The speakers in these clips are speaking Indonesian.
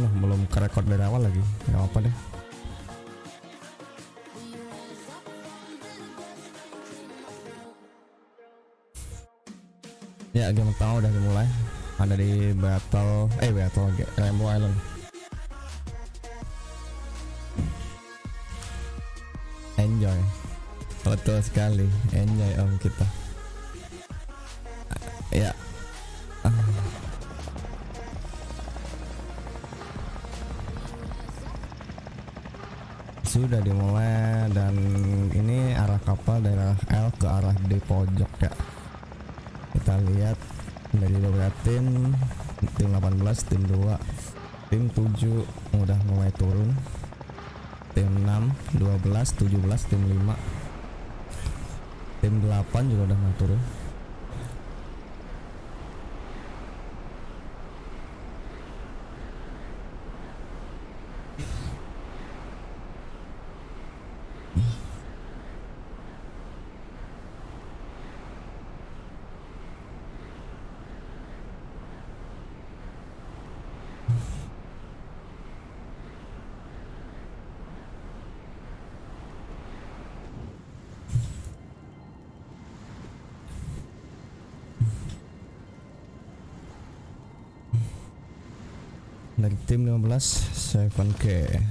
belum ke record dari awal lagi. Nggak apa deh. Ya, game pertama udah dimulai. Ada di battle Rainbow Island. Enjoy. Betul sekali, enjoy om kita. Ya. Sudah dimulai dan ini arah kapal dari arah L ke arah D pojok ya. Kita lihat dari beberapa tim 18, tim 2, tim 7 udah mulai turun, tim 6, 12, 17, tim 5, tim 8 juga udah mulai turun. Dari tim 15 7K.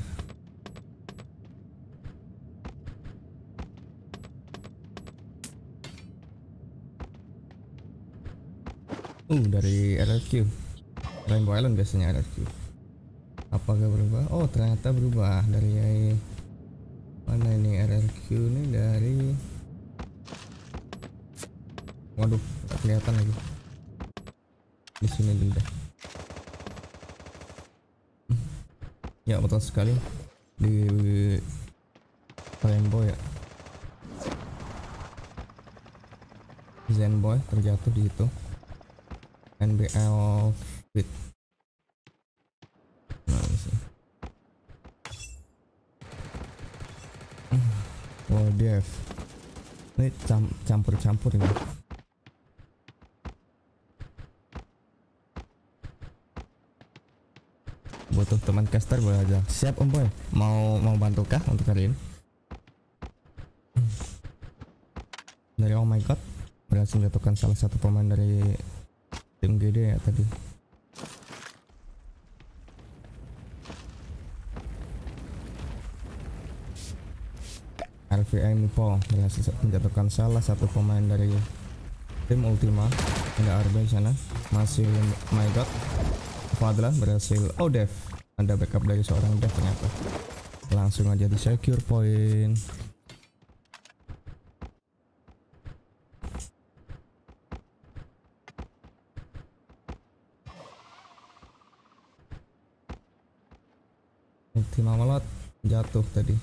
Dari RRQ Rainbow Island biasanya RRQ. Apakah berubah? Oh ternyata berubah. Dari mana ini RRQ ini? Dari waduh nggak kelihatan lagi. Di sini dulu deh. Ya betul sekali, di Rainbow ya. Zenboy terjatuh di situ. NBL Fit. Nah, oh Dev. Ini campur-campur ini. Butuh teman caster boleh aja. Siap om boy. Mau bantu kah untuk hari ini? Dari oh my god berhasil menjatuhkan salah satu pemain dari tim GD ya tadi. RVI Mipo berhasil menjatuhkan salah satu pemain dari tim Ultima. Ada RB di sana. Masih my god. Fadlan berhasil. Oh Dev, ada backup dari seorang Dev ternyata. Langsung aja di secure point. Ultima Malot jatuh tadi.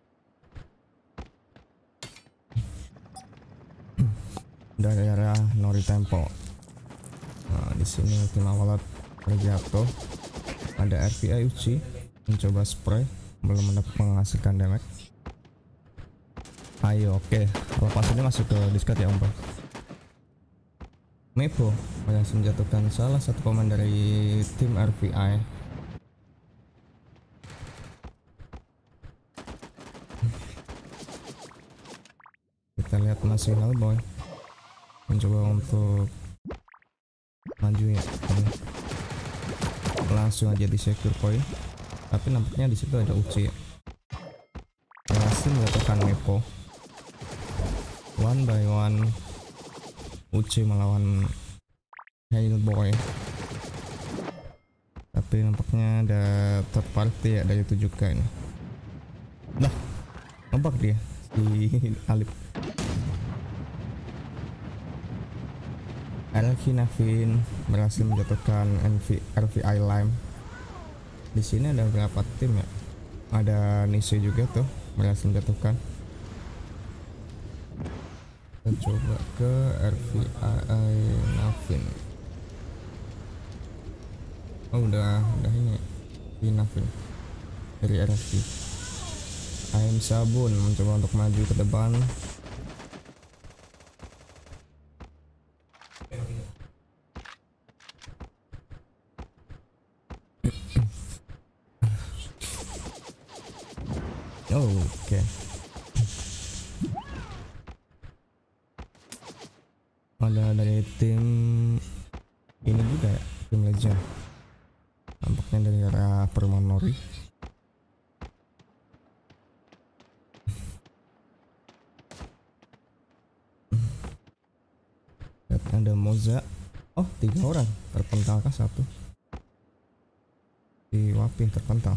Dari arah Nori Temple. Nah di sini Ultima Malot terjatuh. Ada RPI Uchi mencoba spray, belum menghasilkan damage. Ayo oke. Lepas ini masuk ke discard ya om. Mepo berhasil menjatuhkan salah satu pemain dari tim RPI. Kita lihat masih Hellboy mencoba untuk maju ya. Langsung aja di secure point, tapi nampaknya di situ ada Uchi ya. Berhasil menjatuhkan Mepo. One by one Uchi melawan Hellboy. Tapi nampaknya ada third party ya dari 7K ini. Nah, ngebug dia si Alip. Alki Navin berhasil menjatuhkan RVI Lime. Di sini ada berapa tim ya? Ada Nise juga tuh berhasil menjatuhkan. Kita coba ke RVI Navin. Oh udah ini di Navin dari RFP. AM Sabun mencoba untuk maju ke depan. Oke. Ada dari tim ini juga ya, tim Legend. Nampaknya dari arah perumahan Nori. Ada Moza. Oh, 3 orang terpentalkah satu di Wapih terpental.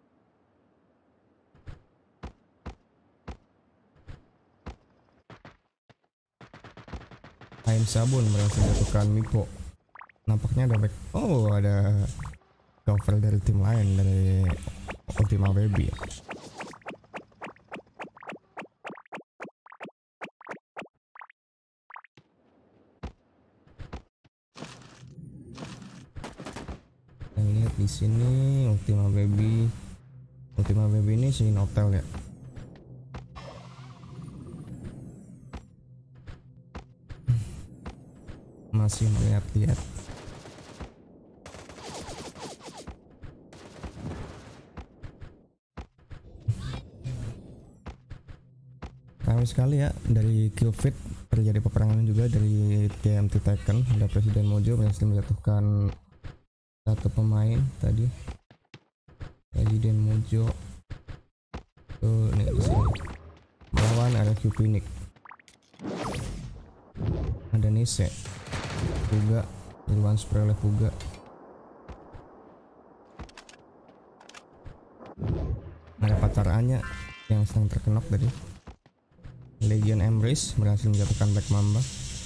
Aim Sabun berhasil menjatuhkan Mipo. Nampaknya ada back. Oh, ada cover dari tim lain, dari Ultima Baby. Kita lihat di sini Ultima Baby. Ultima Baby ini si hotel ya. Masih melihat-lihat. Ramai sekali ya, dari kill feed terjadi peperangan juga dari TMT Tekken. Ada Presiden Mojo berhasil menjatuhkan satu pemain tadi. Presiden Mojo tuh nih di sini melawan RQ Phoenix. Ada Nise juga Irwan spray oleh Fuga. Ada pacarannya yang sedang terkenok tadi. Legion Embrace berhasil menjatuhkan Black Mamba.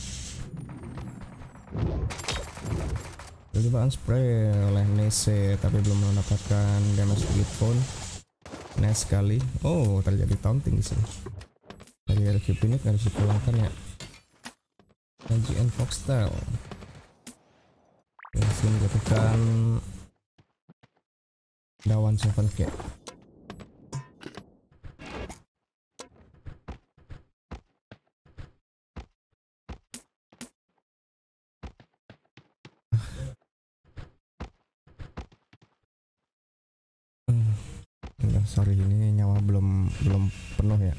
Terlibat spray oleh Nese tapi belum mendapatkan damage split phone. Nice sekali. Oh, terjadi taunting di sini. Dari RQ Phoenix harus dipulangkan ya. GN Foxtail berhasil menjatuhkan Dawan 7K. Sorry, ini nyawa belum penuh ya.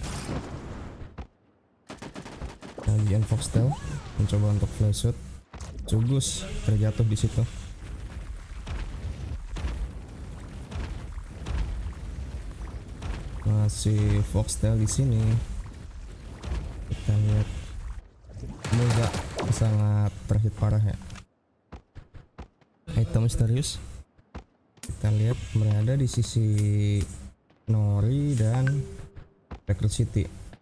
GN Foxtail mencoba untuk flash shoot. Sugus terjatuh di situ. Masih Foxtail di sini. Kita lihat Moza sangat terhit parah ya. Item misterius. Kita lihat berada di sisi Nori dan Recruit City.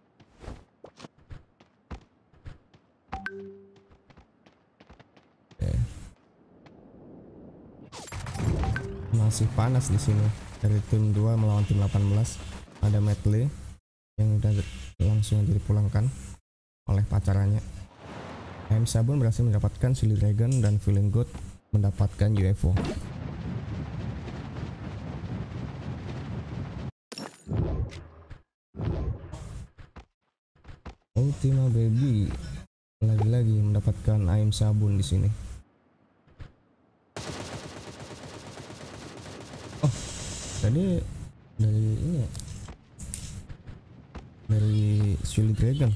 Masih panas di sini dari tim 2 melawan tim 18. Ada Medley yang udah langsung dipulangkan oleh pacarannya. Aim Sabun berhasil mendapatkan Silly Dragon dan Feeling Good mendapatkan UFO. Ultima Baby lagi-lagi mendapatkan Aim Sabun di sini. Oh, tadi dari ini ya, dari Silly Dragon.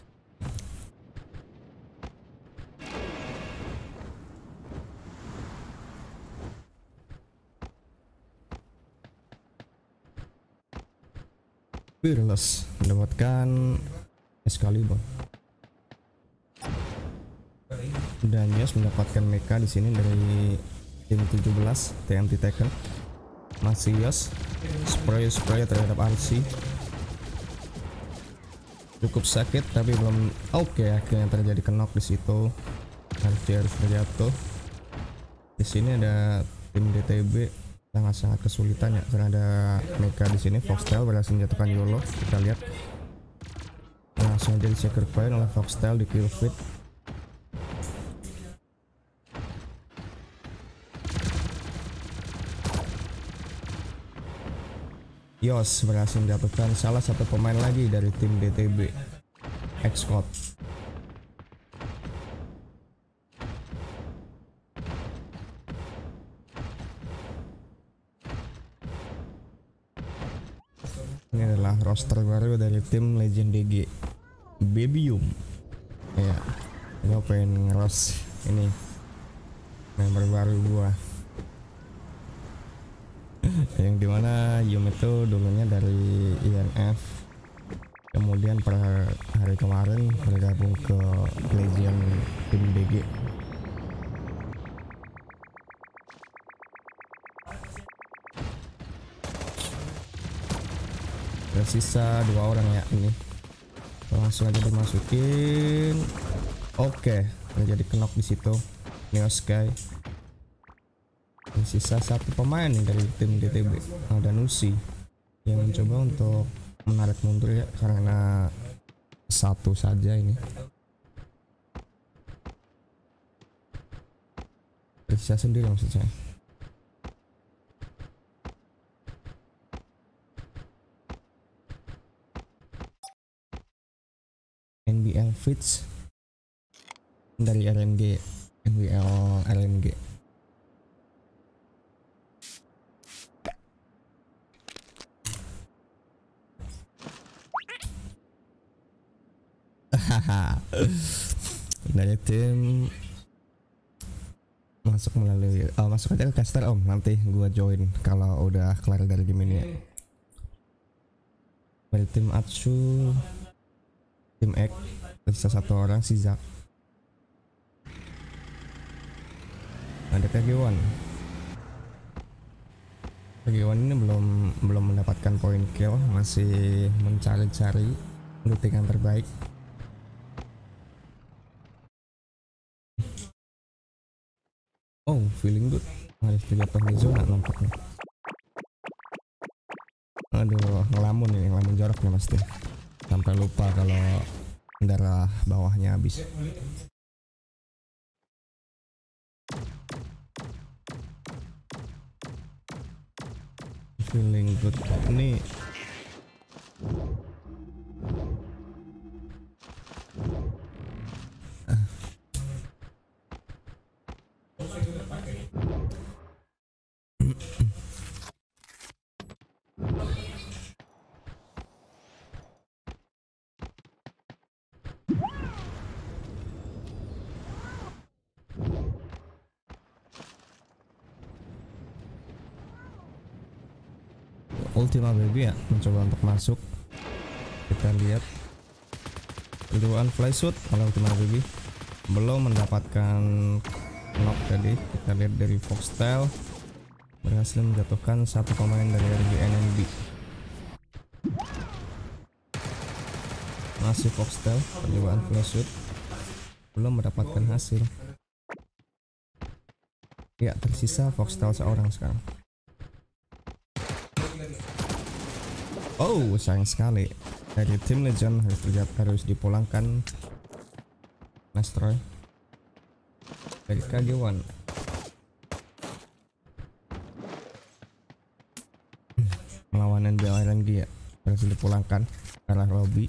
Fearless mendapatkan Excalibur. Dan Yos mendapatkan mecha di sini dari tim 17 TMT Tekken. Masih Yos spray terhadap RC. Cukup sakit tapi belum oke. Akhirnya terjadi knock di situ. RC harus terjatuh. Di sini ada tim DTB sangat kesulitan ya karena ada mecha di sini. Foxtail berhasil menjatuhkan Yolo. Kita lihat langsung jadi secure point oleh Foxtail di kill feed. Yos berhasil mendapatkan salah satu pemain lagi dari tim DTB, X-Code. Ini adalah roster baru dari tim Legend DG Babyum. Ya, gue pengen ngeros ini member baru gua. Yang dimana Yum itu dulunya dari INF, kemudian per hari kemarin bergabung ke Legend tim DG. Tersisa 2 orang ya ini. Langsung aja dimasukin. Oke, udah jadi knock di situ. Neo Sky. Sisa 1 pemain nih dari tim DTB, ada Nusi yang mencoba untuk menarik mundur ya, karena 1 saja ini. Tersisa sendiri maksud saya. NBL Fits dari RNG, NBL RNG. Dari tim masuk melalui masuk aja ke caster om, nanti gua join kalau udah kelar dari game ini ya. Dari tim Atsu, tim X tersisa 1 orang si Zak. Ada KG1. KG1 ini belum mendapatkan poin kill, masih mencari-cari looting yang terbaik. Oh, feeling good. Harus jatuh di zona nampaknya. Aduh, ngelamun ini, ngelamun jorok nih pasti. Sampai lupa kalau darah bawahnya habis. Feeling good ini. Ultima Baby ya, mencoba untuk masuk. Kita lihat keduaan flyshoot oleh Ultima Baby, belum mendapatkan knock tadi. Kita lihat dari Foxtail berhasil menjatuhkan 1 pemain dari RGNNB. Masih Foxtail, percobaan flyshoot belum mendapatkan hasil. Ya, tersisa Foxtail seorang sekarang. Oh, sayang sekali. Dari tim Legend harus dipulangkan Nestroy dari KG1. Melawan NBL RNG ya, harus dipulangkan ke arah lobby.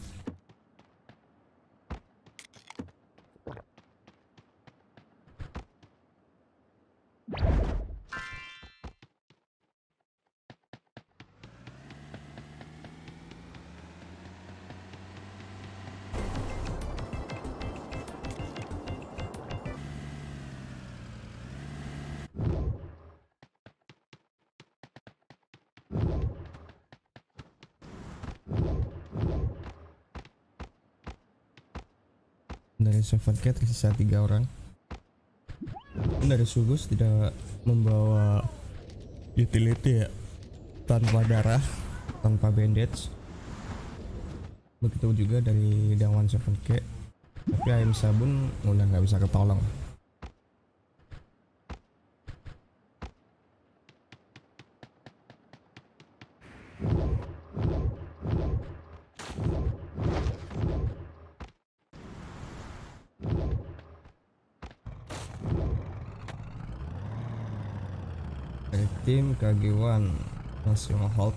Dari Sevencat tersisa 3 orang. Dari Sugus tidak membawa utility ya, tanpa darah, tanpa bandage. Begitu juga dari Dawan 7K, tapi ayam sabun udah nggak bisa ketolong. Dari tim KG1 masih nge-hold.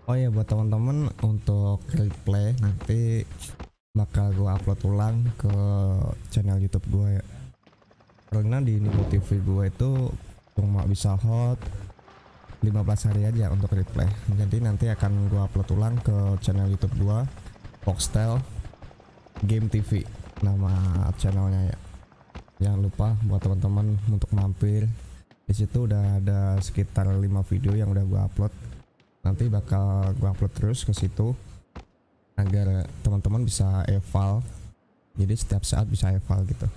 Oh ya, buat teman-teman untuk replay nanti bakal gua upload ulang ke channel YouTube gua ya. Karena di Nimo TV gua itu cuma bisa hot 15 hari aja untuk replay. Jadi nanti akan gua upload ulang ke channel YouTube gua, Foxtel Game TV nama channelnya ya. Jangan lupa buat teman-teman untuk mampir. Di situ udah ada sekitar 5 video yang udah gua upload. Nanti bakal gua upload terus ke situ agar teman-teman bisa eval. Jadi setiap saat bisa eval gitu.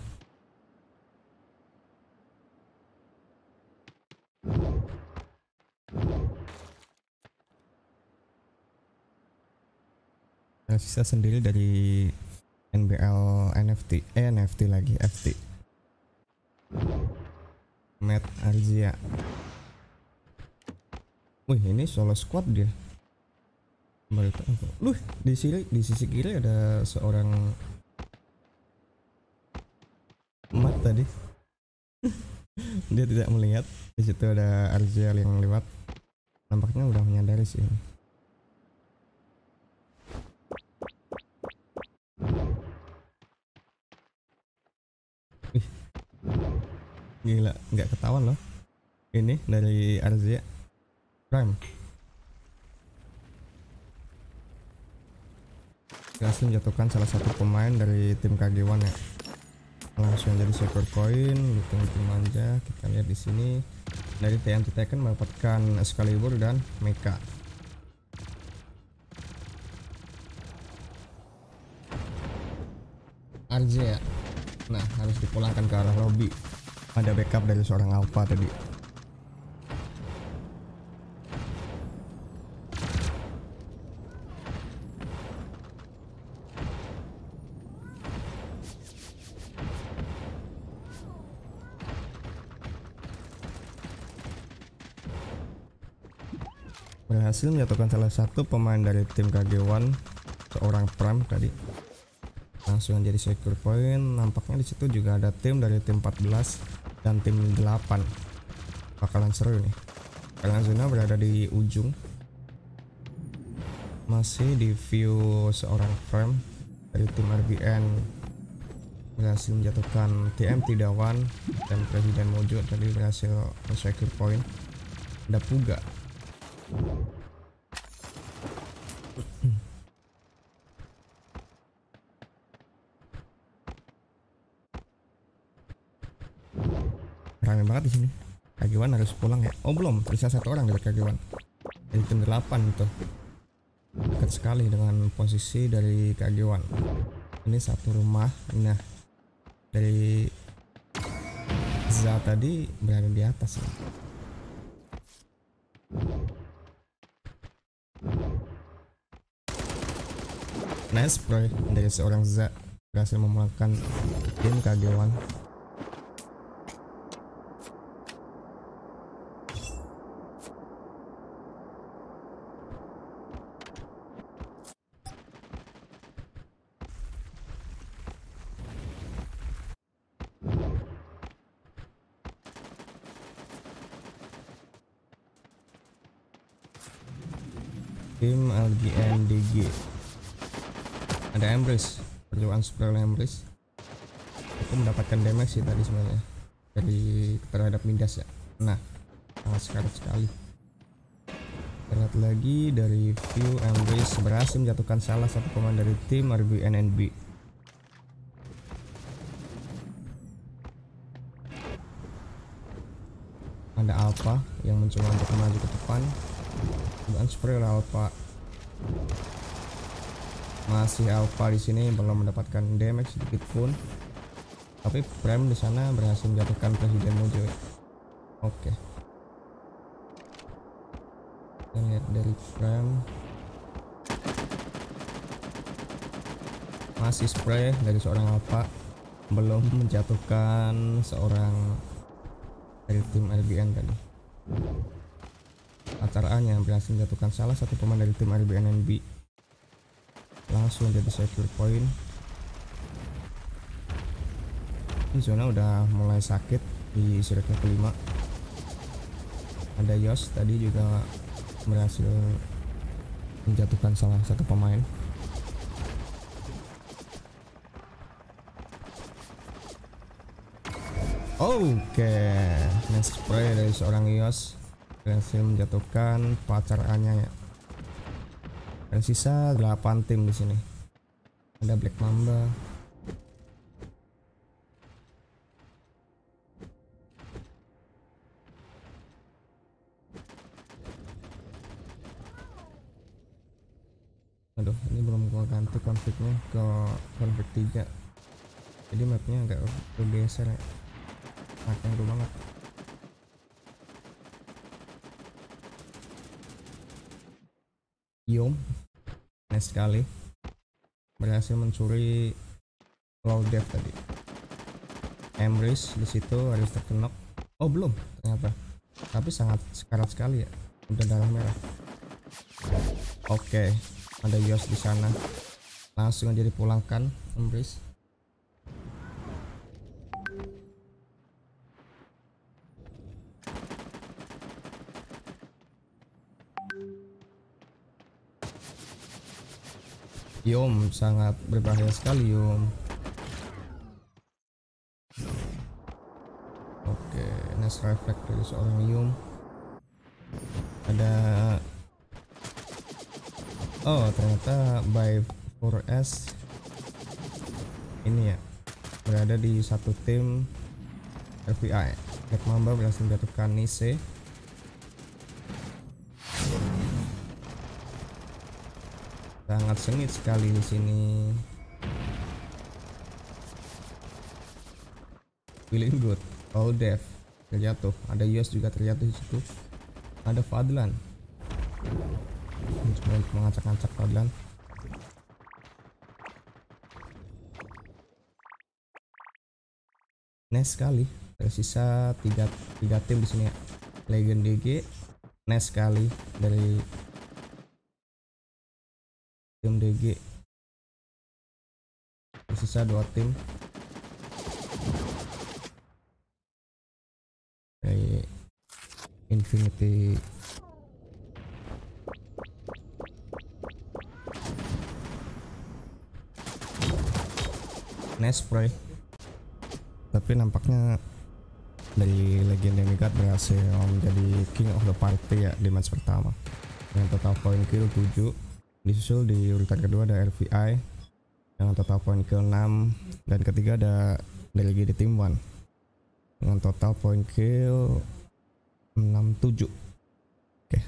Nah, sisa sendiri dari NBL NFT lagi FT. Matt Arzia. Wih, ini solo squad dia. Baru tahu. Loh, di sisi kiri ada seorang Matt tadi. Dia tidak melihat. Di situ ada Arzia yang lewat. Nampaknya udah menyadari sih. Ih, gila, nggak ketahuan loh. Ini dari Arzia Prime. Berhasil menjatuhkan salah satu pemain dari tim KG1 ya. Langsung jadi super coin, looting manja. Kita lihat di sini dari TNT Tekken mendapatkan Excalibur dan Mecha. Arzia. Nah, harus dipulangkan ke arah lobby. Ada backup dari seorang Alpha tadi. Berhasil menjatuhkan salah satu pemain dari tim KG1, seorang Prime tadi. Langsung jadi secure point. Nampaknya di situ juga ada tim dari tim 14 dan tim 8. Bakalan seru nih. Karena zona berada di ujung. Masih di view seorang Prime dari tim RBN. Berhasil menjatuhkan TMT Dawan dan Presiden Mojo tadi berhasil secure point. Ada Puga. Ramai banget di sini. KG1 harus pulang ya. Oh belum, bisa satu orang dari KG1. Dari tim 8 gitu. Dekat sekali dengan posisi dari KG1. Ini satu rumah. Nah, dari Za tadi berada di atas ya. Nice bro, dari seorang Za berhasil memulangkan tim KG1. Tim LGNDG. Ada Embrace, percobaan spray Embrace. Aku mendapatkan damage sih tadi sebenarnya dari terhadap Midas ya. Nah, sangat sekarat sekali. Lihat lagi dari view Embrace berhasil menjatuhkan salah satu pemain dari tim RBNNB. Ada Alpha yang mencoba untuk maju ke depan. Dan spray oleh Alpha. Masih Alpha di sini belum mendapatkan damage sedikit pun. Tapi Prime di sana berhasil menjatuhkan Presiden Mojo. Oke. Kita lihat dari Prime. Masih spray dari seorang Alpha, belum menjatuhkan seorang dari tim RBN tadi. Acaraan yang berhasil menjatuhkan salah satu pemain dari tim RBNNB. Langsung jadi secure point. Ini zona udah mulai sakit di circle kelima. Ada Yos tadi juga berhasil menjatuhkan salah satu pemain. Oke, nice spray dari seorang Yos, berhasil menjatuhkan pacarannya ya. Ada sisa 8 tim di sini. Ada Black Mamba. Aduh, ini belum gua ganti konfliknya ke konflik 3. Jadi mapnya agak bergeser ya. Mapnya dulu banget. Yom, nice sekali, berhasil mencuri low depth tadi. Emrys di situ harus terkenok. Oh belum ternyata, tapi sangat sekarat sekali ya, udah darah merah. Oke, ada Yos di sana, langsung aja dipulangkan Emrys. Yom sangat berbahaya sekali Yom. Oke, nice reflect dari seorang Yom. Ada oh ternyata by 4S ini ya berada di satu tim RVI. Black Mamba berhasil menjatuhkan Nise. Sangat sengit sekali di sini. Feeling good. Oh Dev terjatuh. Ada Yos juga terjatuh di situ. Ada Fadlan. Coba mengacak-acak Fadlan. Nice sekali. Tersisa tiga tim di sini ya. Legend DG. Nice sekali dari tim DG. Tersisa 2 tim dari Infinity. Nice spray, tapi nampaknya dari Legend Demigod berhasil menjadi king of the party ya di match pertama dengan total point kill 7. Disusul di urutan kedua ada RVI dengan total point kill 6, dan ketiga ada LGD Team 1 dengan total point kill 67. Oke.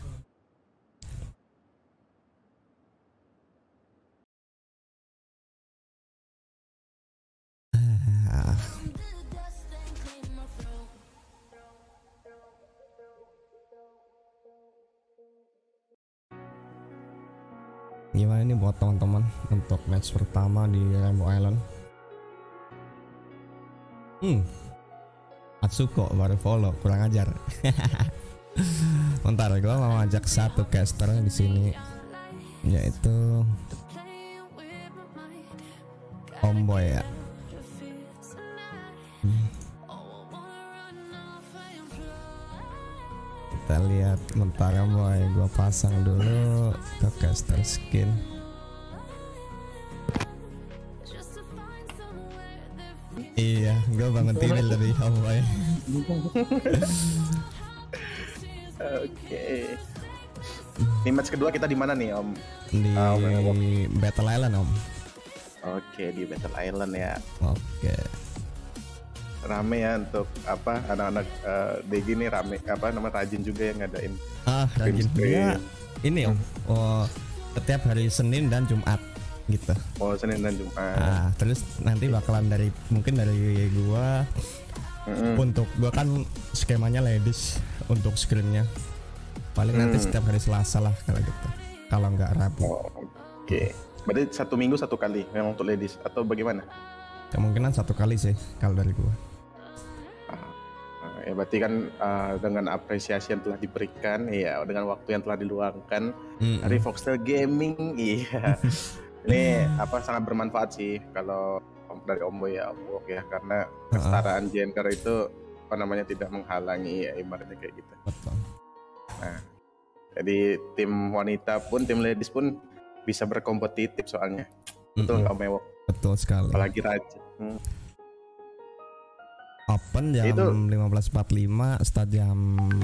Gimana ini buat teman-teman untuk match pertama di Rainbow Island? Atsuko baru follow, kurang ajar. Bentar, gua mau ajak satu caster di sini, yaitu Omboy ya. Kita lihat bentar Omboy, gua pasang dulu ke caster skin. Iya, gue bangun tidur tadi Omboy. Oke. Ini match kedua kita di mana nih Om? Di Battle Island Om. Oke, di Battle Island ya. Oke. Rame ya untuk apa anak-anak DG nih, rame apa nama rajin juga yang ngadain. Rajin dia ini Om. Oh, setiap hari Senin dan Jumat gitu. Oh, Senin dan Jumat. Terus nanti bakalan mungkin dari gua. Untuk gua kan skemanya ladies untuk screennya. Paling nanti setiap hari Selasa lah kalau gitu. Kalau nggak Rabu. Oke. Berarti 1 minggu 1 kali memang untuk ladies atau bagaimana? Kemungkinan 1 kali sih kalau dari gua. Ya berarti kan dengan apresiasi yang telah diberikan, ya dengan waktu yang telah diluangkan dari Foxtel Gaming, iya. Ini apa sangat bermanfaat sih kalau dari Omboy ya, karena kesetaraan gender itu apa namanya tidak menghalangi ya, ibaratnya kayak gitu. Betul. Nah, Jadi tim wanita pun, tim ladies pun bisa berkompetitif soalnya. Betul nggak Mewok? Betul sekali. Apalagi rajin. Open jam 15.45, start jam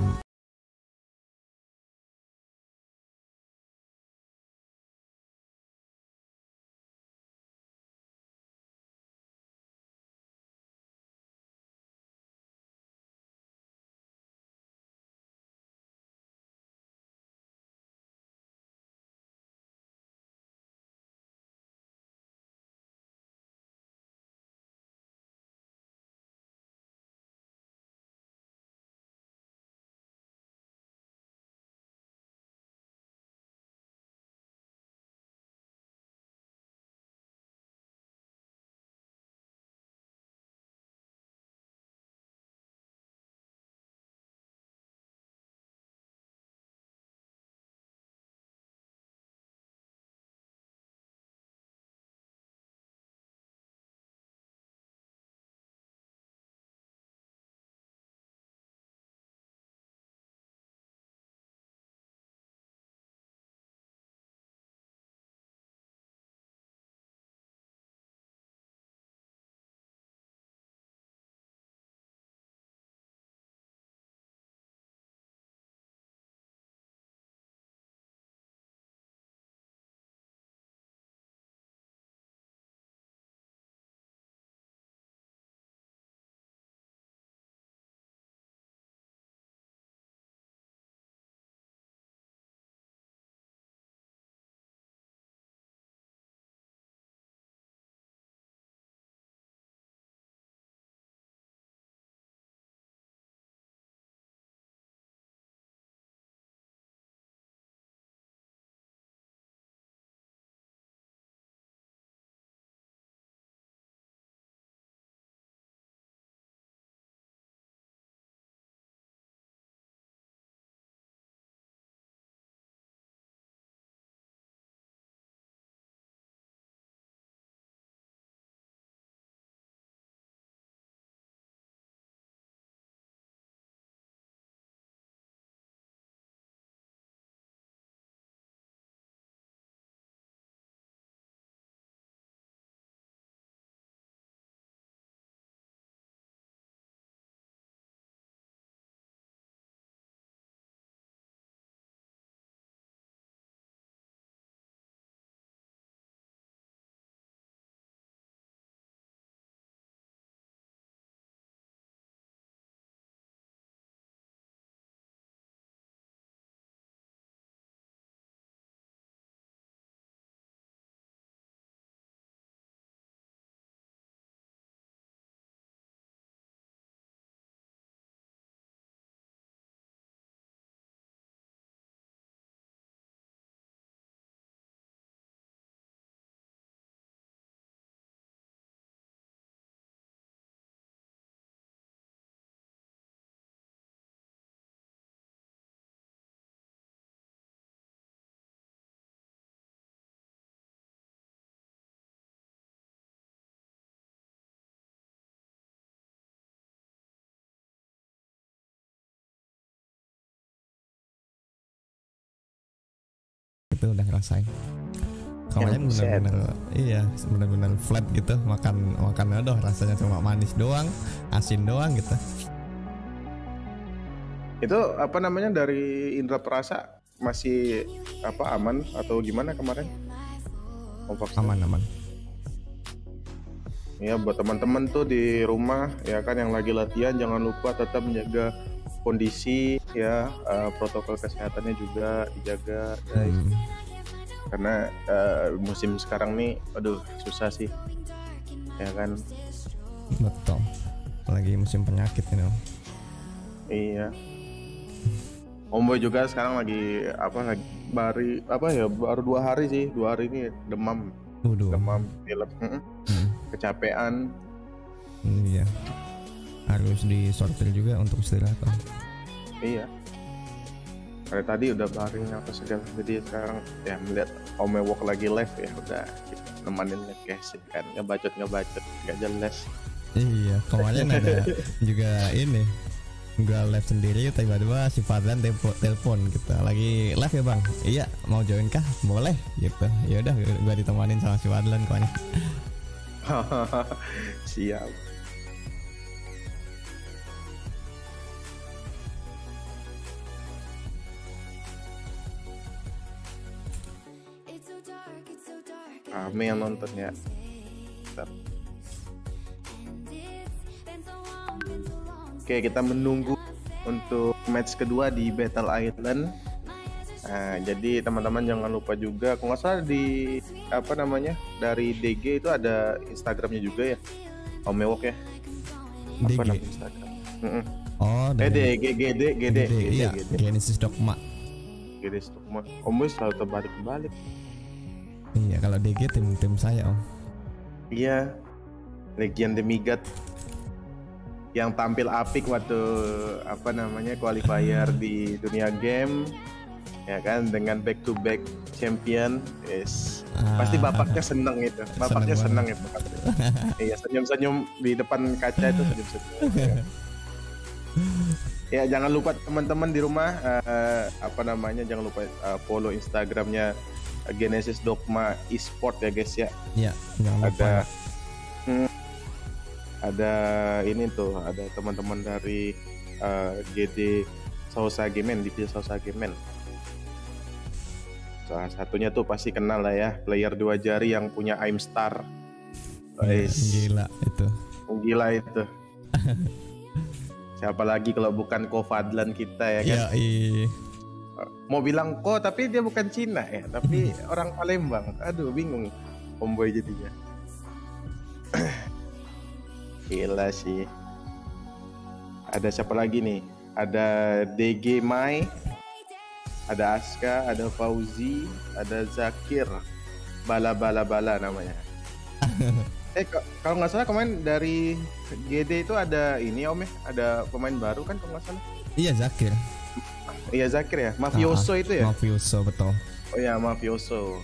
itu udah ngerasain. Kemarin bener-bener iya bener-bener flat gitu, makan aduh rasanya cuma manis doang, asin doang gitu. Itu apa namanya, dari indra perasa masih apa aman atau gimana kemarin? Aman. Ya buat teman-teman tuh di rumah ya kan yang lagi latihan, jangan lupa tetap menjaga kondisi ya, protokol kesehatannya juga dijaga guys. Karena musim sekarang nih aduh susah sih ya kan. Betul, lagi musim penyakit ini. Iya. Om Boy juga sekarang lagi baru 2 hari sih, 2 hari ini demam. Demam, pilek, kecapean. Iya, harus disortir juga untuk istirahat. Iya, dari tadi udah baring apa segala, jadi sekarang ya melihat Om Ewok lagi live ya udah gitu, nemanin guys kan, ngebacot nggak jelas. Iya, kemarin ada juga ini Gua live sendiri, tiba-tiba si Fadlan telepon gitu, lagi live ya bang, iya mau join kah, boleh gitu. Ya udah gua ditemanin sama si Fadlan pokoknya. Siap. Rame yang nonton ya. Bentar. Oke, kita menunggu untuk match kedua di Battle Island. Nah, jadi teman-teman jangan lupa juga, kalau nggak salah di apa namanya dari DG itu ada Instagramnya juga ya, Om Mewok ya. Apa nama Instagram? Oh, GD, iya, Genesis Dogma. Genesis Dogma. Om Boy selalu terbalik-balik. Iya, kalau DG tim saya om. Iya, Legion Demigod yang tampil apik waktu apa namanya qualifier di dunia game, ya kan, dengan back to back champion. Yes. Pasti bapaknya seneng itu, bapaknya seneng itu. Iya, senyum-senyum di depan kaca itu, senyum-senyum. Ya jangan lupa teman-teman di rumah apa namanya, jangan lupa follow Instagramnya Genesis Dogma Esport ya guys ya. Iya, jangan lupa. Ada ini tuh, ada teman-teman dari GD Sausagemen, divisi Sausagemen. Salah satunya tuh pasti kenal lah ya, player 2 jari yang punya Aim Star. Gila itu. Gila itu. Siapa lagi kalau bukan Ko Fadlan kita ya kan? Iya. Mau bilang Ko tapi dia bukan Cina ya, tapi orang Palembang. Aduh bingung Homeboy jadinya. Gila sih. Ada siapa lagi nih? Ada DG Mai, ada Aska, ada Fauzi, ada Zakir. Bala namanya. Kalau nggak salah kemarin dari GD itu ada ini om ya, ada pemain baru kan kalau nggak salah. Iya, Zakir. Iya, Zakir ya, Mafioso itu ya. Mafioso, betul. Oh ya, Mafioso.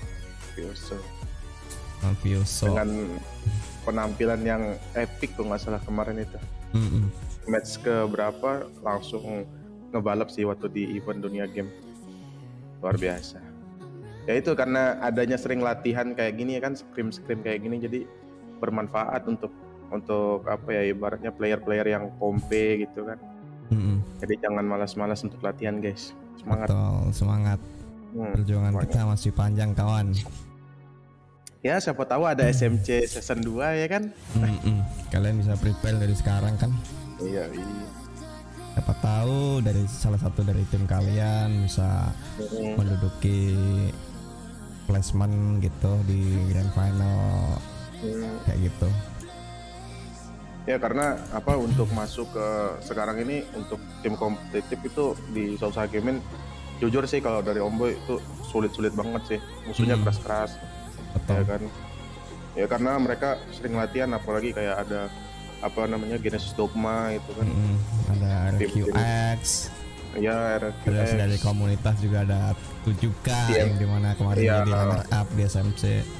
Dengan penampilan yang epic kalau nggak salah kemarin itu. Match ke berapa langsung ngebalap sih waktu di event dunia game. Luar biasa. Ya itu karena adanya sering latihan kayak gini ya kan, scrim kayak gini, jadi bermanfaat untuk apa ya, ibaratnya player-player yang kompe gitu kan. Jadi jangan malas-malas untuk latihan guys. Semangat. Betul, semangat. Perjuangan kita masih panjang kawan. Ya siapa tahu ada SMC season 2 ya kan. Kalian bisa prepare dari sekarang kan. Iya. Siapa tahu dari salah satu dari tim kalian bisa menduduki placement gitu di grand final kayak gitu. Ya karena apa, untuk masuk ke sekarang ini untuk tim kompetitif itu di Sausagemen, jujur sih kalau dari Omboy itu sulit banget sih, musuhnya keras-keras. Ya kan, ya karena mereka sering latihan, apalagi kayak ada apa namanya Genesis Dogma itu kan, ada RQX ya, RQX. Terus dari komunitas juga ada 7K yang dimana kemarin jadi runner up di SMC,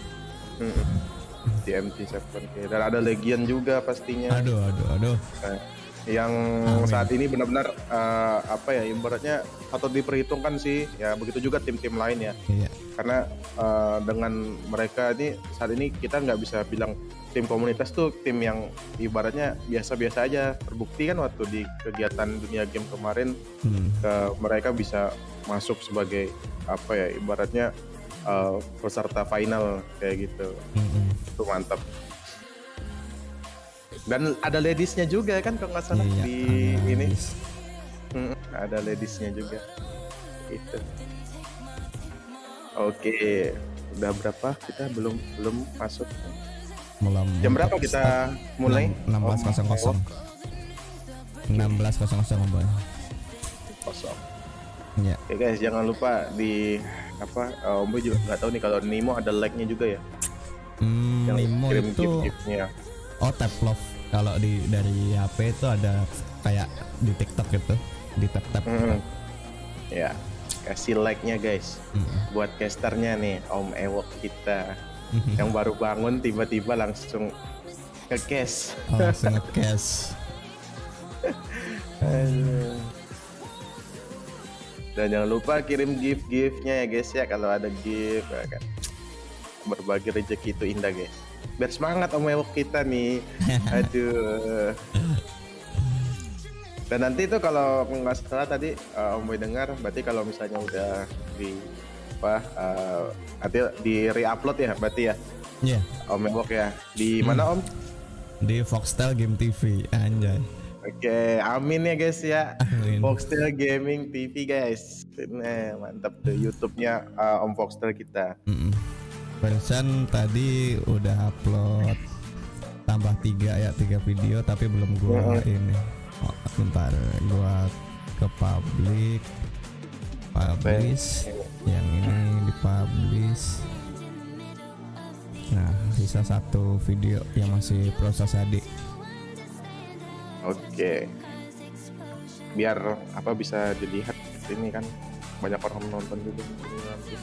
TMT7K, dan ada Legion juga pastinya. Aduh. Nah, yang saat ini benar-benar apa ya, ibaratnya patut diperhitungkan sih ya, begitu juga tim-tim lain ya. Iya. Karena dengan mereka ini saat ini kita nggak bisa bilang tim komunitas tuh tim yang ibaratnya biasa-biasa aja. Terbukti kan waktu di kegiatan dunia game kemarin mereka bisa masuk sebagai apa ya, ibaratnya peserta final kayak gitu. Itu mantap. Dan ada ladiesnya juga kan kalau nggak salah di ini. Ada ladiesnya juga. Itu. Oke, udah berapa? Kita belum masuk. Jam berapa kita mulai? 16.00. 16.00 Bang. Kosong. Ya. Oke guys, jangan lupa di apa? Om juga nggak tahu nih kalau Nemo ada like-nya juga ya. Nemo itu. Oh, tap love. Kalau dari HP itu ada kayak di TikTok gitu, di tap. Ya. Kasih like-nya guys, buat casternya nih Om Ewok kita yang baru bangun tiba-tiba langsung nge-cash. Langsung nge-cash. Aduh. Dan jangan lupa kirim gift-giftnya ya guys ya, kalau ada gift ya kan. Berbagi rezeki itu indah guys. Biar semangat Om Ewok kita nih. Aduh. Dan nanti itu kalau nggak salah tadi Om Boy dengar, berarti kalau misalnya udah di nanti di re-upload ya berarti ya. Iya. Om Ewok ya. Di mana Om? Di Foxtel Game TV, anjay. Oke, amin ya guys ya. Amin. Foxtel Gaming TV guys. Ini mantap tuh YouTube-nya Om Foxtel kita. Barusan tadi udah upload tambah 3 video tapi belum gua ini. Bentar, gua ke publish. Yang ini di publish. Nah, sisa 1 video yang masih proses edit. Oke. Biar apa bisa dilihat ini kan banyak orang menonton juga nanti.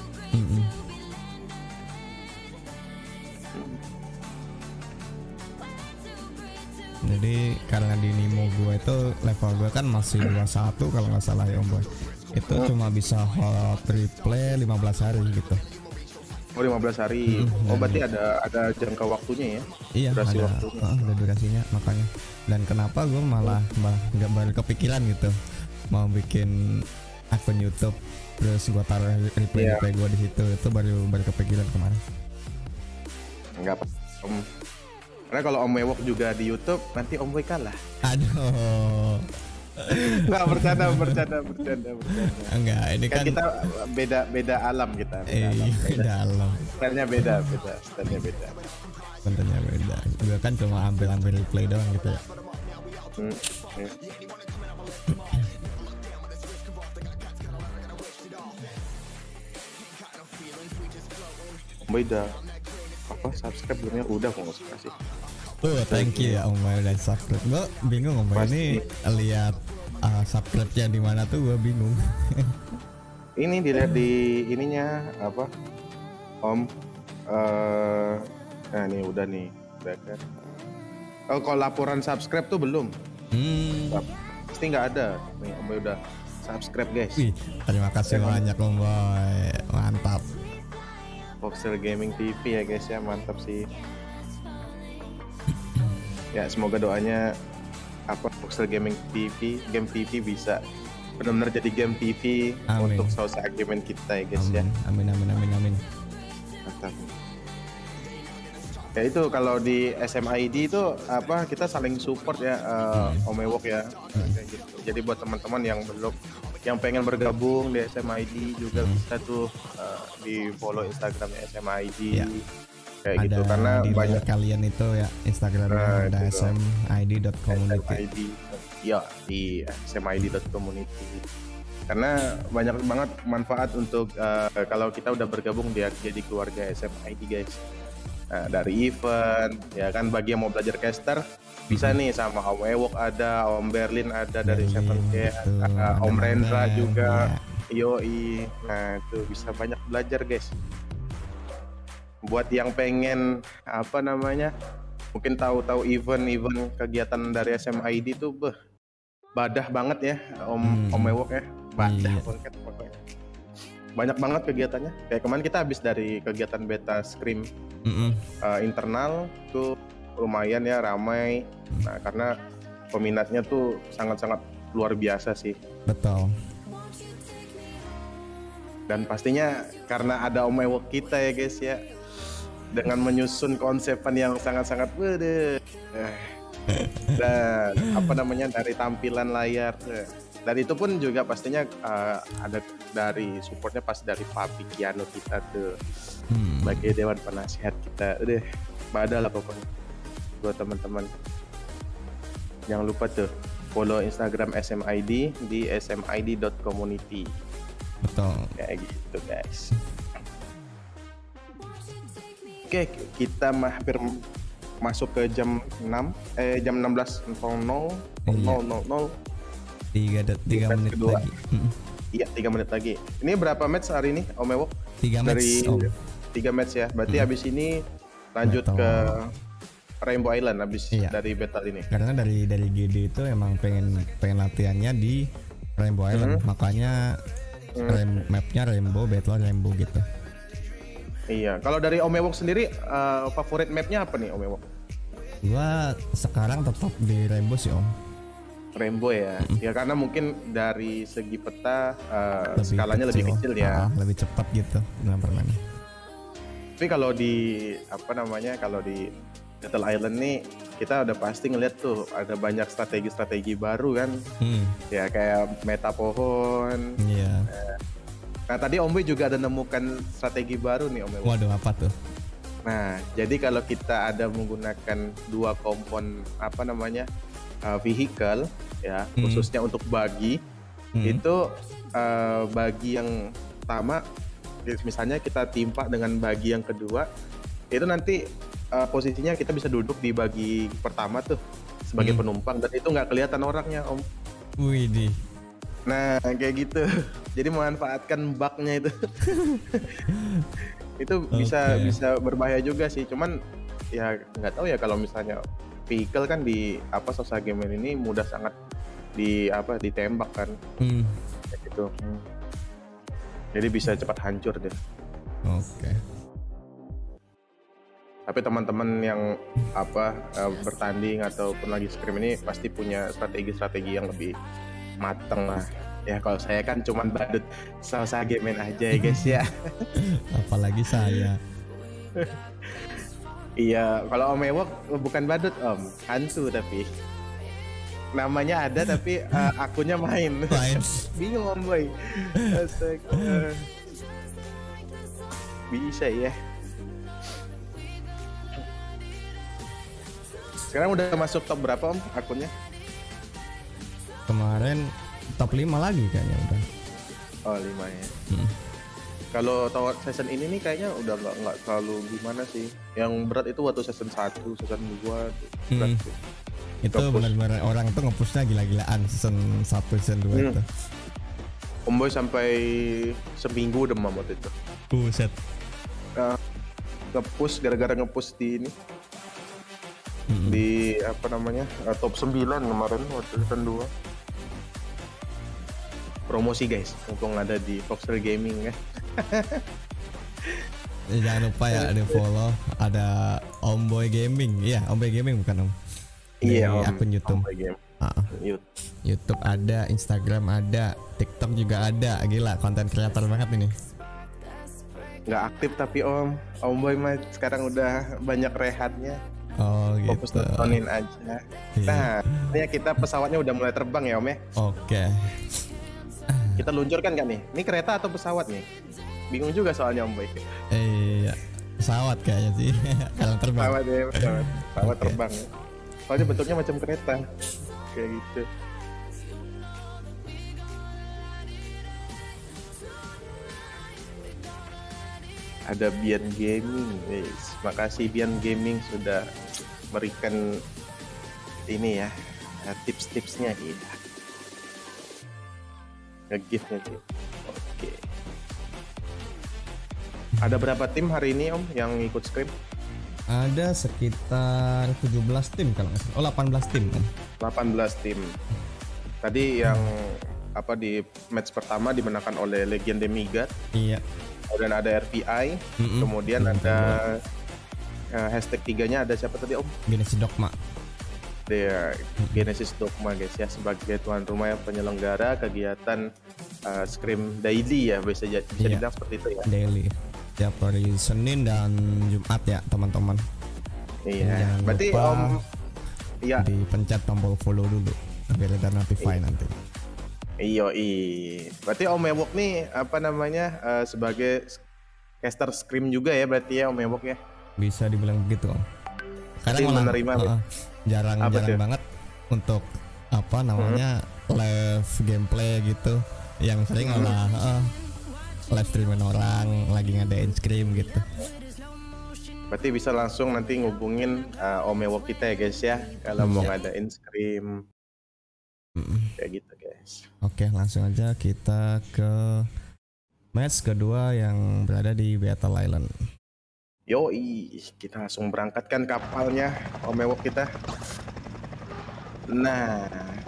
Jadi karena di Nimo gue itu level gue kan masih 21 kalau nggak salah ya Om Boy. Itu cuma bisa hold replay 15 hari gitu. Oh 15 hari. Oh berarti ada jangka waktunya ya? Iya, durasi ada waktunya. Ada durasinya makanya. Dan kenapa gue malah nggak baru kepikiran gitu mau bikin akun YouTube terus gue taruh replay gue di situ, itu baru kepikiran kemarin. Enggak apa. Karena kalau Om Ewok juga di YouTube nanti Om Boy kalah. Aduh. Nggak, bercanda. Enggak, ini kan kita beda alam kita. Beda alam. Stylenya beda. Kontennya beda. Gue kan cuma ambil replay doang gitu ya. Boy udah subscribe belum ya? Udah kok nggak usah kasih. Thank you ya Om Boy udah subscribe. Gue bingung Om Boy ini lihat subscribe-nya di mana tuh, gue bingung. Ini dilihat di ininya apa? Om nah ini udah kan. Oh, kalau laporan subscribe tuh belum. Pasti nggak ada. Nih Om Boy udah subscribe guys. Wih, terima kasih banyak Om Boy. Mantap. Foxtel Gaming TV ya guys ya, mantap sih. Ya semoga doanya Foxtel Gaming TV, Game TV bisa benar-benar jadi Game TV. Amin. Untuk usaha game kita ya guys. Amin. Ya. Amin. Mantap. Ya itu kalau di SMID itu kita saling support ya Om Ewok ya. Gitu. Jadi buat teman-teman yang pengen bergabung di SMID juga bisa tuh di follow Instagramnya SMID ya. Kayak ada gitu karena di banyak kalian itu ya Instagramnya ada smid.community. Ya di smid.community karena banyak banget manfaat untuk kalau kita udah bergabung jadi keluarga SMID guys. Dari event ya kan, bagi yang mau belajar caster bisa nih sama Om Ewok ada, Om Berlin ada dari 7K, Om Rendra juga, Yoi. Nah itu bisa banyak belajar guys. Buat yang pengen mungkin tahu event kegiatan dari SMID itu badah banget ya Om Ewok ya, badah banget pokoknya. Banyak banget kegiatannya. Kayak kemarin kita habis dari kegiatan beta scrim internal tuh lumayan ya, ramai. Nah karena peminatnya tuh sangat-sangat luar biasa sih. Betul. Dan pastinya karena ada Om Ewok kita ya guys ya, dengan menyusun konsepan yang sangat-sangat dan dari tampilan layar. Dan itu pun juga pastinya ada dari supportnya pasti dari Papi Kiano kita tuh sebagai dewan penasihat kita. Udah badal lah pokoknya buat teman-teman. Jangan lupa tuh follow Instagram SMID di smid.community. Betul. Kayak gitu guys. Oke, kita hampir masuk ke jam 16.00. 3 menit kedua. lagi. Iya, 3 menit lagi. Ini berapa match hari ini Om Ewok? 3 match. Dari 3 match ya. Berarti habis ini lanjut ke Rainbow Island habis Iya. dari battle ini. Karena dari GD itu emang pengen latihannya di Rainbow Island, makanya mapnya Rainbow, Battle Rainbow gitu. Iya. Kalau dari Om Ewok sendiri favorit mapnya apa nih Om Ewok? Gua sekarang tetap di Rainbow sih Om. Rainbow ya. Ya karena mungkin dari segi peta skalanya lebih kecil ya. Lebih cepat gitu dalam permainan. Tapi kalau di kalau di Battle Island nih kita udah pasti ngeliat tuh ada banyak strategi baru kan. Ya kayak meta pohon. Iya. Nah tadi Om Boy juga ada nemukan strategi baru nih Om Boy. Waduh, apa tuh? Nah jadi kalau kita ada menggunakan dua kompon vehicle ya, khususnya untuk bagi itu bagi yang pertama misalnya kita timpa dengan bagi yang kedua itu nanti posisinya kita bisa duduk di bagi pertama tuh sebagai penumpang dan itu nggak kelihatan orangnya Om. Widih. Nah kayak gitu jadi memanfaatkan bugnya itu itu bisa berbahaya juga sih, cuman ya nggak tahu ya kalau misalnya vehicle kan di Sosa Game ini mudah sangat ditembak kan kayak gitu. Jadi bisa cepat hancur deh. Oke. Tapi teman-teman yang bertanding ataupun lagi scrim ini pasti punya strategi yang lebih mateng lah. Ya kalau saya kan cuman badut Sosa Game aja ya guys ya. Apalagi saya. Iya, kalau Om Ewok bukan badut Om, hantu tapi namanya ada tapi akunnya main. Bingung Om Boy. Astaga. Bisa ya. Sekarang udah masuk top berapa Om akunnya? Kemarin top 5 lagi kayaknya udah. Oh 5 ya. Kalau season ini nih kayaknya udah nggak terlalu gimana sih. Yang berat itu waktu season 1, season 2 berat sih. Itu benar-benar orang tuh nge-pushnya gila-gilaan season 1, season 2 itu. Om Boy sampai seminggu demam waktu itu. Buset. Nge-push gara-gara nge-push di ini. Di top 9 kemarin waktu season 2. Promosi guys, mumpung ada di Foxtel Gaming ya. Jangan lupa ya di follow, ada Om Boy Gaming. Iya, Om Boy Gaming bukan Om? Iya, akun YouTube. YouTube ada, Instagram ada, TikTok juga ada. Gila, konten kreator banget ini. Nggak aktif tapi Om Boy mah sekarang udah banyak rehatnya. Oh gitu. Fokus nontonin aja. Nah, ini kita pesawatnya udah mulai terbang ya Om ya. Oke. Kita luncurkan kan nih? Ini kereta atau pesawat nih? Bingung juga soalnya Om Boy. Iya, pesawat kayaknya sih. Kalau terbang. Pesawat ya, pesawat terbang. Soalnya bentuknya macam kereta. Kayak gitu. Ada Bian Gaming, guys. Makasih Bian Gaming sudah memberikan ini ya tips-tipsnya ya. Nge-gift. Oke. Ada berapa tim hari ini Om yang ikut scrim? Ada sekitar 17 tim kalau nggak salah. Oh 18 tim Om. 18 tim. Tadi yang di match pertama dimenangkan oleh Legion Demigod. Iya. Kemudian ada RPI, kemudian ada hashtag 3-nya ada siapa tadi Om? Genesis Dogma. Dia Genesis Dogma guys ya, sebagai tuan rumah yang penyelenggara kegiatan Scrim Daily ya, bisa dibilang seperti itu ya. Daily. Tiap hari Senin dan Jumat ya teman-teman. Iya. Jangan berarti lupa Om dipencet tombol follow dulu biar ada notify nanti. Iya, berarti Om Ewok nih sebagai caster scrim juga ya berarti ya Om Ewok ya? Bisa dibilang begitu Om. Karena menerima jarang banget untuk live gameplay gitu. Yang sering live streamin orang lagi ngadain scrim gitu. Berarti bisa langsung nanti ngubungin Om Ewok kita ya guys ya kalau mau ngadain scrim. Kayak gitu guys. Oke, langsung aja kita ke match kedua yang berada di Battle Island. Yoi, kita langsung berangkatkan kapalnya Om Ewok kita. Nah,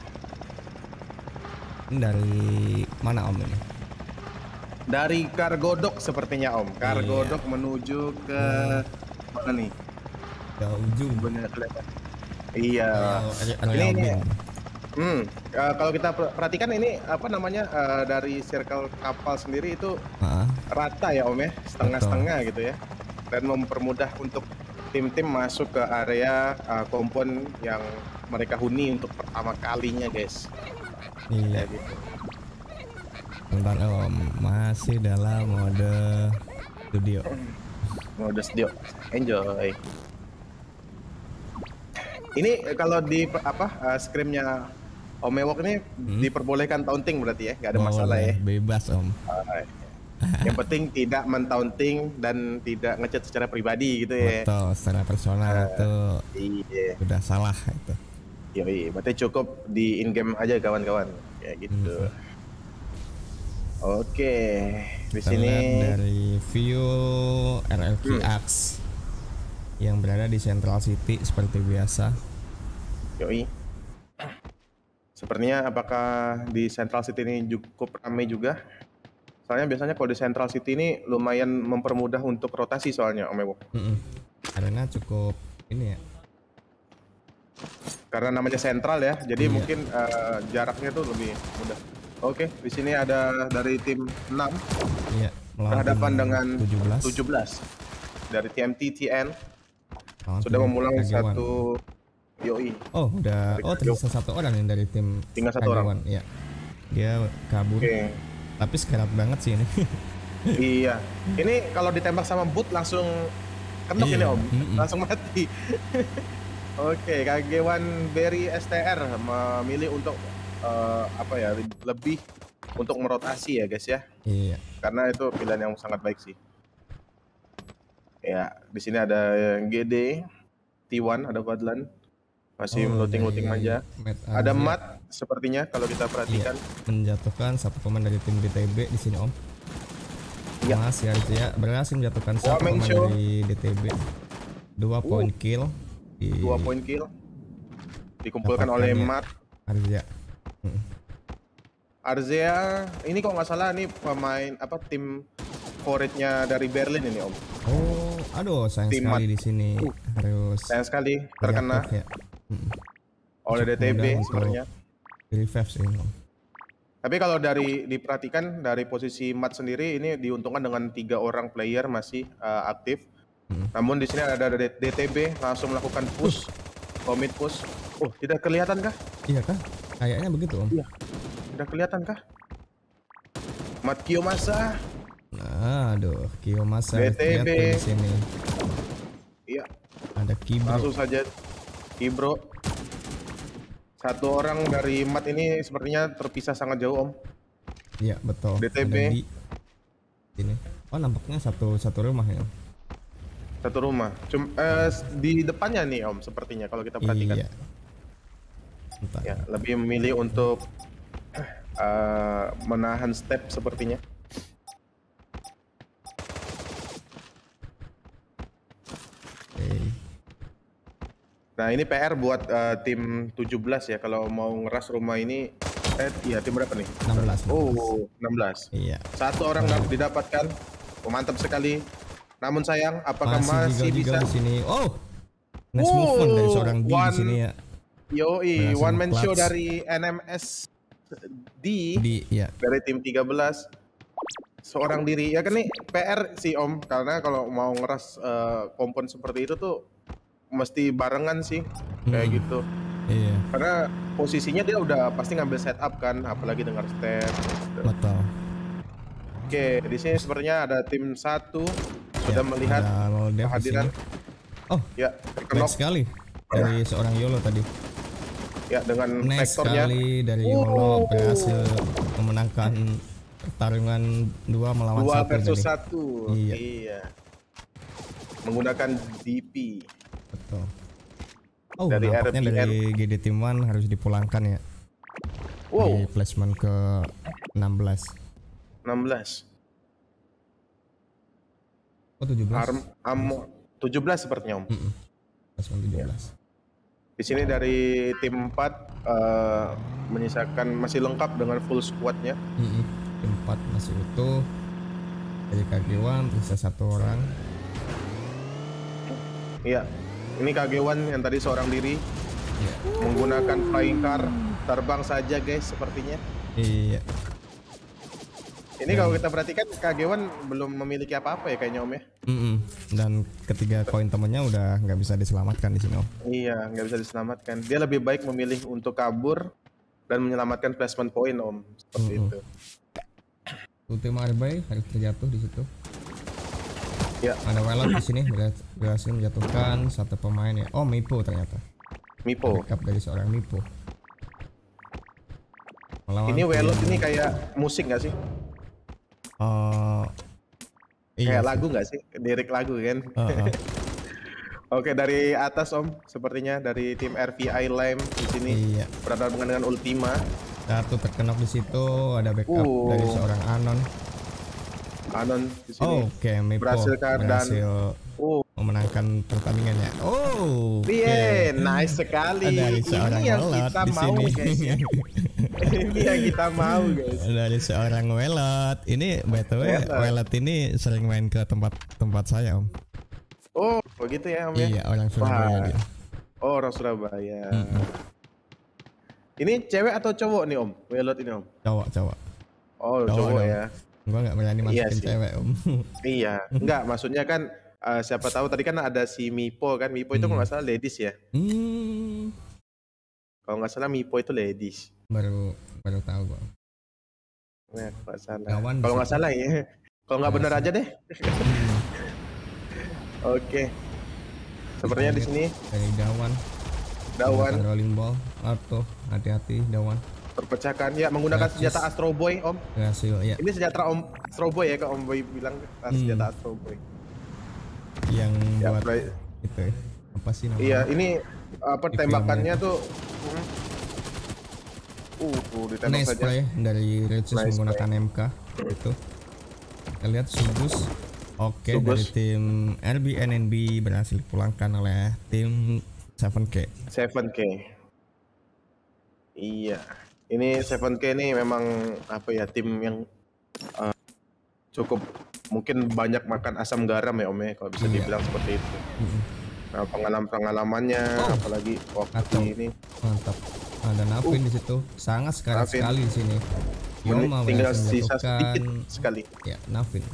ini dari mana Om ini? dari Kargodok sepertinya Om. Kargodok menuju ke mana nih? Ke ujung. Bener kelihatan. Iya. Ini kalau kita perhatikan ini apa namanya dari circle kapal sendiri itu rata ya Om ya, setengah-setengah gitu ya, dan mempermudah untuk tim-tim masuk ke area kompon yang mereka huni untuk pertama kalinya guys. Iya. Ya, gitu. Bentar Om, masih dalam mode studio. Mode studio, enjoy. Ini kalau di scrimnya Om Ewok ini diperbolehkan taunting berarti ya, nggak ada masalah ya. Bebas Om. Yang penting tidak mentaunting dan tidak ngechat secara pribadi gitu ya. Betul, secara personal itu iya. udah salah itu. Yoi, berarti cukup di in game aja kawan-kawan, kayak gitu. Oke, di sini dari view RLQ Axe yang berada di Central City seperti biasa. Yoi. Sepertinya apakah di Central City ini cukup ramai juga? Soalnya biasanya kalau di Central City ini lumayan mempermudah untuk rotasi soalnya Om Ewok. Karena cukup ini ya. Karena namanya sentral ya, jadi mungkin jaraknya tuh lebih mudah. Oke, di sini ada dari tim 6 berhadapan dengan 17 dari TMT TN. Sudah memulai satu Yoi. Oh, udah. Tersisa satu orang yang dari tim. Tinggal satu orang. Ya. Dia kabur. Tapi sekarat banget sih ini. Iya. Ini kalau ditembak sama boot langsung kendok ini Om. Langsung mati. Oke, KG1 Berry STR memilih untuk lebih untuk merotasi ya guys ya. Iya. Karena itu pilihan yang sangat baik sih. Ya, di sini ada GD, T1, ada Badlan. Masih looting aja. Ada Mat sepertinya kalau kita perhatikan. Menjatuhkan satu pemain dari tim DTB di sini Om. Iya. Mas ya berhasil menjatuhkan satu pemain dari DTB. 2 point kill. 2 point kill. Dikumpulkan oleh Mat. Arzea ini kok nggak salah nih pemain tim favoritnya dari Berlin ini Om. Oh, aduh sayang tim sekali di sini harus. Sayang sekali terkena oleh DTB sebenarnya. Revive sih Om. Tapi kalau diperhatikan dari posisi Mat sendiri ini diuntungkan dengan 3 orang player masih aktif. Namun di sini ada DTB langsung melakukan push, commit push. Oh, tidak kelihatan kah? Iya kah? Kayaknya begitu Om. Iya. Tidak kelihatan kah? Mat Kiyomasa. Nah, aduh, Kiyomasa DTB di sini. Iya. Ada Kibro. Langsung saja Kibro. Satu orang dari Mat ini sepertinya terpisah sangat jauh Om. Iya betul. DTB. Ini. Oh nampaknya satu rumah ya. Satu rumah. Di depannya nih Om sepertinya kalau kita perhatikan. Iya. Ya, lebih memilih untuk menahan step sepertinya. Nah ini PR buat tim 17 ya kalau mau ngeras rumah ini. Iya tim berapa nih? 16. Oh 16. Iya. Satu orang didapatkan. Mantap sekali. Namun sayang, apakah masih bisa di sini? Oh, nice move on dari seorang D di sini ya. Yoi, one man show dari NMS D ya. Dari tim 13. Seorang diri ya kan nih PR sih Om, karena kalau mau ngeras kompon seperti itu tuh mesti barengan sih kayak gitu. Iya. Karena posisinya dia udah pasti ngambil setup kan, apalagi dengar step. Betul. Oke, di sini sepertinya ada tim 1 sudah melihat kehadiran. Oh, ya, terkenok sekali dari seorang Yolo tadi. Ya, dengan vektornya. Sekali dari Yolo berhasil memenangkan pertarungan 2 melawan 1 versus 1. Iya. Menggunakan DP. Betul. Oh, dari nampaknya dari GD Team 1 harus dipulangkan ya. Di placement ke 16. Oh 17. 17 sepertinya Om. Klasmen 17. Ya. Di sini dari tim 4 menyisakan masih lengkap dengan full squadnya. Tim 4 masih utuh. Dari KG1 tersisa 1 orang. Iya. Ini KG1 yang tadi seorang diri. Iya. Menggunakan flying car, terbang saja guys sepertinya. Iya. Ini kalau kita perhatikan KG1 belum memiliki apa-apa ya kayaknya Om ya. Dan ketiga koin temennya udah nggak bisa diselamatkan di sini Om. Iya, nggak bisa diselamatkan. Dia lebih baik memilih untuk kabur dan menyelamatkan placement point Om. Seperti itu. Tim Arbay harus terjatuh di situ. Ya. Ada Welot di sini berhasil menjatuhkan 1 pemain ya. Oh, Mipo ternyata. Mipo. Backup dari seorang Mipo. Ini Welot ini kayak musik nggak sih? Iya kayak lagu nggak sih? Lirik lagu kan? Oke, dari atas Om, sepertinya dari tim RVI Lime di sini. Iya. Berhadapan dengan Ultima. Satu terkenok di situ, ada backup dari seorang Anon di sini. Oke, Mipo berhasil memenangkan pertandingannya. Iya, nice sekali. Dari seorang ini yang Welot kita di mau sini. guys ya. Ini yang kita mau guys. Dari seorang Welot. Ini btw Welot ini sering main ke tempat saya Om. Oh, begitu ya Om ya? Iya, orang Surabaya dia. Oh, orang Surabaya. Ini cewek atau cowok nih Om? Welot ini Om? Cowok. Oh, cowok ya. Gua nggak berani masukin cewek Om. Iya, enggak maksudnya kan siapa tahu tadi kan ada si Mipo kan. Mipo itu kalau nggak salah ladies ya. Kalau nggak salah Mipo itu ladies. Baru tahu gua. Nah, kalau nggak salah ya. Kalau nggak benar aja deh. Oke. Sepertinya di sini dari Dawan. Rolling ball, Arto, hati-hati Dawan. Perpecahan ya menggunakan senjata Astro Boy Om. Berhasil ya. Ini senjata Om Astro Boy ya, kalau Om Boy bilang senjata Astro Boy. Yang buat itu ya. Apa sih namanya? Iya, ini apa tembakannya tuh ditembak nice saja. Play dari Regis menggunakan MK itu. Kita lihat Subus. Oke, dari tim RBNNB berhasil dipulangkan oleh tim 7K. Iya. Ini 7K ini memang apa ya, tim yang cukup mungkin banyak makan asam garam ya Om ya, kalau bisa dibilang seperti itu. Nah, pengalamannya apalagi waktu ini mantap. Ada Navin di situ, sangat sekali di sini. Yoma tinggal sisa sedikit sekali. Ya, Navin.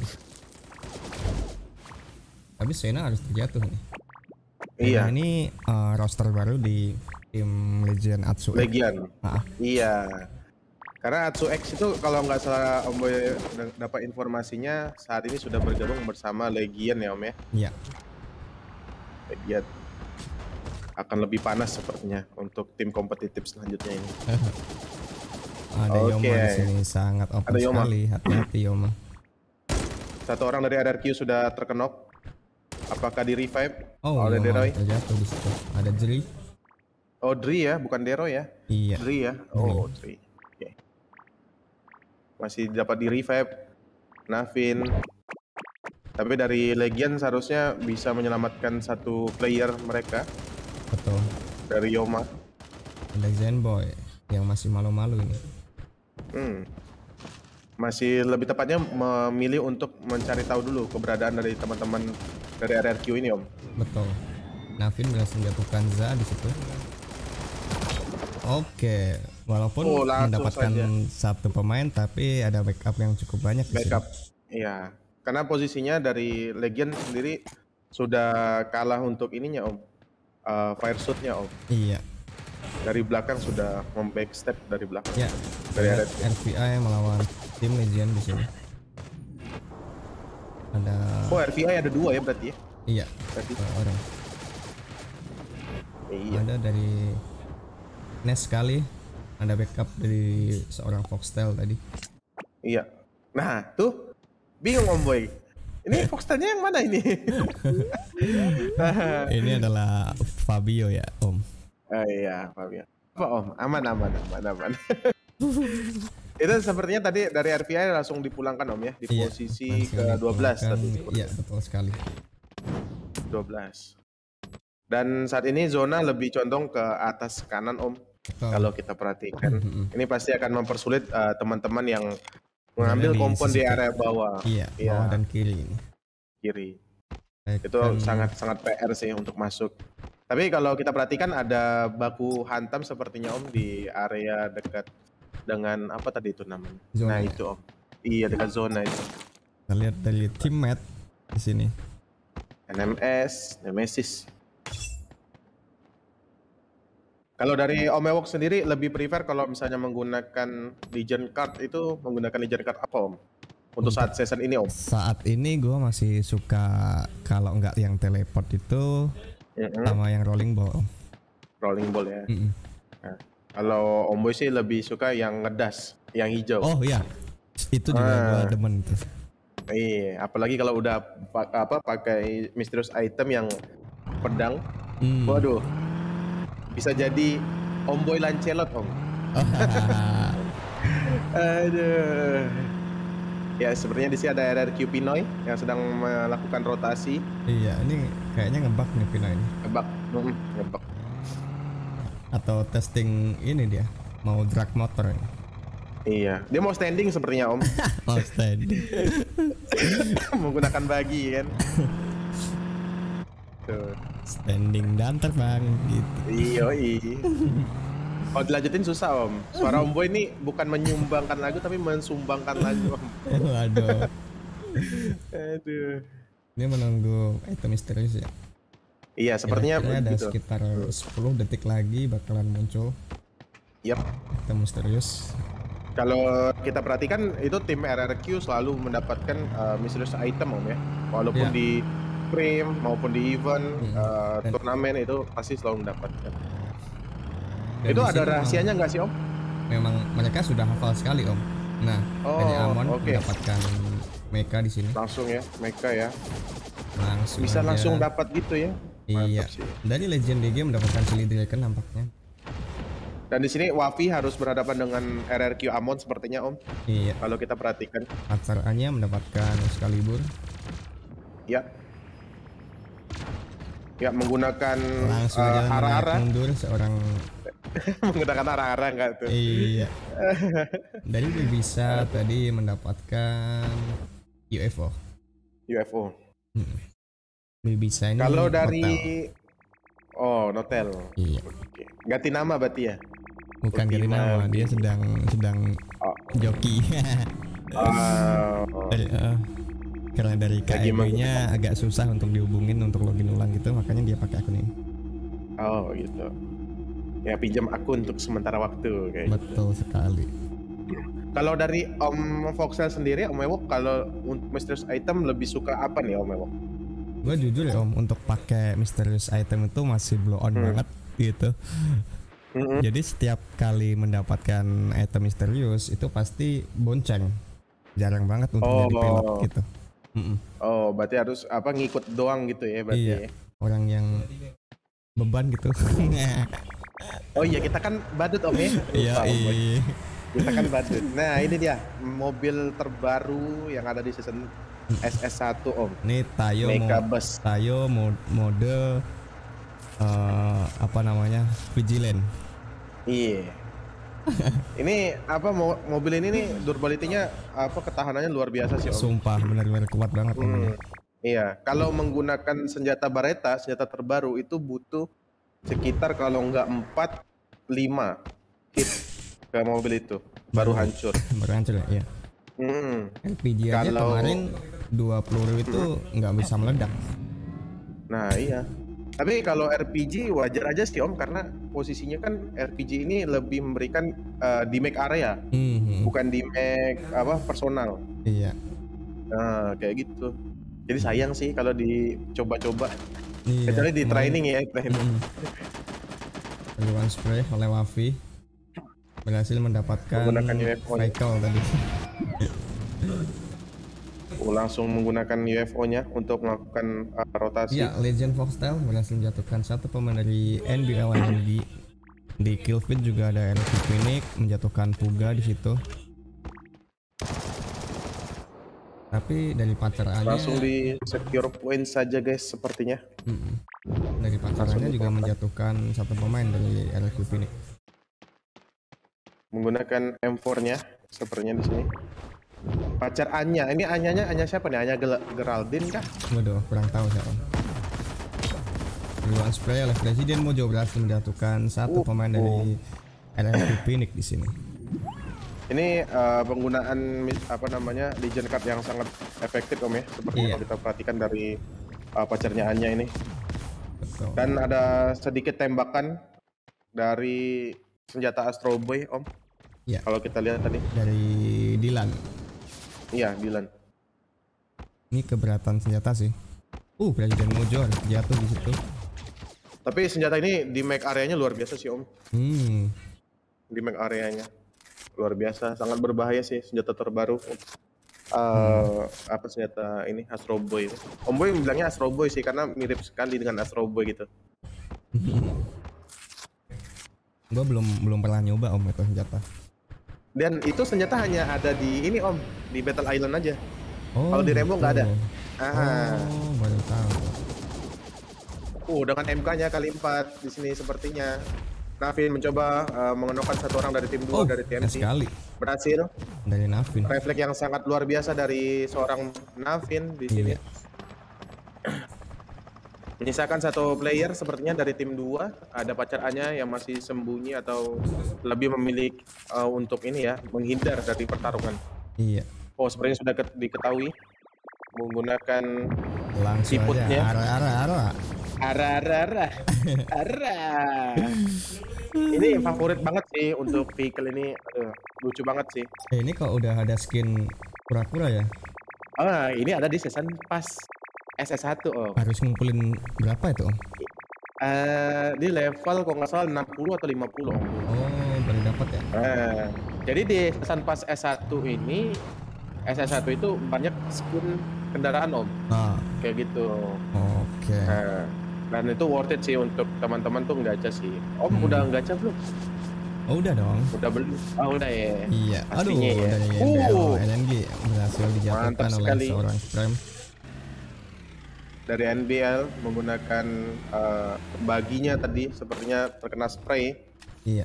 Tapi Sena harus terjatuh nih. Iya. Ini roster baru di tim Legion Atsu. Iya. Karena Atsu X itu kalau nggak salah Om Boy dapat informasinya saat ini sudah bergabung bersama Legion ya Om ya. Iya. Legion akan lebih panas sepertinya untuk tim kompetitif selanjutnya ini. Ada Yoma di sini sangat open sekali. Hati-hati Yoma. Satu orang dari RRQ sudah terkenok. Apakah di revive? Oleh Deroy? Terjatuh di situ. Ada Dri. Oh, Dri ya, bukan Dero ya? Iya. Dri ya. Oh, Dri. Oke. Masih dapat di revive. Navin. Tapi dari Legion seharusnya bisa menyelamatkan satu player mereka. Betul. Dari Yoma. Ada Zenboy yang masih malu-malu ini. Masih lebih tepatnya memilih untuk mencari tahu dulu keberadaan dari teman-teman dari RRQ ini Om. Betul. Navin berhasil menjatuhkan Za di situ. Oke, walaupun mendapatkan satu pemain tapi ada backup yang cukup banyak di backup. Iya. Karena posisinya dari Legion sendiri sudah kalah untuk ininya Om. Fire shoot-nya Om. Iya. Dari belakang sudah membackstep dari belakang. Ya. Dari RVI melawan tim Legion di sini. Ada. Oh, RVI ada 2 ya berarti ya? Iya. Berarti 2 orang. Iya. Ada dari Nes sekali. Ada backup dari seorang Foxtel tadi. Iya. Nah, tuh bingung Om Boy. Ini Foxtelnya yang mana ini? Ini adalah Fabio ya, Om. Oh iya, Fabio. Apa Om? Aman. Itu sepertinya tadi dari RVI langsung dipulangkan Om ya, di posisi ke-12 tadi. Iya, betul sekali. 12. Dan saat ini zona lebih condong ke atas kanan Om. Kalau kita perhatikan, ini pasti akan mempersulit teman-teman yang mengambil kompon di area bawah. Iya, bawah dan kiri. Kiri. Itu sangat PR sih untuk masuk. Tapi kalau kita perhatikan ada baku hantam sepertinya Om di area dekat dengan apa tadi itu namanya? Zona. Nah itu Om. Iya dekat zona itu. Kita lihat dari teammate di sini. NMS, Nemesis. Kalau dari Om Ewok sendiri lebih prefer kalau misalnya menggunakan Legion card itu menggunakan Legion card apa Om? Untuk saat season ini Om? Saat ini gue masih suka kalau nggak yang teleport itu sama yang rolling ball. Rolling ball ya. Nah, kalau Om Boy sih lebih suka yang ngedas, yang hijau. Oh iya, itu juga gue demen tuh. Iya, apalagi kalau udah pakai mysterious item yang pedang. Waduh. Bisa jadi Om Boy Lancelot Om. Aduh. Ya sepertinya di sini ada RRQ Pinoy yang sedang melakukan rotasi. Iya, ini kayaknya ngebug nih Pinoy ini. Ngebug. Atau testing ini dia, mau drag motor ini. Iya, dia mau standing sepertinya Om. Mau standing. Menggunakan bagi kan. Tuh. Standing dan terbang gitu. Iya. Kalau dilanjutin susah Om. Suara Om Boy ini bukan menyumbangkan lagu tapi mensumbangkan lagu Om. Aduh. Aduh. Ini menunggu item misterius ya. Iya sepertinya ada sekitar 10 detik lagi bakalan muncul. Yap. Item misterius. Kalau kita perhatikan itu tim RRQ selalu mendapatkan misterius item Om ya. Walaupun di frame maupun di event turnamen itu pasti selalu mendapatkan. Dan itu ada rahasianya nggak sih Om? Memang mereka sudah hafal sekali Om. Nah, dari Amon mendapatkan mecha di sini. Langsung ya, mecha ya. Langsung. Bisa langsung dapat gitu ya? Iya. Dari Legend DG mendapatkan Chili Dragon nampaknya. Dan di sini Wafi harus berhadapan dengan RRQ Amon sepertinya Om. Iya. Kalau kita perhatikan. Acaranya mendapatkan Excalibur. Ya. Ya menggunakan arah-arah mundur seorang menggunakan arah-arah enggak tuh? Iya. Dari bisa tadi mendapatkan UFO. Bisa ini. Kalau dari Notel. Iya. Oke. Ganti nama berarti ya? Bukan ganti nama, dia sedang joki. Karena dari KIB-nya agak susah untuk dihubungin untuk login ulang gitu, makanya dia pakai akun ini. Oh gitu. Ya pinjam akun untuk sementara waktu kayak. Betul sekali. Kalau dari Om Voxel sendiri, Om Ewok kalau untuk mysterious item lebih suka apa nih Om Ewok? Gue jujur ya Om, untuk pakai mysterious item itu masih blow on banget gitu. Jadi setiap kali mendapatkan item misterius itu pasti bonceng. Jarang banget untuk jadi pilot gitu. Oh, berarti harus ngikut doang gitu ya berarti. Iya, orang yang beban gitu. Oh iya, kita kan badut Om ya. Iya. Kita kan badut. Nah, ini dia mobil terbaru yang ada di season SS1 Om. Ini Tayo mode Vigilant. Iya. Ini mobil ini nih durability-nya ketahanannya luar biasa sih Om. Sumpah benar-benar kuat banget Om. Iya, kalau menggunakan senjata Beretta, senjata terbaru itu butuh sekitar kalau nggak 4-5 hit ke mobil itu baru hancur. Baru hancur ya. Iya. LPG aja kemarin 20 itu nggak bisa meledak. Nah iya. Tapi kalau RPG wajar aja sih Om, karena posisinya kan RPG ini lebih memberikan damage area, bukan damage personal. Iya. Nah kayak gitu. Jadi sayang sih kalau dicoba-coba. Iya. Kecuali di training ya. Peluang spray oleh Wafi berhasil mendapatkan vehicle tadi. Langsung menggunakan UFO-nya untuk melakukan rotasi. Ya, Legend Foxtail berhasil menjatuhkan satu pemain dari NBA One di kill feed. Juga ada RRQ Phoenix menjatuhkan Puga di situ. Tapi dari pacarannya Langsung di secure point saja guys sepertinya. Dari pacarannya juga menjatuhkan satu pemain dari LSU Phoenix. Menggunakan M4-nya sepertinya di sini. Pacar Anya, ini Anya siapa nih? Anya Geraldine kah? Waduh, kurang tahu siapa. Duluan spray oleh Presiden Mojo berhasil menjatuhkan satu pemain dari LSU Phoenix di sini. Ini penggunaan apa namanya Legion Card yang sangat efektif Om ya, seperti yang kita perhatikan dari pacarnya Anya ini. Betul. Dan ada sedikit tembakan dari senjata Astro Boy Om. Iya. Kalau kita lihat tadi. Dari Dylan. Iya, Dylan. Ini keberatan senjata sih. Presiden Mojo jatuh di situ. Tapi senjata ini di mag areanya luar biasa sih Om. Di mag areanya luar biasa, sangat berbahaya sih senjata terbaru. Apa senjata ini Astro Boy. Om Boy bilangnya Astro Boy sih karena mirip sekali dengan Astro Boy gitu. Gua belum pernah nyoba Om itu senjata. Dan itu senjata hanya ada di ini Om, di Battle Island aja. Kalau di Rainbow nggak ada. Baru tahu. Dengan MK-nya kali 4 di sini sepertinya. Navin mencoba mengenokkan satu orang dari tim 2 dari TMC. Sekali. Berhasil. Dari Navin. Refleks yang sangat luar biasa dari seorang Navin di sini. Menyisakan satu player sepertinya dari tim 2. Ada pacar Anya yang masih sembunyi atau lebih memilih untuk ini ya, menghindar dari pertarungan. Iya. Sepertinya sudah diketahui menggunakan langsung siputnya. Arah. Ini favorit banget sih untuk vehicle ini. Lucu banget sih. Ini kalau udah ada skin pura-pura ya? Ini ada di season pas SS1 Om. Harus ngumpulin berapa itu Om? Di level kalau nggak salah 60 atau 50 Om. Baru dapat ya? Jadi di season pas S1 ini, SS1 itu banyak skin kendaraan Om. Kayak gitu. Oke. Dan itu worth it sih untuk teman-teman tuh gacha sih. Om udah gacha belum? Udah dong. Udah beli? Udah ya. Iya. Pastinya ya. Dari LNG berhasil dijatuhkan oleh seorang Prime. Dari NBL menggunakan baginya tadi sepertinya terkena spray. Iya.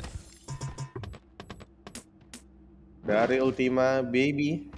Dari Ultima Baby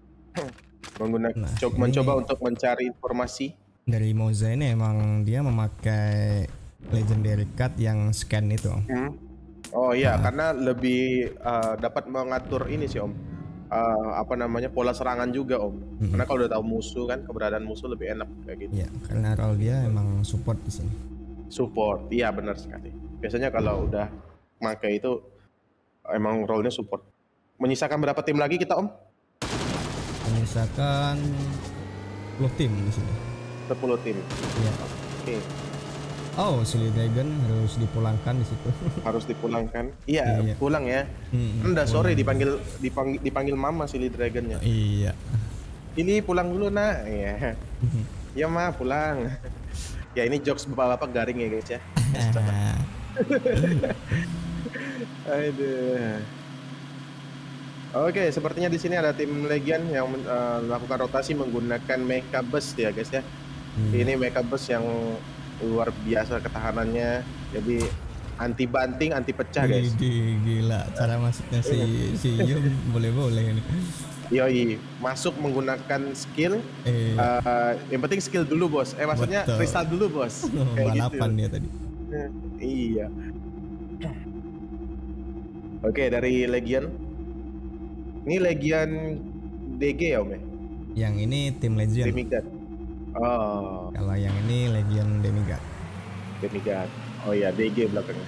mencoba untuk mencari informasi. Dari Moza ini emang dia memakai legendary card yang scan itu. Karena lebih dapat mengatur ini sih Om. Pola serangan juga Om. Karena kalau udah tahu musuh kan, keberadaan musuh lebih enak kayak gitu. Iya, karena role dia emang support di sini. Support, iya benar sekali. Biasanya kalau udah pakai itu emang role-nya support. Menyisakan berapa tim lagi kita Om? Menyisakan 10 tim di sini. 10 tim. Iya. Oke. Silly Dragon harus dipulangkan di situ. Harus dipulangkan. Iya, pulang ya. Udah sore dipanggil mama Silly Dragonnya. Iya. Ini pulang dulu nak. Iya. Ya ma pulang. Ya ini jokes bapak-bapak garing ya guys ya. Aduh. Oke, sepertinya di sini ada tim Legion yang melakukan rotasi menggunakan mecha bus ya guys ya. Ini mecha bus yang luar biasa ketahanannya, jadi anti banting, anti pecah guys. Gila, cara masuknya si Yum boleh-boleh ini. Yoi, masuk menggunakan skill. Yang penting skill dulu bos. Maksudnya kristal dulu bos. Balapan gitu. Dia tadi. Iya. Oke, dari Legion. Ini Legion DG ya Om ya? Yang ini tim Legion. Demigod. Kalau yang ini Legion Demigod. Demigod. Oh iya, DG belakangnya.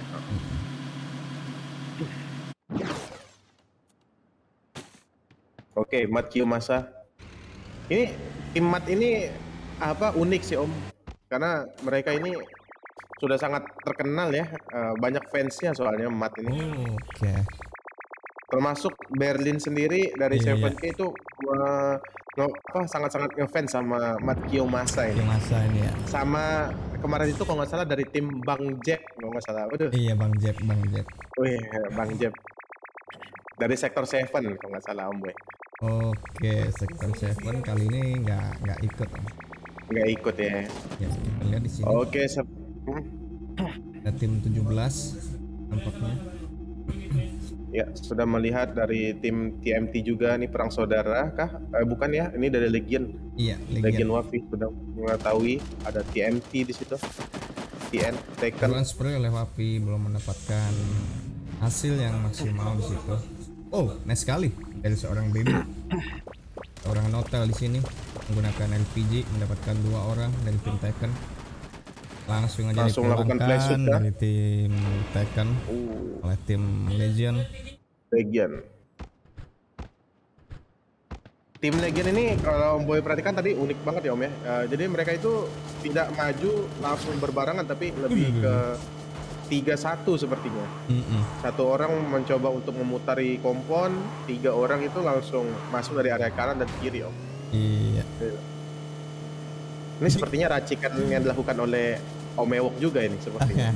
Oke, Mat Kiyomasa. Ini tim Mat ini unik sih Om. Karena mereka ini sudah sangat terkenal ya. Banyak fansnya soalnya Mat ini. Oke. Termasuk Berlin sendiri dari 7K itu sangat-sangat ngefans sama Mat Kiyomasa ini. Kiyomasa ini ya. Sama kemarin itu kalau nggak salah dari tim Bang Jeb kalau nggak salah. Iya Bang Jeb. Oh iya Bang Jeb. Dari sektor 7 kalau nggak salah Om Boy. Oke, Sector 7 kali ini nggak ikut. Nggak ikut ya. Ya, kita lihat di sini. Oke, ada tim 17 nampaknya. Ya, sudah melihat dari tim TMT juga nih, perang saudara kah? Bukan ya, ini dari Legion. Iya, Legion Wafi sudah mengetahui ada TMT di situ. TN Taken. Spray oleh Wafi belum mendapatkan hasil yang maksimal di situ. Oh, nice sekali dari seorang baby. Orang Notel di sini menggunakan LPG mendapatkan 2 orang dari tim Taken. Langsung melakukan dipulangkan dari tim Taken oleh tim Legion. Tim Legion ini kalau Om Boy perhatikan tadi unik banget ya Om ya. Jadi mereka itu tidak maju langsung berbarengan tapi lebih ke 3-1 sepertinya. Satu orang mencoba untuk memutari kompon, 3 orang itu langsung masuk dari area kanan dan kiri Om. Iya. Ini sepertinya racikan yang dilakukan oleh Om Ewok juga ini sepertinya.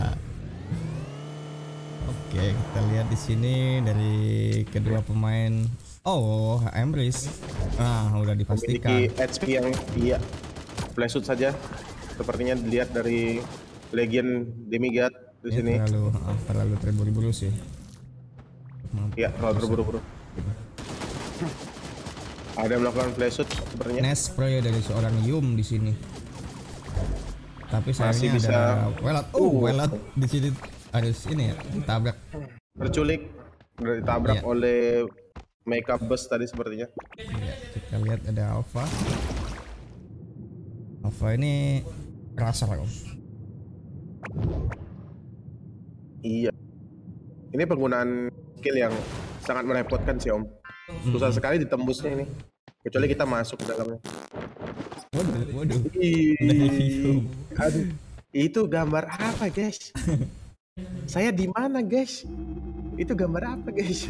Oke, kita lihat di sini dari kedua pemain. Oh, Emrys. Nah, udah dipastikan. Memiliki HP yang flashshot saja. Sepertinya dilihat dari Legion Demigod di sini. Terlalu terburu-buru sih. Iya, terlalu terburu-buru. Ada yang melakukan flashshot sepertinya. Nest Pro dari seorang Yum di sini. Tapi sayangnya bisa ada Welat. Welat di sini harus ini ya, ditabrak. Terculik, ditabrak oleh Makeup Bus tadi sepertinya. Iya, kita lihat ada Alpha. Alpha ini kerasa Om. Iya. Ini penggunaan skill yang sangat merepotkan sih Om. Susah sekali ditembusnya ini. Kecuali kita masuk ke dalamnya. Waduh. Aduh, itu gambar apa guys? Saya di mana guys? Itu gambar apa guys?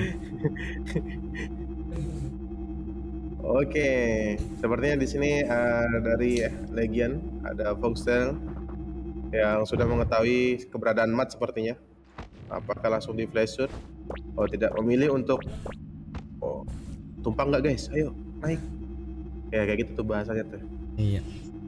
Oke, sepertinya di sini dari Legion ada Foxtail yang sudah mengetahui keberadaan Mat sepertinya. Apakah langsung di flash shoot? Oh tidak, memilih untuk tumpang nggak guys? Ayo naik. Ya kayak gitu tuh bahasanya tuh. Iya.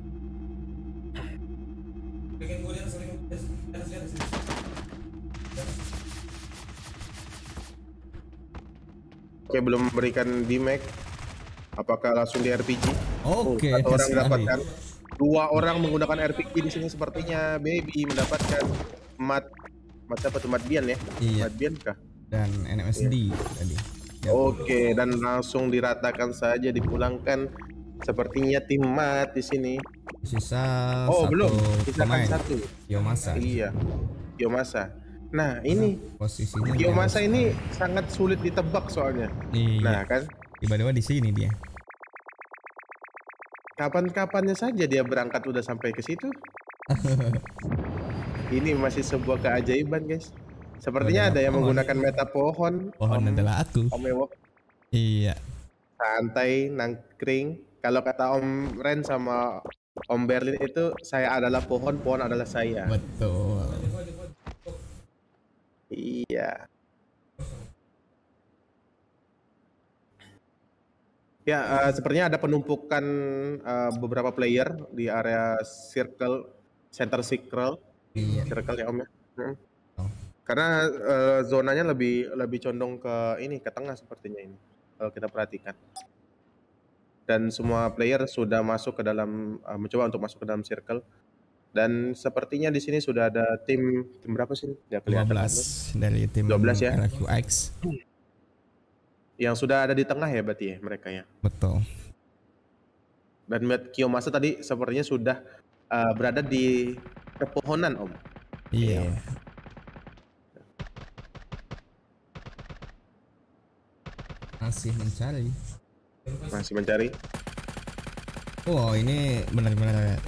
Oke, belum memberikan D-Mac. Apakah langsung di RPG? Oke. Satu orang mendapatkan. 2 orang menggunakan RPG di sini sepertinya. Baby mendapatkan mat siapa tuh? Mat Bian ya? Iya. Mat Bian kah? Dan NMSD tadi. Oke, dan langsung diratakan saja, dipulangkan. Sepertinya tim Mat di sini. Sisa belum. Sisakan 1. Yomasa. Iya. Yomasa. Nah, ini posisinya Yomasa ini sangat sulit ditebak soalnya. Iya. Nah, kan tiba-tiba di sini dia. Kapan-kapannya saja dia berangkat udah sampai ke situ. Ini masih sebuah keajaiban, guys. Sepertinya ada yang menggunakan meta pohon. Pohon adalah aku. Om Ewok. Iya. Santai, nangkring. Kalau kata Om Ren sama Om Berlin itu, saya adalah pohon, pohon adalah saya. Betul. Iya. Ya, sepertinya ada penumpukan beberapa player di area center circle. Iya. Circle ya Om ya. Karena zonanya lebih condong ke tengah sepertinya ini. Kalau kita perhatikan. Dan semua player sudah masuk ke dalam mencoba untuk masuk ke dalam circle. Dan sepertinya di sini sudah ada tim berapa sih? Nggak kelihatan. 12 dari tim 12 ya. RQX. Yang sudah ada di tengah ya berarti ya mereka ya. Betul. Dan Kiyomasa tadi sepertinya sudah berada di pepohonan Om. Iya. Masih mencari. Oh, ini benar-benar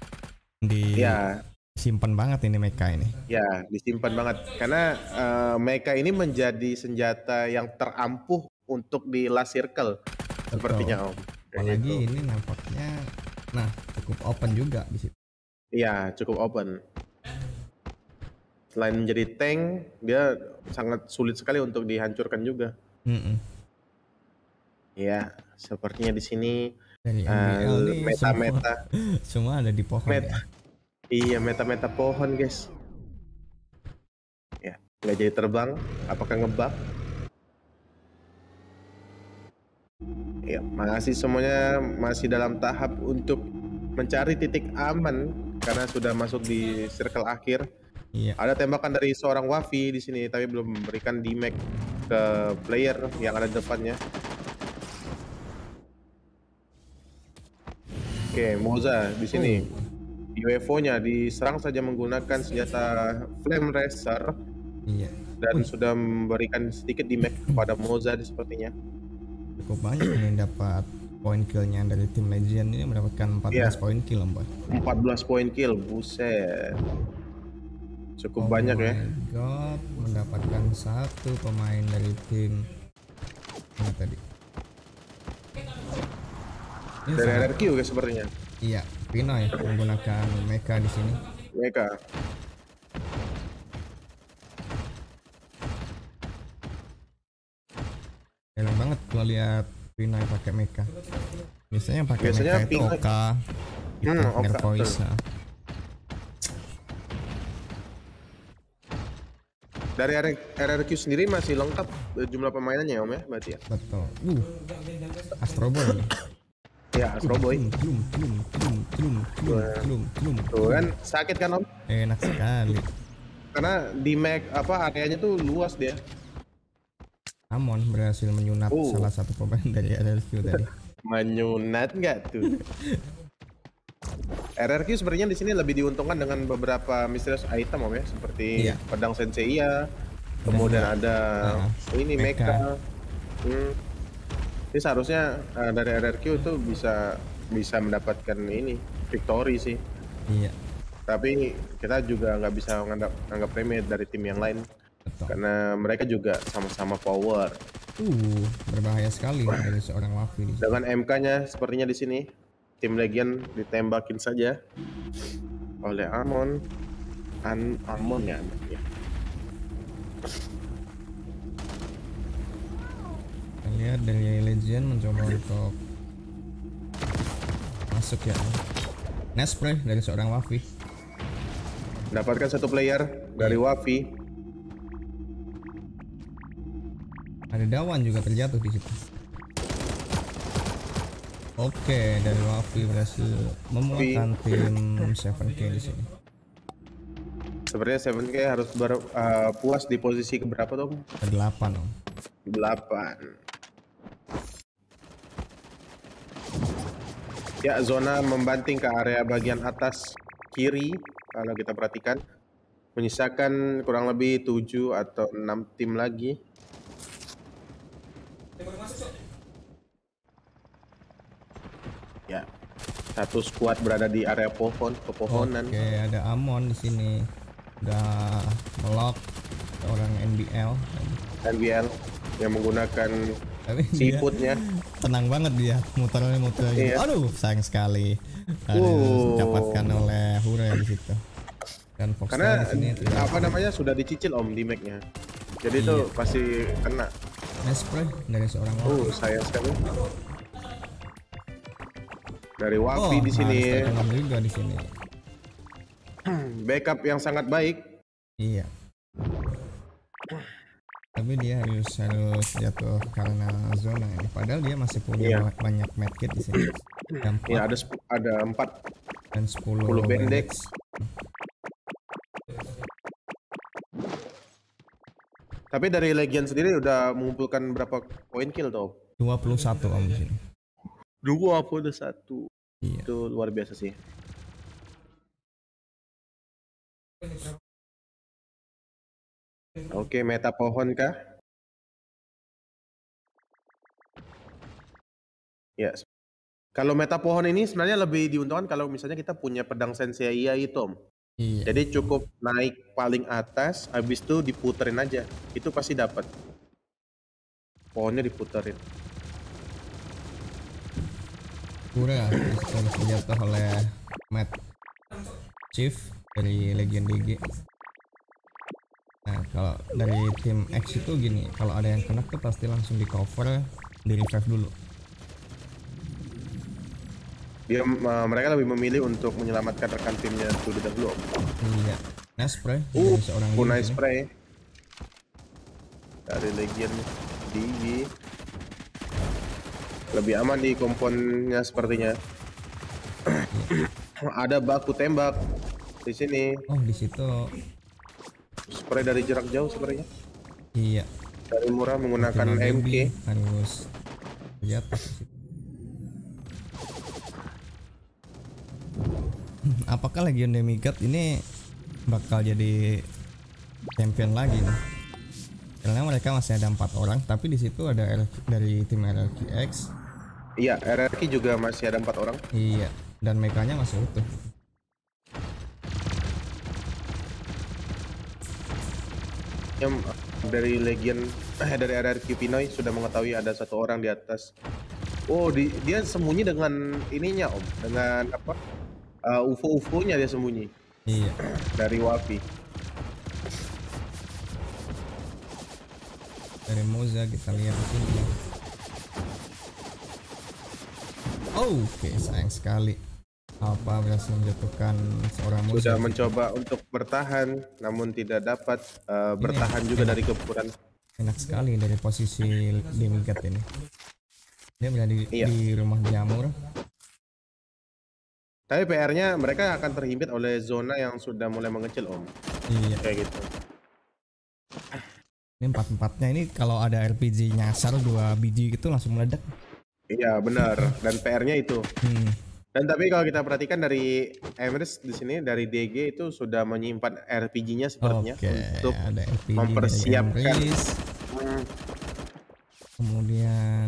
disimpan banget ini mecha ini. Ya, disimpan banget karena mecha ini menjadi senjata yang terampuh untuk di last circle. Betul. Sepertinya Om. Apalagi ini nampaknya cukup open juga di situ. Iya, cukup open. Selain menjadi tank, dia sangat sulit sekali untuk dihancurkan juga. Ya, sepertinya di sini Dari NBL nih semua meta-meta semua ada di pohon meta ya. iya meta-meta pohon guys. Ya, nggak jadi terbang. Apakah ngebug? Ya, masih semuanya masih dalam tahap untuk mencari titik aman karena sudah masuk di circle akhir. Iya. Ada tembakan dari seorang Wafi di sini, tapi belum memberikan damage ke player yang ada di depannya. Oke, Moza di sini. UFO-nya diserang saja menggunakan senjata Flame Racer. Iya. Dan sudah memberikan sedikit damage kepada Moza sepertinya. Cukup banyak ini dapat poin killnya dari tim Legend ini, mendapatkan 14 poin kill, Mbak. 14 poin kill, buset. Cukup banyak ya. Oh my god, mendapatkan satu pemain dari tim mana tadi? Ini Dari RRQ guys sepertinya. Iya, Pino ya menggunakan mecha di sini. Mecha. Enak banget kalau lihat Pino yang pakai mecha. Biasanya pakai mecha itu Oka, itu Nervois. Dari RRQ sendiri masih lengkap jumlah pemainannya Om ya, berarti ya? Betul. Astro Boy nih. Ya, Astro Boy. Tuh kan sakit kan Om? Enak sekali. Karena di Mac areanya tuh luas dia. Amon berhasil menyunat salah satu pemain dari RRQ tadi. Menyunat nggak tuh? RRQ sebenarnya di sini lebih diuntungkan dengan beberapa misterius item Om ya, seperti pedang Senseiya, kemudian ada ini mecha. Ini seharusnya dari RRQ itu bisa mendapatkan ini victory sih. Iya. Tapi kita juga nggak bisa menganggap remeh dari tim yang lain. Betul. Karena mereka juga sama-sama power. Berbahaya sekali dari seorang Wafi. Dengan MK-nya sepertinya di sini. Tim Legion ditembakin saja oleh Amon. Amon ya. Kita lihat dari Legion mencoba untuk masuk ya. Nespray dari seorang Wafi. Dapatkan satu player dari Wafi. Ada Dawan juga terjatuh di situ. Oke, dari Wafi berhasil memuatkan tim 7K di sini. Sebenarnya 7K harus puas di posisi keberapa tuh? Ke-8 Om. 8. Ya, zona membanting ke area bagian atas kiri kalau kita perhatikan. Menyisakan kurang lebih 7 atau 6 tim lagi. Ya, satu squad berada di area pepohonan. Oke, ada Amon di sini. Udah melok orang NBL yang menggunakan seafoodnya. Tenang banget dia, muter gitu. Aduh, sayang sekali. Dapatkan oleh Hure di situ. Dan Fox karena di sini sudah dicicil Om di Mac-nya. Jadi itu pasti kena. Nespray dari seorang sayang sekali. Dari Wafi di sini. Juga di sini. Backup yang sangat baik. Iya. Tapi dia harus jatuh karena zona ini. Padahal dia masih punya banyak medkit di sini. Iya, ada 4 dan 10 bandage. Tapi dari Legion sendiri udah mengumpulkan berapa poin kill tuh? 21 Om di sini. 21. Iya. Itu luar biasa sih. Oke, meta pohon kah? Ya. Kalau meta pohon ini sebenarnya lebih diuntungkan kalau misalnya kita punya pedang Senseiya itu, Om. Iya. Jadi cukup naik paling atas, habis itu diputerin aja. Itu pasti dapat. Pohonnya diputerin. Udah jatuh oleh Matt Chief dari Legion DG. Nah, kalau dari tim X itu gini, kalau ada yang kena tuh pasti langsung di cover di revive dulu. Mereka lebih memilih untuk menyelamatkan rekan timnya terlebih dahulu. Iya. Nice spray. Seorang nice spray dari Legion DG. Lebih aman di komponnya sepertinya. Ada baku tembak di sini. Oh, di situ. Spray dari jarak jauh sepertinya. Iya. Dari murah menggunakan MK. Harus jatuh. Apakah Legion Demigod ini bakal jadi champion lagi nih? Karena mereka masih ada 4 orang, tapi di situ ada dari tim RRQX. Iya, RRQ juga masih ada 4 orang. Iya, dan mekanya masih utuh. Yang dari Legion dari RRQ Pinoy sudah mengetahui ada 1 orang di atas. Oh, dia sembunyi dengan ininya Om, dengan apa? UFO-UFO-nya dia sembunyi. Iya. Dari Wafi. Dari Moza kita lihat di sini. Oke, sayang sekali. Apa berhasil menjatuhkan seorang Moza. Sudah mencoba untuk bertahan, namun tidak dapat bertahan juga dari gempuran. Enak sekali dari posisi Demigod ini. Dia berada di rumah jamur. Tapi PR-nya mereka akan terhimpit oleh zona yang sudah mulai mengecil Om. Iya. Kayak gitu. Ini 4-4-nya ini kalau ada RPG nyasar 2 biji gitu langsung meledak. Iya benar. Dan PR-nya itu. Dan tapi kalau kita perhatikan dari Emrys di sini dari DG itu sudah menyimpan RPG-nya sepertinya untuk ada RPG mempersiapkan. Kemudian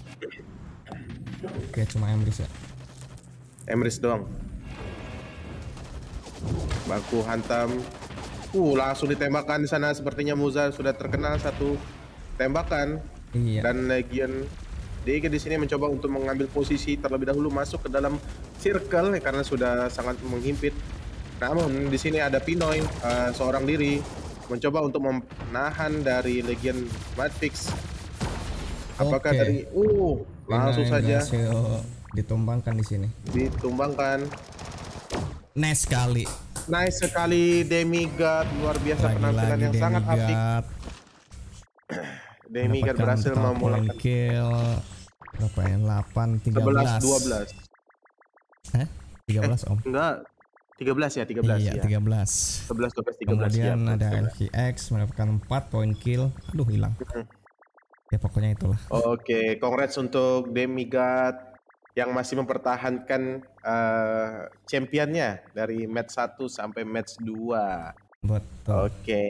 cuma Emrys ya. Emrys doang. Baku hantam. Langsung ditembakkan di sana. Sepertinya Moza sudah terkena 1 tembakan. Iya. Dan Legion DG di sini mencoba untuk mengambil posisi terlebih dahulu masuk ke dalam circle karena sudah sangat menghimpit. Namun di sini ada Pinoy seorang diri mencoba untuk menahan dari Legion Madfix. Apakah dari langsung saja ditumbangkan di sini. Ditumbangkan. Nice sekali. Nice sekali Demigod, luar biasa penampilan yang sangat apik. Demigod berhasil memulangkan kill. Berapa ya? 8 13 12. 13 Om. Enggak. 13 ya, 13 iya, ya. 13. 11 12 13 Kemudian ya. ada LVX mendapatkan 4 poin kill. Aduh, hilang. Ya pokoknya itulah. Oke, congrats untuk Demigod yang masih mempertahankan championnya dari match 1 sampai match 2. Betul. Oke.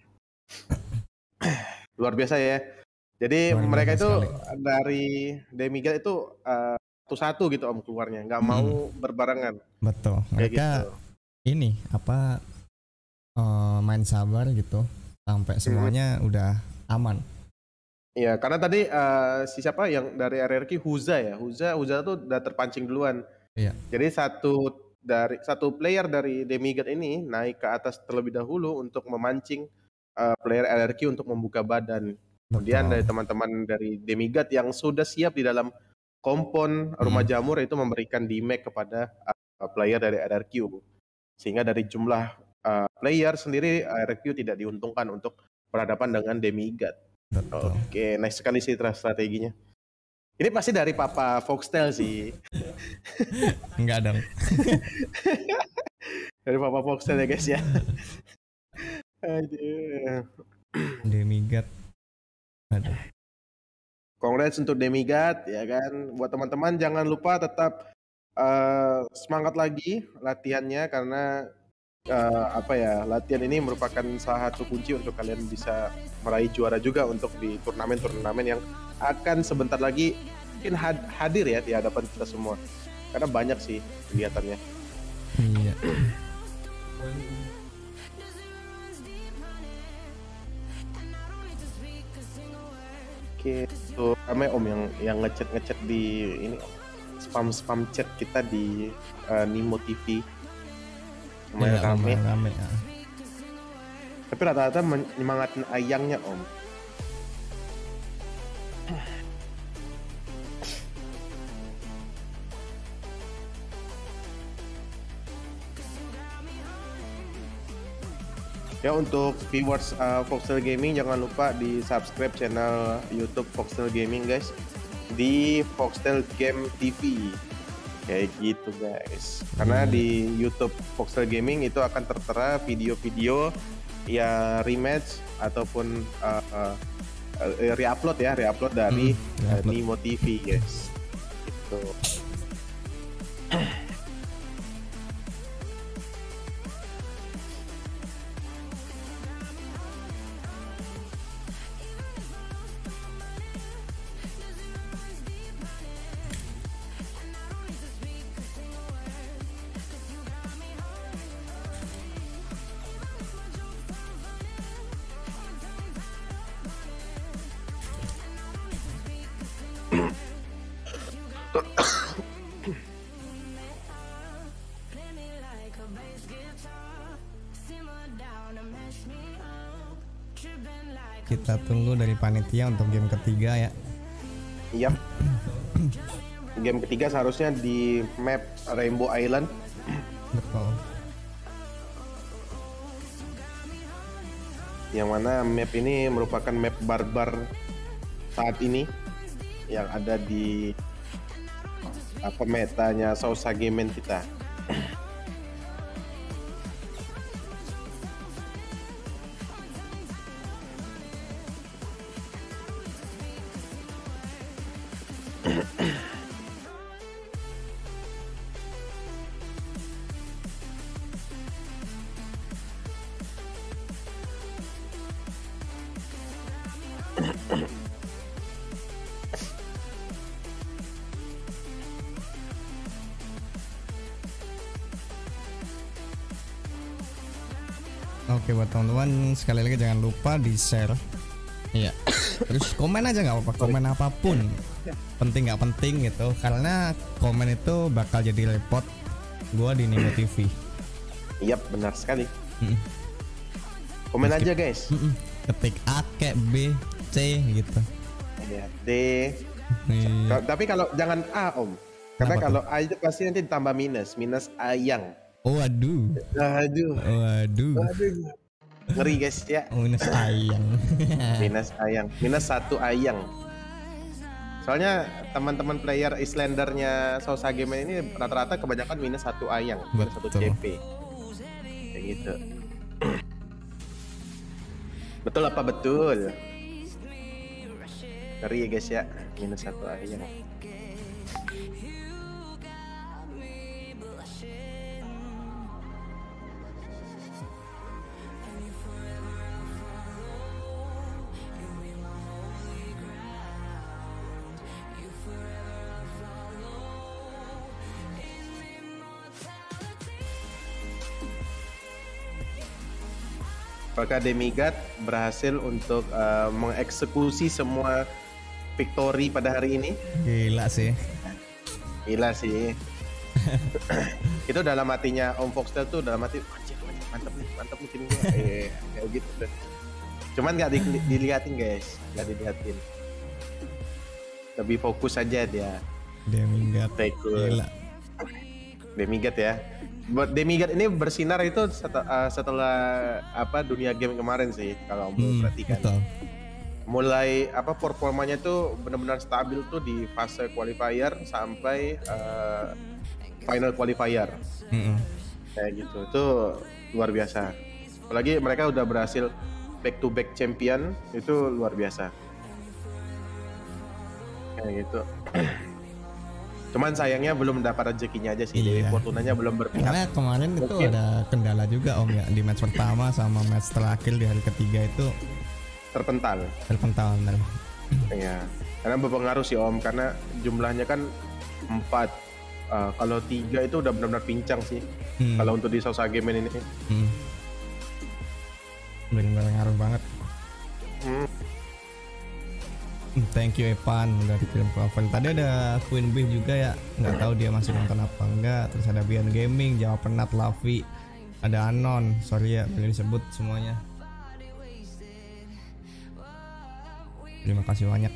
Luar biasa ya. Jadi mereka itu sekali. Dari Demigod itu satu-satu gitu Om keluarnya, nggak mau berbarengan. Betul. Mereka gitu. Ini apa main sabar gitu sampai semuanya udah aman. Iya, karena tadi siapa yang dari RRQ Huza tuh udah terpancing duluan. Iya. Jadi satu player dari Demigod ini naik ke atas terlebih dahulu untuk memancing player RRQ untuk membuka badan. Kemudian dari teman-teman dari Demigod yang sudah siap di dalam kompon rumah jamur itu memberikan damage kepada player dari RRQ. Sehingga dari jumlah player sendiri RRQ tidak diuntungkan untuk berhadapan dengan Demigod. Oke, nice sekali sih strateginya. Ini pasti dari Papa Foxtail sih. Enggak dong. Dari Papa Foxtail ya guys ya. Demigod. Aduh. Congrats untuk Demigod ya kan. Buat teman-teman jangan lupa tetap semangat lagi latihannya karena latihan ini merupakan salah satu kunci untuk kalian bisa meraih juara juga untuk di turnamen-turnamen yang akan sebentar lagi mungkin hadir ya di hadapan kita semua. Karena banyak sih kelihatannya. Iya. Oke, tuh ramai Om yang ngechat di ini spam chat kita di Nimo TV. Rame ya. Tapi rata-rata menyemangatin ayangnya Om. Ya untuk viewers Foxtel Gaming jangan lupa di subscribe channel YouTube Foxtel Gaming guys, di Foxtel Game TV kayak gitu guys. Karena di YouTube Foxtel Gaming itu akan tertera video-video ya rematch ataupun reupload dari Nimo TV guys. Gitu. Kita tunggu dari panitia untuk game ketiga ya. Iya. Game ketiga seharusnya di map Rainbow Island. Betul. Yang mana map ini merupakan map barbar saat ini yang ada di metanya Sausa Game kita. Oke, buat teman-teman sekali lagi jangan lupa di share. Iya. Terus komen aja nggak apa-apa, komen apapun. Penting nggak penting gitu. Karena komen itu bakal jadi report gua di Nimo TV. Iya, benar sekali. Komen aja guys. Ketik A, ke B, C gitu. Ya, D. Tapi kalau jangan A om. Karena kalau A itu pasti nanti ditambah minus ayang. Waduh. Ngeri guys ya. Minus ayang. minus 1 ayang. Soalnya teman-teman player Islandernya Sausa Game ini rata-rata kebanyakan minus 1 ayang, minus 1 CP. Kayak gitu. Betul apa betul? Ngeri ya guys ya, minus 1 ayang. Apakah Demigod berhasil untuk mengeksekusi semua victory pada hari ini? Gila sih. Itu dalam hatinya Om Foxtel tuh dalam hati, mantap nih tim gue. Kayak gitu deh. Cuman nggak dilihatin guys, nggak dilihatin. Lebih fokus aja dia. Demigod. Gila. Demigod ya. Demigod ini bersinar itu setelah dunia game kemarin sih kalau mau perhatikan. Betul. Mulai performanya tuh benar-benar stabil tuh di fase qualifier sampai final qualifier. Kayak gitu. Itu luar biasa. Apalagi mereka udah berhasil back to back champion, itu luar biasa. Kayak gitu. Cuman sayangnya belum dapat rezekinya aja sih, jadi fortunanya belum berpihak. Karena kemarin itu ada kendala juga om ya, di match pertama sama match terakhir di hari ketiga itu terpental benar. Iya, karena berpengaruh sih om, karena jumlahnya kan 4. Kalau 3 itu udah benar-benar pincang sih. Kalau untuk di Sausa Game ini benar-benar ngaruh banget. Thank you Evan dari kirim cover. Tadi ada Queen Bee juga ya, nggak tahu dia masih nonton apa enggak. Terus ada Bian Gaming, Jawa Penat, Lavi, ada Anon, sorry ya belum disebut semuanya. Terima kasih banyak.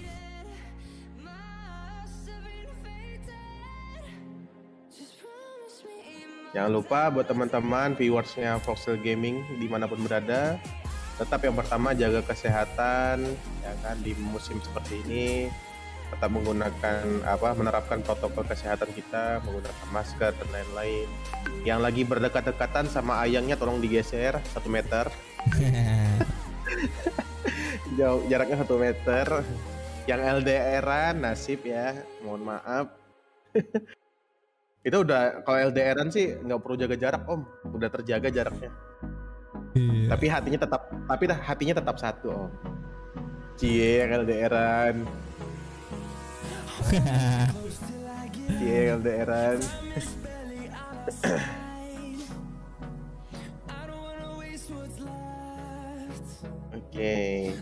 Jangan lupa buat teman-teman viewersnya Voxel Gaming dimanapun berada, tetap yang pertama jaga kesehatan ya kan di musim seperti ini, tetap menerapkan protokol kesehatan kita, menggunakan masker dan lain-lain. Yang lagi berdekatan sama ayangnya tolong digeser 1 meter. Jauh, jaraknya 1 meter. Yang LDR-an nasib ya, mohon maaf. Itu udah, kalau LDR-an sih nggak perlu jaga jarak Om, udah terjaga jaraknya. Iya. Tapi hatinya tetap satu Om. Cie LDR-an. Cie LDR-an. Oke.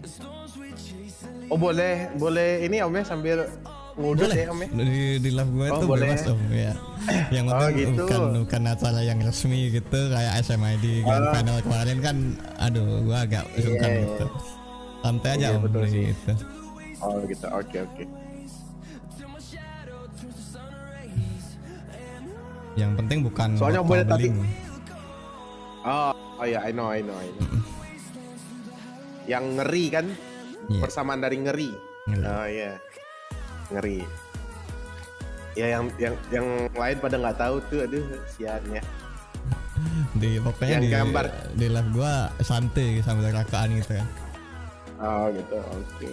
Oh boleh ini Om ya sambil ngudut ya Om ya. Di live gue tuh boleh. bebas Om ya. Yang penting gitu. bukan acara yang resmi gitu kayak SMID Grand Final kemarin kan, aduh gue agak sungkan gitu. Santai aja Om gitu. Oh gitu, oke. Yang penting bukan soalnya boleh tadi. bowling. Oh ya, I know. Yang ngeri kan? Yeah. Persamaan dari ngeri. Oh iya. Ngeri. Ya yang lain pada nggak tahu tuh, aduh siannya. Pokoknya yang gambar di live gua santai sambil rakaan gitu ya. Oh gitu, oke.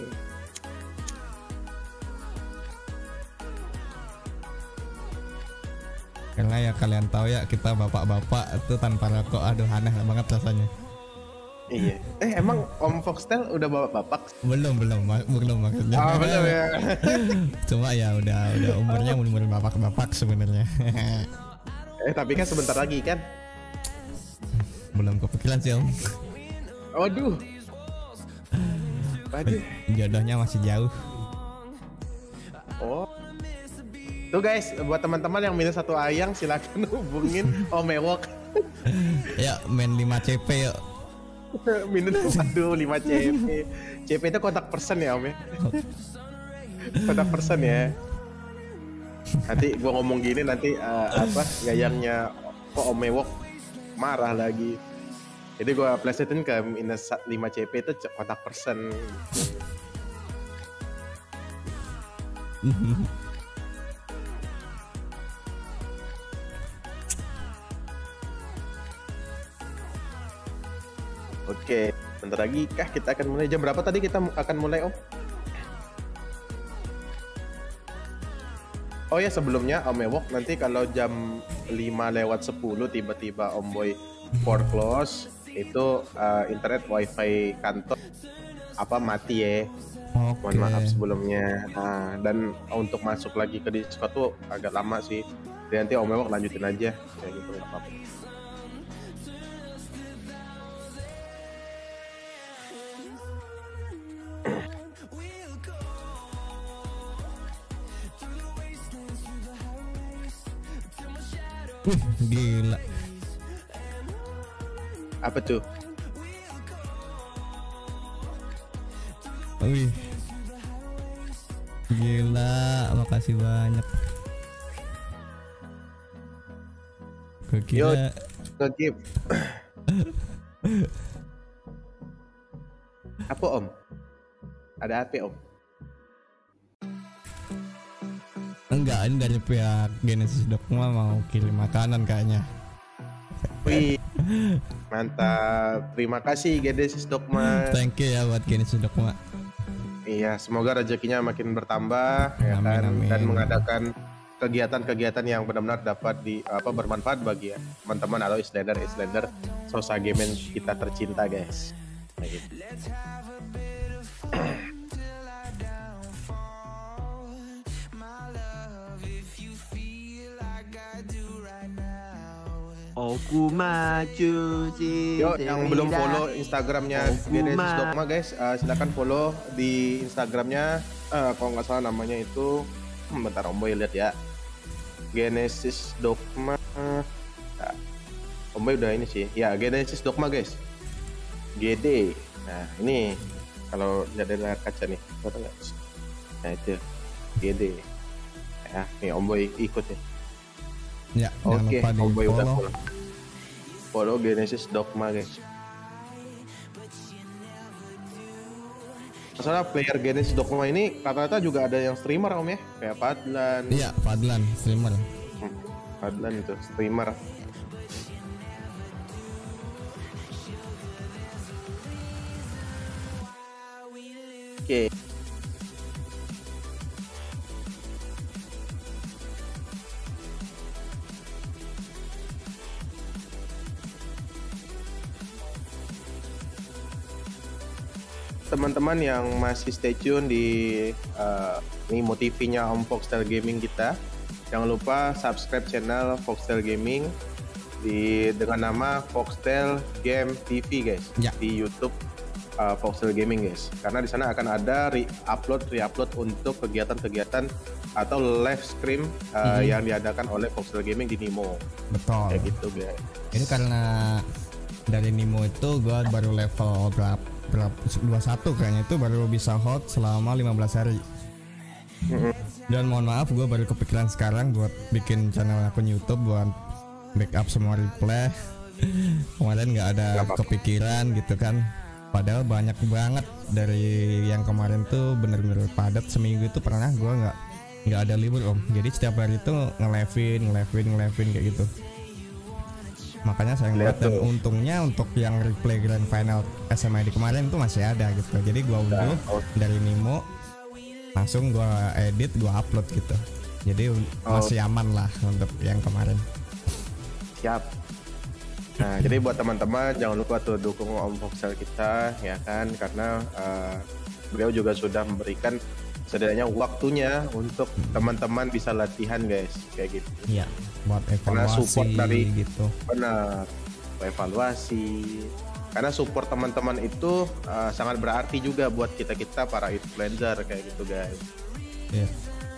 Karena ya kalian tahu ya, kita bapak-bapak itu tanpa rokok, aduh aneh banget rasanya. Iya. Emang Om Foxtel udah bapak-bapak? Belum maksudnya. Oh, belum ya. Cuma ya udah umurnya umur bapak-bapak sebenarnya. Tapi kan sebentar lagi kan? Belum kepikiran sih Om. Waduh. Jodohnya masih jauh. Oh. Tuh guys, buat teman-teman yang minus 1 ayang silakan hubungin Om Ewok. Ya main 5 CP yuk. Minus 5 CP. CP itu kontak person ya Om ya. Kontak person ya. Nanti gua ngomong gini nanti gayangnya kok Om Ewok marah lagi. Jadi gua plesetin ke minus 5 CP itu kontak person. Oke, bentar lagi kah kita akan mulai. Jam berapa tadi kita akan mulai Om? Oh ya sebelumnya Om Ewok, nanti kalau jam 5:10 tiba-tiba Om Boy foreclose itu internet wifi kantor mati ya. Mohon maaf sebelumnya. Dan untuk masuk lagi ke Discord tuh agak lama sih. Jadi nanti Om Ewok lanjutin aja kayak gitu, nggak apa-apa. Gila. Apa tuh? Wih. Gila, makasih banyak. Gue kira nge-gift. Apa Om? Ada apa Om? enggak, ini dari pihak Genesis Dogma mau kirim makanan kayaknya. Wih, mantap. Terima kasih Genesis Dogma. Thank you ya buat Genesis Dogma. Iya, semoga rezekinya makin bertambah ya Amin, kan, amin. dan mengadakan kegiatan-kegiatan yang benar-benar dapat bermanfaat bagi teman-teman atau Islander Sosa Gamen kita tercinta guys. Kayak gitu. Aku maju sih. Yo, yang belum follow Instagramnya Genesis Dogma guys, silakan follow di Instagramnya. Kalau nggak salah namanya itu, bentar Om Boy lihat ya. Genesis Dogma. Om Boy udah ini sih. Ya, Genesis Dogma guys. GD. Nah ini kalau lihat dari layar kaca nih, foto nggak? Nah itu GD. Ya, nih Om Boy ikut ya. Ya, jangan Oke, lupa di Homeboy udah follow. follow. Follow Genesis Dogma guys. Masalah player Genesis Dogma ini rata-rata juga ada yang streamer om ya, kayak Fadlan. Iya, Fadlan streamer. Fadlan itu streamer. Oke. Teman-teman yang masih stay tune di Nimo TV-nya Om Foxtel Gaming kita, jangan lupa subscribe channel Foxtel Gaming dengan nama Foxtel Game TV guys, Ya. di YouTube Foxtel Gaming guys. Karena di sana akan ada re-upload untuk kegiatan-kegiatan atau live stream yang diadakan oleh Foxtel Gaming di Nimo. Betul. Kayak gitu guys. Ini karena dari Nimo itu gue baru level berapa 21 kayaknya, itu baru bisa hot selama 15 hari. Dan mohon maaf gue baru kepikiran sekarang buat bikin channel akun YouTube buat backup semua replay. Kemarin nggak ada kepikiran gitu kan, padahal banyak banget dari yang kemarin tuh bener-bener padat. Seminggu itu pernah gue nggak ada libur om, jadi setiap hari itu ngelevin kayak gitu. Makanya saya ngeliat, dan untungnya untuk yang replay grand final SMID kemarin itu masih ada gitu. Jadi gua unduh dari Nimo, langsung gua edit, gua upload gitu. Jadi masih aman lah untuk yang kemarin. Siap. Nah, jadi buat teman-teman jangan lupa tuh dukung Om Foxtel kita ya kan, karena beliau juga sudah memberikan setidaknya waktunya untuk teman-teman bisa latihan guys, kayak gitu. Iya, buat Karena evaluasi support dari gitu. Benar, evaluasi. Karena support teman-teman itu sangat berarti juga buat kita para influencer kayak gitu guys. Iya.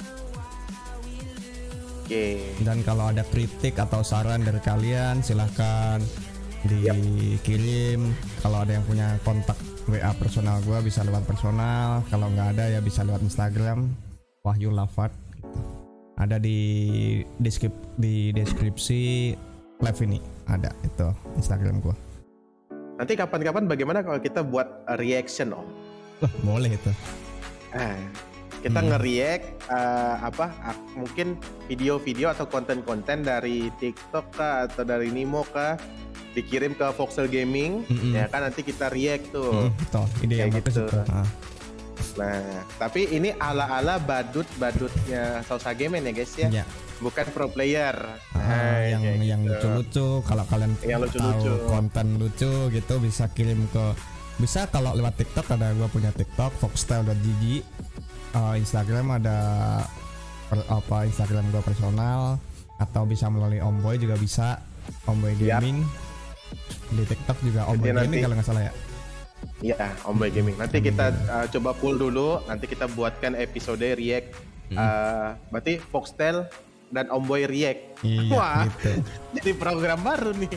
Oke. Dan kalau ada kritik atau saran dari kalian silahkan dikirim. Kalau ada yang punya kontak WA personal gue bisa lewat personal. Kalau nggak ada ya bisa lewat Instagram Wahyu Lafat gitu. Ada di deskripsi live ini, ada itu Instagram gue. Nanti kapan-kapan bagaimana kalau kita buat reaction om? Wah, boleh itu. Kita nge-react mungkin video-video atau konten-konten dari TikTok kah atau dari Nimo kah, dikirim ke Foxtel Gaming, ya kan, nanti kita react tuh. Betul, ide yang bagus gitu. itu. Nah, tapi ini ala-ala badutnya Sausa Gamen ya guys ya. Ya. Bukan pro player. Yang gitu. lucu-lucu, kalau kalian Yang lucu-lucu. tahu konten lucu gitu bisa kirim bisa kalau lewat TikTok, ada gua punya TikTok foxtel.gg. Instagram ada Instagram gua personal, atau bisa melalui Omboy juga bisa, Omboy Gaming. Di TikTok juga Omboy Gaming kalau nggak salah ya. Iya, Omboy Gaming. Nanti kita coba pull dulu, nanti kita buatkan episode react. Berarti Foxtel dan Omboy react. Iya, wah, gitu. jadi program baru nih.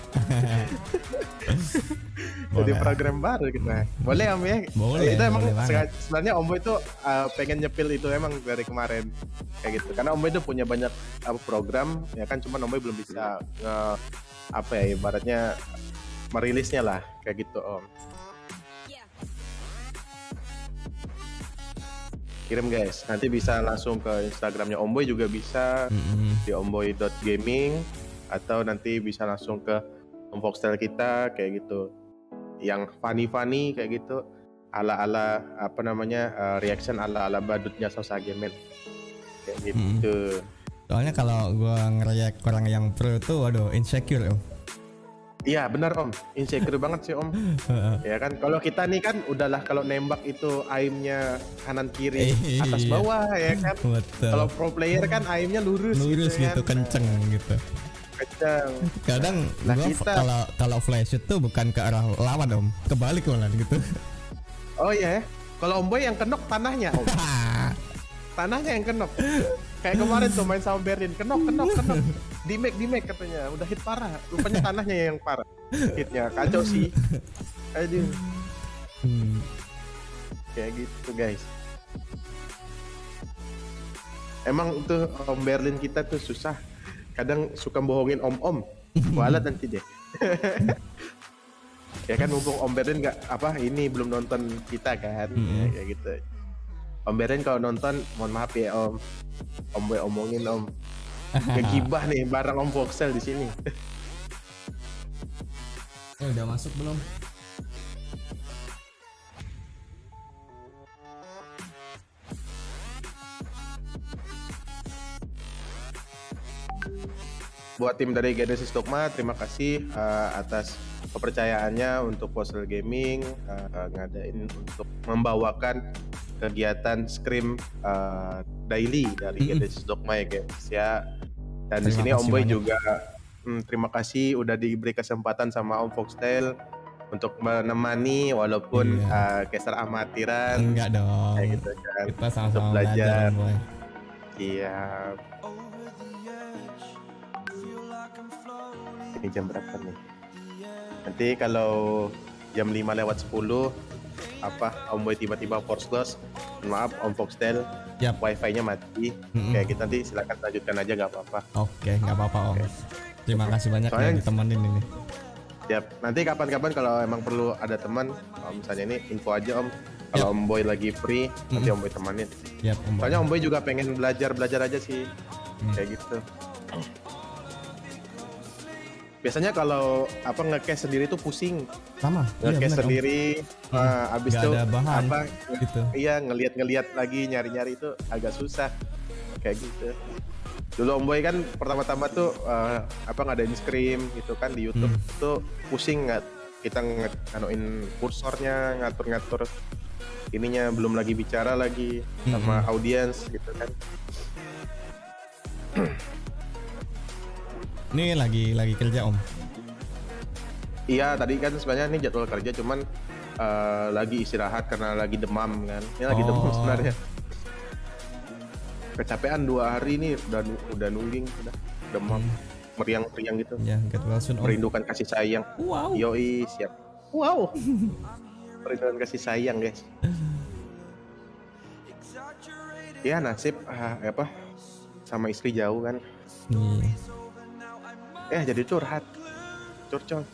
Jadi program baru gitu. Boleh om ya? Boleh. Itu emang boleh sebenarnya Omboy itu pengen nyepil itu emang dari kemarin kayak gitu. Karena Omboy itu punya banyak program ya kan, cuman Omboy belum bisa ibaratnya merilisnya lah kayak gitu om. Kirim guys, nanti bisa langsung ke Instagramnya Omboy juga bisa, di omboy.gaming, atau nanti bisa langsung ke Om Foxtel kita kayak gitu, yang funny kayak gitu, ala-ala reaction ala-ala badutnya Sausa Gamen kayak gitu. Soalnya kalau gua nge-react orang yang pro itu waduh insecure om. Iya benar om, insecure banget sih om. Ya kan, kalau kita nih kan udahlah, kalau nembak itu aimnya kanan kiri atas bawah ya kan. Kalau pro player kan aimnya lurus gitu kan. kenceng gitu. Kenceng. Kadang gua kalau flash shoot tuh bukan ke arah lawan om, kebalik malah gitu. Oh iya, kalau Omboy yang kenok tanahnya om. Tanahnya yang kenok. Kayak kemarin tuh main sama Berlin, kenok. Di make katanya, udah hit parah. Rupanya tanahnya yang parah. Hitnya kacau sih. Aduh. Kayak gitu guys. Emang tuh Om Berlin kita tuh susah kadang suka bohongin om-om. Kualat nanti deh. Ya kan mumpung Om Beren nggak apa ini belum nonton kita kan, ya, kayak gitu. Om Beren kalau nonton, mohon maaf ya Om. Om Boy omongin Om. Ngegibah nih barang Om Voxel di sini. Udah masuk belum? Buat tim dari Genesis Dogma, terima kasih atas kepercayaannya untuk Voxel Gaming ngadain untuk membawakan kegiatan Scrim daily dari Genesis Dogma ya guys ya. Dan di sini Om Boy juga terima kasih udah diberi kesempatan sama Om Voxel untuk menemani walaupun geser amatiran. Enggak dong. Kayak gitu kan. Kita sama-sama belajar. Iya. Ini jam berapa nih? Nanti kalau jam 5:10 apa Om Boy tiba-tiba force close, maaf Om Voxel, wifi-nya mati. Kayak gitu nanti silakan lanjutkan aja nggak apa-apa. Oke, nggak apa-apa Om. Terima kasih banyak ya ditemenin ini. Siap. Nanti kapan-kapan kalau emang perlu ada teman, misalnya ini info aja Om. Kalau Om Boy lagi free, nanti Om Boy temanin. Soalnya Om Boy juga pengen belajar aja sih, kayak gitu. Biasanya kalau apa nge-cache sendiri tuh pusing. Sama. Nge-cache sendiri, abis itu bahan, apa? Gitu. Iya ngeliat lagi nyari-nyari itu agak susah, kayak gitu. Dulu Om Boy kan pertama-tama tuh apa ngadain Scrim gitu kan di YouTube tuh pusing nggak? Kita nganuin kursornya, ngatur-ngatur ininya, belum lagi bicara lagi sama audiens gitu kan. Ini lagi kerja Om? Iya tadi kan sebenarnya ini jadwal kerja cuman lagi istirahat karena lagi demam kan. Ini lagi demam sebenarnya. Kecapean 2 hari nih udah nungging, udah demam, meriang-meriang gitu. Ya, get well soon Om. Merindukan kasih sayang. Wow. Yoi siap. Wow. Merindukan kasih sayang guys. Ya nasib apa sama istri jauh kan. Jadi curhat. Curcol.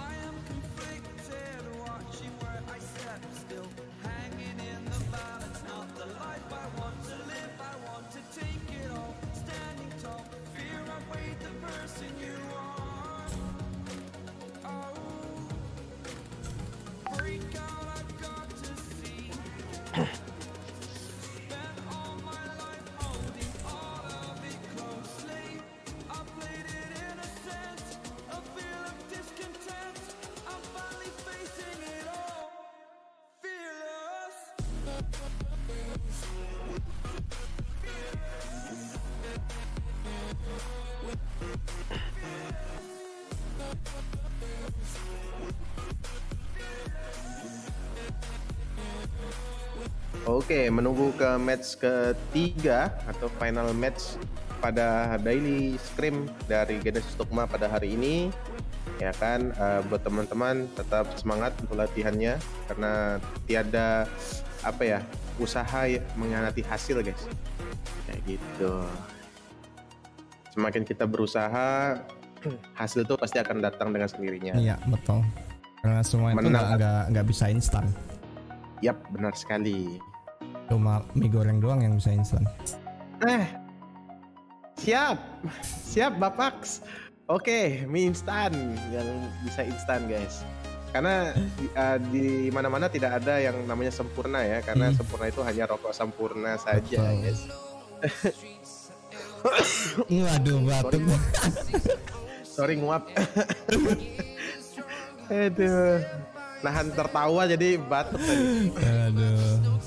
Oke, menunggu ke match ketiga atau final match pada daily scrim dari Genesis Dogma pada hari ini. Ya kan, buat teman-teman tetap semangat untuk latihannya karena tiada apa ya usaha mengkhianati hasil guys. Kayak gitu. Semakin kita berusaha, hasil itu pasti akan datang dengan sendirinya. Iya betul. Karena semua itu nggak bisa instan. Yap, benar sekali. Cuma mie goreng doang yang bisa instan. Siap Bapaks. Oke, mie instan yang bisa instan guys. Karena di mana-mana tidak ada yang namanya sempurna ya. Karena sempurna itu hanya rokok sempurna saja guys. Waduh batuk. Sorry nguap. Aduh. Nahan tertawa jadi batuk tadi. Aduh.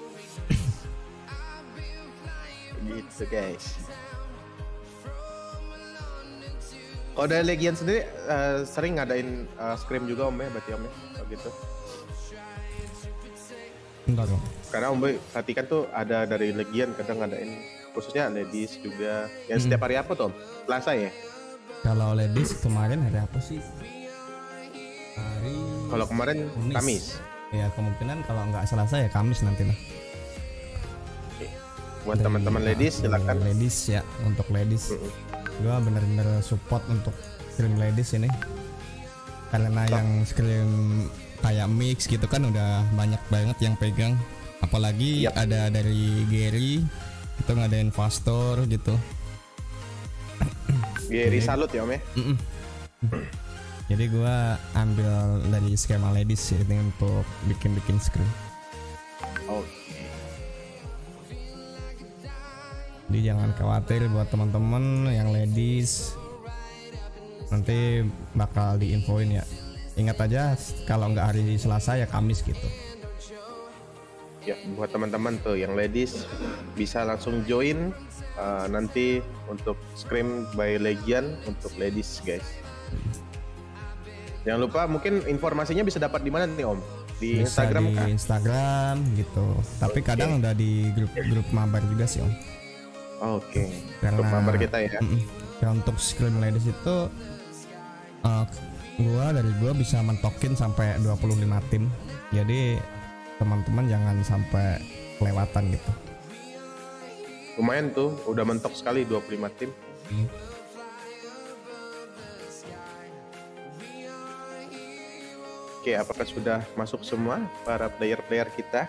Gitu guys. Kalau dari Legion sendiri sering ngadain scrim juga Om ya, berarti Om ya, gitu. Enggak dong. Karena Om Boy perhatikan tuh ada dari Legion kadang ngadain, khususnya ladies juga. Yang setiap hari apa tuh Om? Selasa ya? Kalau ladies kemarin hari apa sih? Kalau kemarin Kamis. Ya kemungkinan kalau nggak Selasa ya Kamis nanti lah. Buat teman-teman ladies silakan. Ladies ya, untuk ladies. Gua bener-bener support untuk Scream Ladies ini karena yang Scream kayak mix gitu kan udah banyak banget yang pegang, apalagi ada dari Gary itu ngadain Fastor gitu. Gary salut ya Om ya. Jadi gua ambil dari skema Ladies ini untuk bikin Scream. Oke. Jadi jangan khawatir buat teman-teman yang Ladies, nanti bakal diinfoin ya. Ingat aja kalau nggak hari Selasa ya Kamis gitu. Ya buat teman-teman tuh yang Ladies bisa langsung join nanti untuk Scream by Legion untuk Ladies guys. Jangan lupa mungkin informasinya bisa dapat di mana nih Om? Di Bisa Instagram di kah? Instagram gitu. Tapi kadang udah di grup mabar juga sih Om. Oke. Karena Grup mabar kita ya. Ya, untuk Scream Ladies itu gua bisa mentokin sampai 25 tim. Jadi teman-teman jangan sampai kelewatan gitu. Lumayan tuh, udah mentok sekali 25 tim. Oke, apakah sudah masuk semua para player-player kita?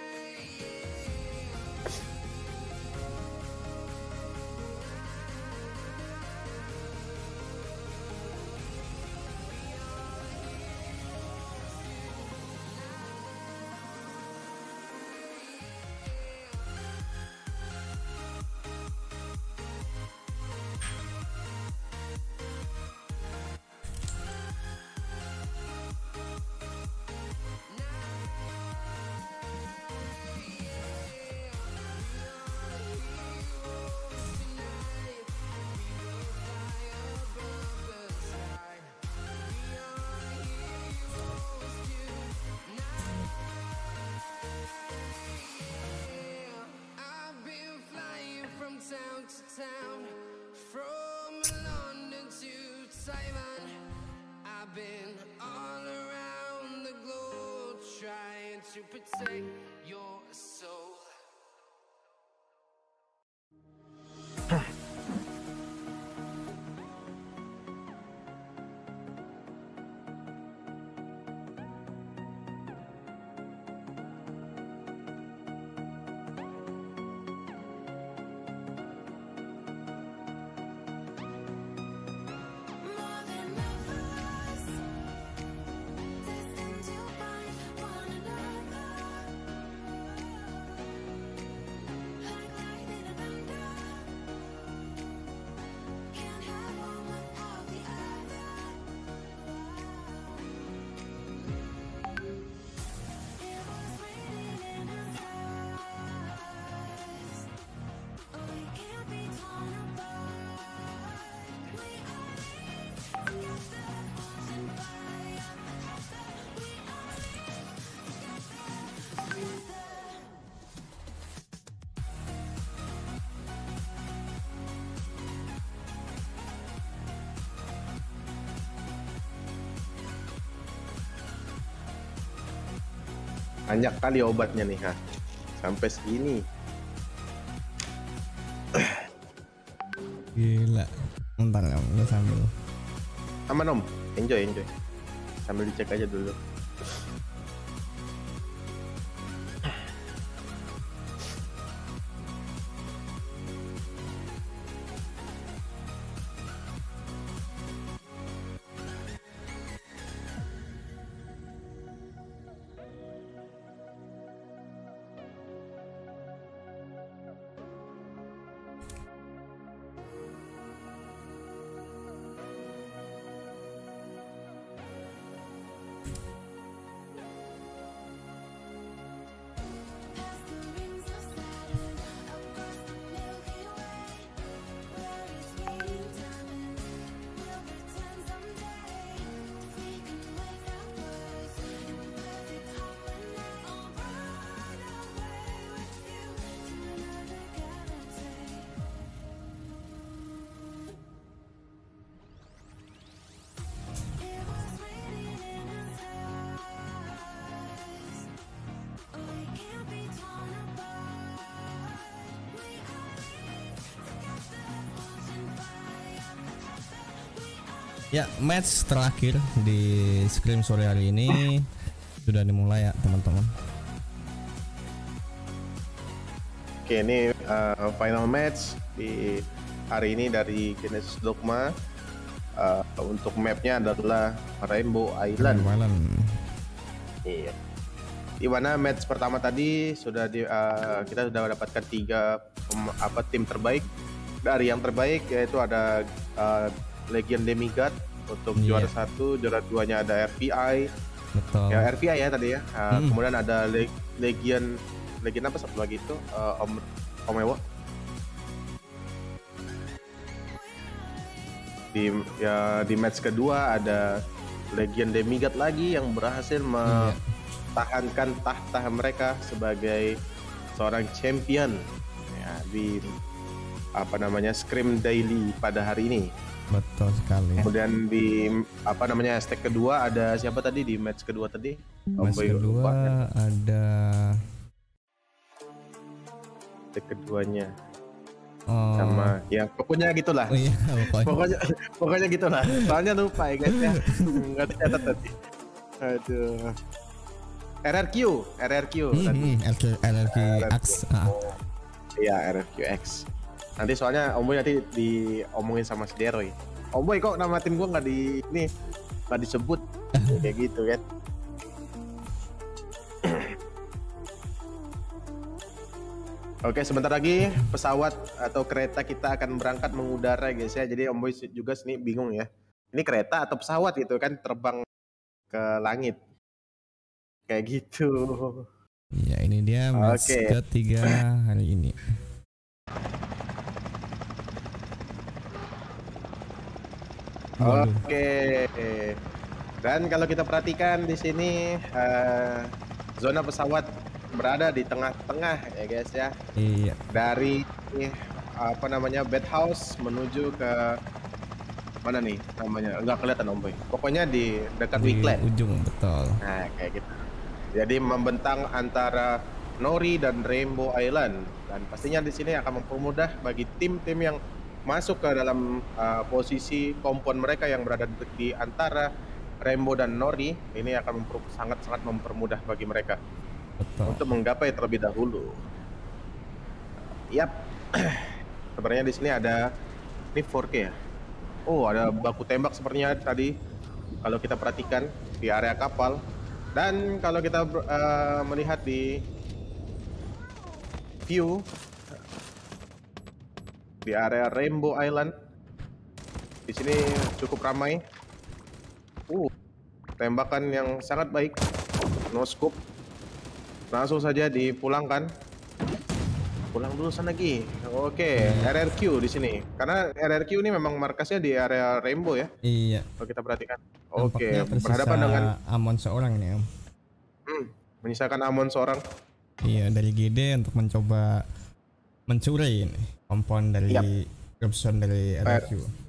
Banyak kali obatnya nih, ha. Sampai segini. Gila. Bentar Om, lu sambil. Aman Om, enjoy. Sambil dicek aja dulu. Ya, match terakhir di Scream sore hari ini sudah dimulai ya teman-teman. Oke, ini final match di hari ini dari Genesis Dogma. Untuk mapnya adalah Rainbow Island. Iya. Di mana match pertama tadi sudah kita sudah mendapatkan 3 tim terbaik. Dari yang terbaik yaitu ada Legion Demigod untuk juara 1, juara 2-nya ada RPI. Betul. Ya RPI ya tadi ya. Kemudian ada Legion apa satu lagi itu Omewa. Di match kedua ada Legion Demigod lagi yang berhasil mempertahankan tahta mereka sebagai seorang champion ya, di Scream Daily pada hari ini. Betul sekali. Kemudian di stake kedua ada siapa tadi di match kedua tadi? Match kedua ada stake keduanya. Sama ya pokoknya gitulah. Oh, iya, pokoknya gitulah. Soalnya lupa ya guys ya. Enggak tercatat tadi. Aduh. RRQ tadi. RRQX. Iya, RRQX. Nanti soalnya Om Boy nanti diomongin sama si Deroy. Om Boy kok nama tim gua nggak disebut kayak gitu kan. Oke, sebentar lagi pesawat atau kereta kita akan berangkat mengudara guys ya. Jadi Om Boy juga sini bingung ya. Ini kereta atau pesawat gitu kan terbang ke langit. Kayak gitu. Ya, ini dia match ketiga hari ini. Oke. Dan kalau kita perhatikan di sini zona pesawat berada di tengah-tengah ya guys ya. Iya. Dari bed house menuju ke mana nih namanya? Enggak kelihatan Om Boy. Pokoknya di dekat Wickland. Ujung betul. Nah, kayak gitu. Jadi membentang antara Nori dan Rainbow Island dan pastinya di sini akan mempermudah bagi tim-tim yang masuk ke dalam posisi kompon mereka yang berada di antara Rainbow dan Nori. Ini akan sangat-sangat mempermudah bagi mereka. Betul. Untuk menggapai terlebih dahulu. Yap. Sebenarnya di sini ada ini 4K ya. Oh, ada baku tembak sepertinya tadi kalau kita perhatikan di area kapal. Dan kalau kita melihat di view di area Rainbow Island, di sini cukup ramai. Tembakan yang sangat baik, no scope. Langsung saja dipulangkan. Pulang dulu sana lagi. Oke, RRQ di sini. Karena RRQ ini memang markasnya di area Rainbow ya. Iya. Kalau kita perhatikan. Oke, berhadapan dengan Amon seorang ini, Om. Menyisakan Amon seorang. Iya, dari GD untuk mencoba mencuri ini kompon dari Crimson dari RRQ.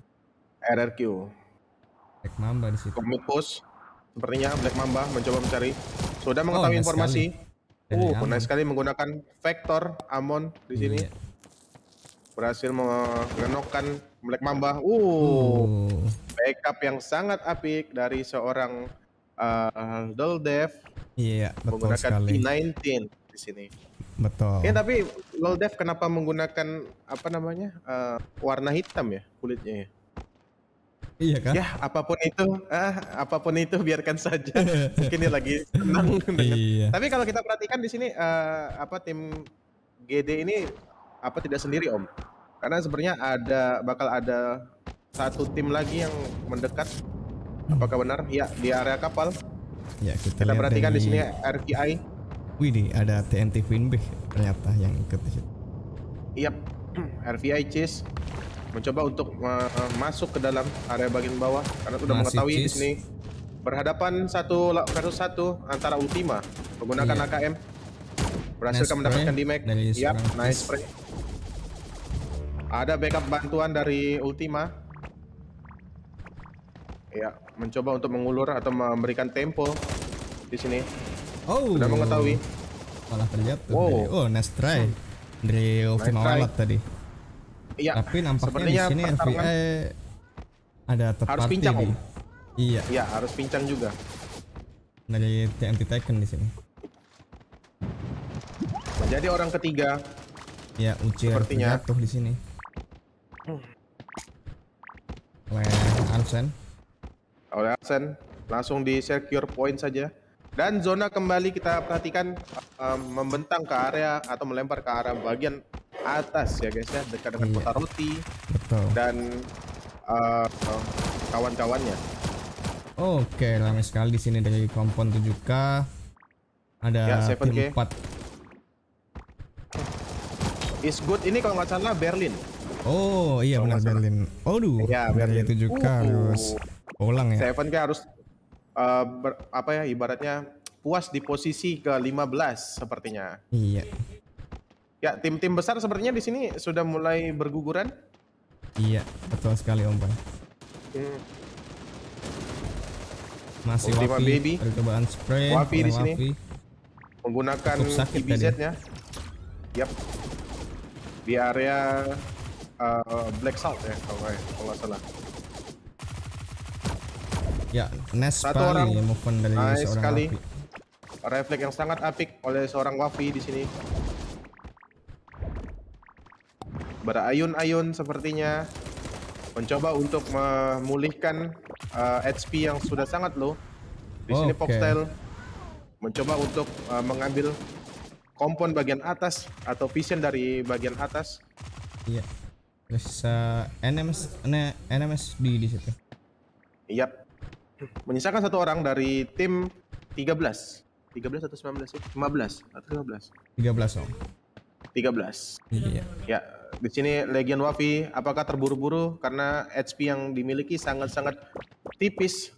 Black Mamba di situ. Commit post. Sepertinya Black Mamba mencoba mencari. Sudah mengetahui informasi. Nice sekali menggunakan Vector Amon di sini. Iya. Berhasil mengenokkan Black Mamba. Backup yang sangat apik dari seorang Loldev. Iya, betul menggunakan sekali. P19 di sini. Betul. Ya, tapi Loldev kenapa menggunakan warna hitam ya kulitnya ya? Iya kan? Ya, apapun itu biarkan saja. Mungkin dia lagi senang. Iya. Tapi kalau kita perhatikan di sini tim GD ini tidak sendiri Om. Karena sebenarnya bakal ada satu tim lagi yang mendekat. Apakah benar? Ya, di area kapal. Ya, kita perhatikan di sini RPI. Wih, nih ada TNT Winbig ternyata yang ikut di situ. Iya, RPI Cheese mencoba untuk masuk ke dalam area bagian bawah karena sudah mengetahui di sini berhadapan 1 versus 1 antara Ultima menggunakan AKM. Berhasil mendapatkan damage. Yap, nice spray. Ada backup bantuan dari Ultima. Ya, mencoba untuk mengulur atau memberikan tempo di sini. Sudah mengetahui. Malah terlihat tuh. Nice try dari Ultima Wallet tadi. Iya. Tapi nampaknya di sini RVI Ada third Harus party pincang, nih. Om. Iya. Iya, harus pincang juga. Dari TNT Taken di sini. Menjadi orang ketiga. Ya, Uci Sepertinya. terjatuh di sini. Oleh Arsen. Oleh Arsen, langsung di secure point saja. Dan zona kembali kita perhatikan membentang ke area atau melempar ke arah bagian atas ya guys ya, dekat dengan kota roti. Betul. Dan kawan-kawannya. Oke, ramai sekali di sini dari kompon 7K. Ada Ya, tim 7K. 4. Is good ini kalau nggak salah Berlin. Oh iya benar Berlin. Aduh, Ya, dari Berlin. 7K harus ulang ya. 7K harus apa ya ibaratnya puas di posisi ke-15 sepertinya. Iya. Ya, tim-tim besar sepertinya di sini sudah mulai berguguran. Iya, betul sekali Om Bang. Masih Ultima Wafi, Baby. percobaan spray. Wafi di sini. Wafi. Menggunakan Cukup sakit IBZ-nya. Yap. Di area Black Salt ya kalau nggak salah. Ya, Nes Satu orang. sekali movement dari Nice seorang sekali. Wafi. Refleks yang sangat apik oleh seorang Wafi di sini. Berayun-ayun sepertinya mencoba untuk memulihkan HP yang sudah sangat low. Di sini Oke. Foxtail mencoba untuk mengambil kompon bagian atas atau vision dari bagian atas. Iya. Terus NMSD di situ. Yap. Menyisakan satu orang dari tim 13. 13 atau 19 sih? 15 atau 15? 13 Om. 13. Iya. Ya, di sini Legion Wafi apakah terburu-buru karena HP yang dimiliki sangat-sangat tipis.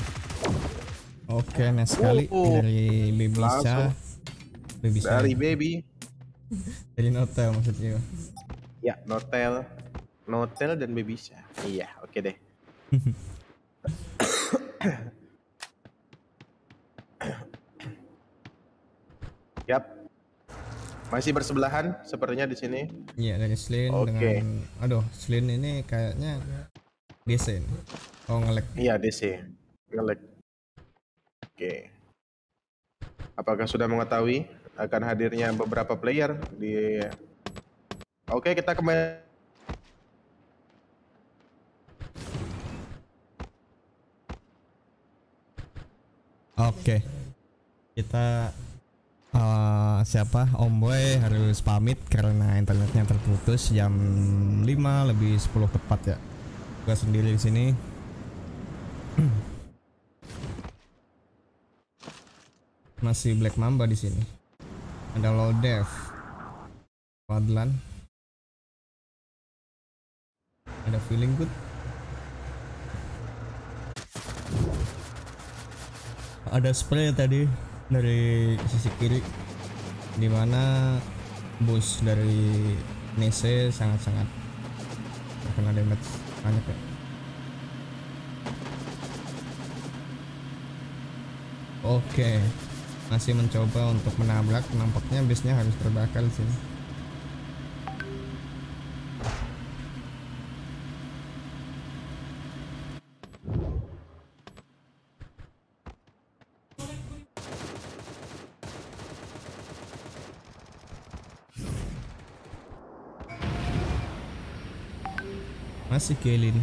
Oke, Nes sekali dari Bebisa. Bebisa. Dari Baby. Dari Notel maksudnya. Ya, Notel dan Bebisa. Iya, oke deh. Yap. Masih bersebelahan sepertinya di sini. Iya, dari Slin Oke. dengan aduh, Slin ini kayaknya DC nih. Oh, nge-lag. Iya, DC. Nge-lag. Oke. Apakah sudah mengetahui akan hadirnya beberapa player di Oke, kita kembali. Oke. Kita siapa Om Boy harus pamit karena internetnya terputus jam 5 lebih 10 tepat ya. Gua sendiri di sini. Masih Black Mamba di sini. Ada Low Dev, Fadlan, ada Feeling Good, ada spray tadi dari sisi kiri, dimana bus dari Nese sangat-sangat terkena damage banyak ya. Oke, masih mencoba untuk menabrak, nampaknya busnya harus terbakar di sini. Masih Kelin.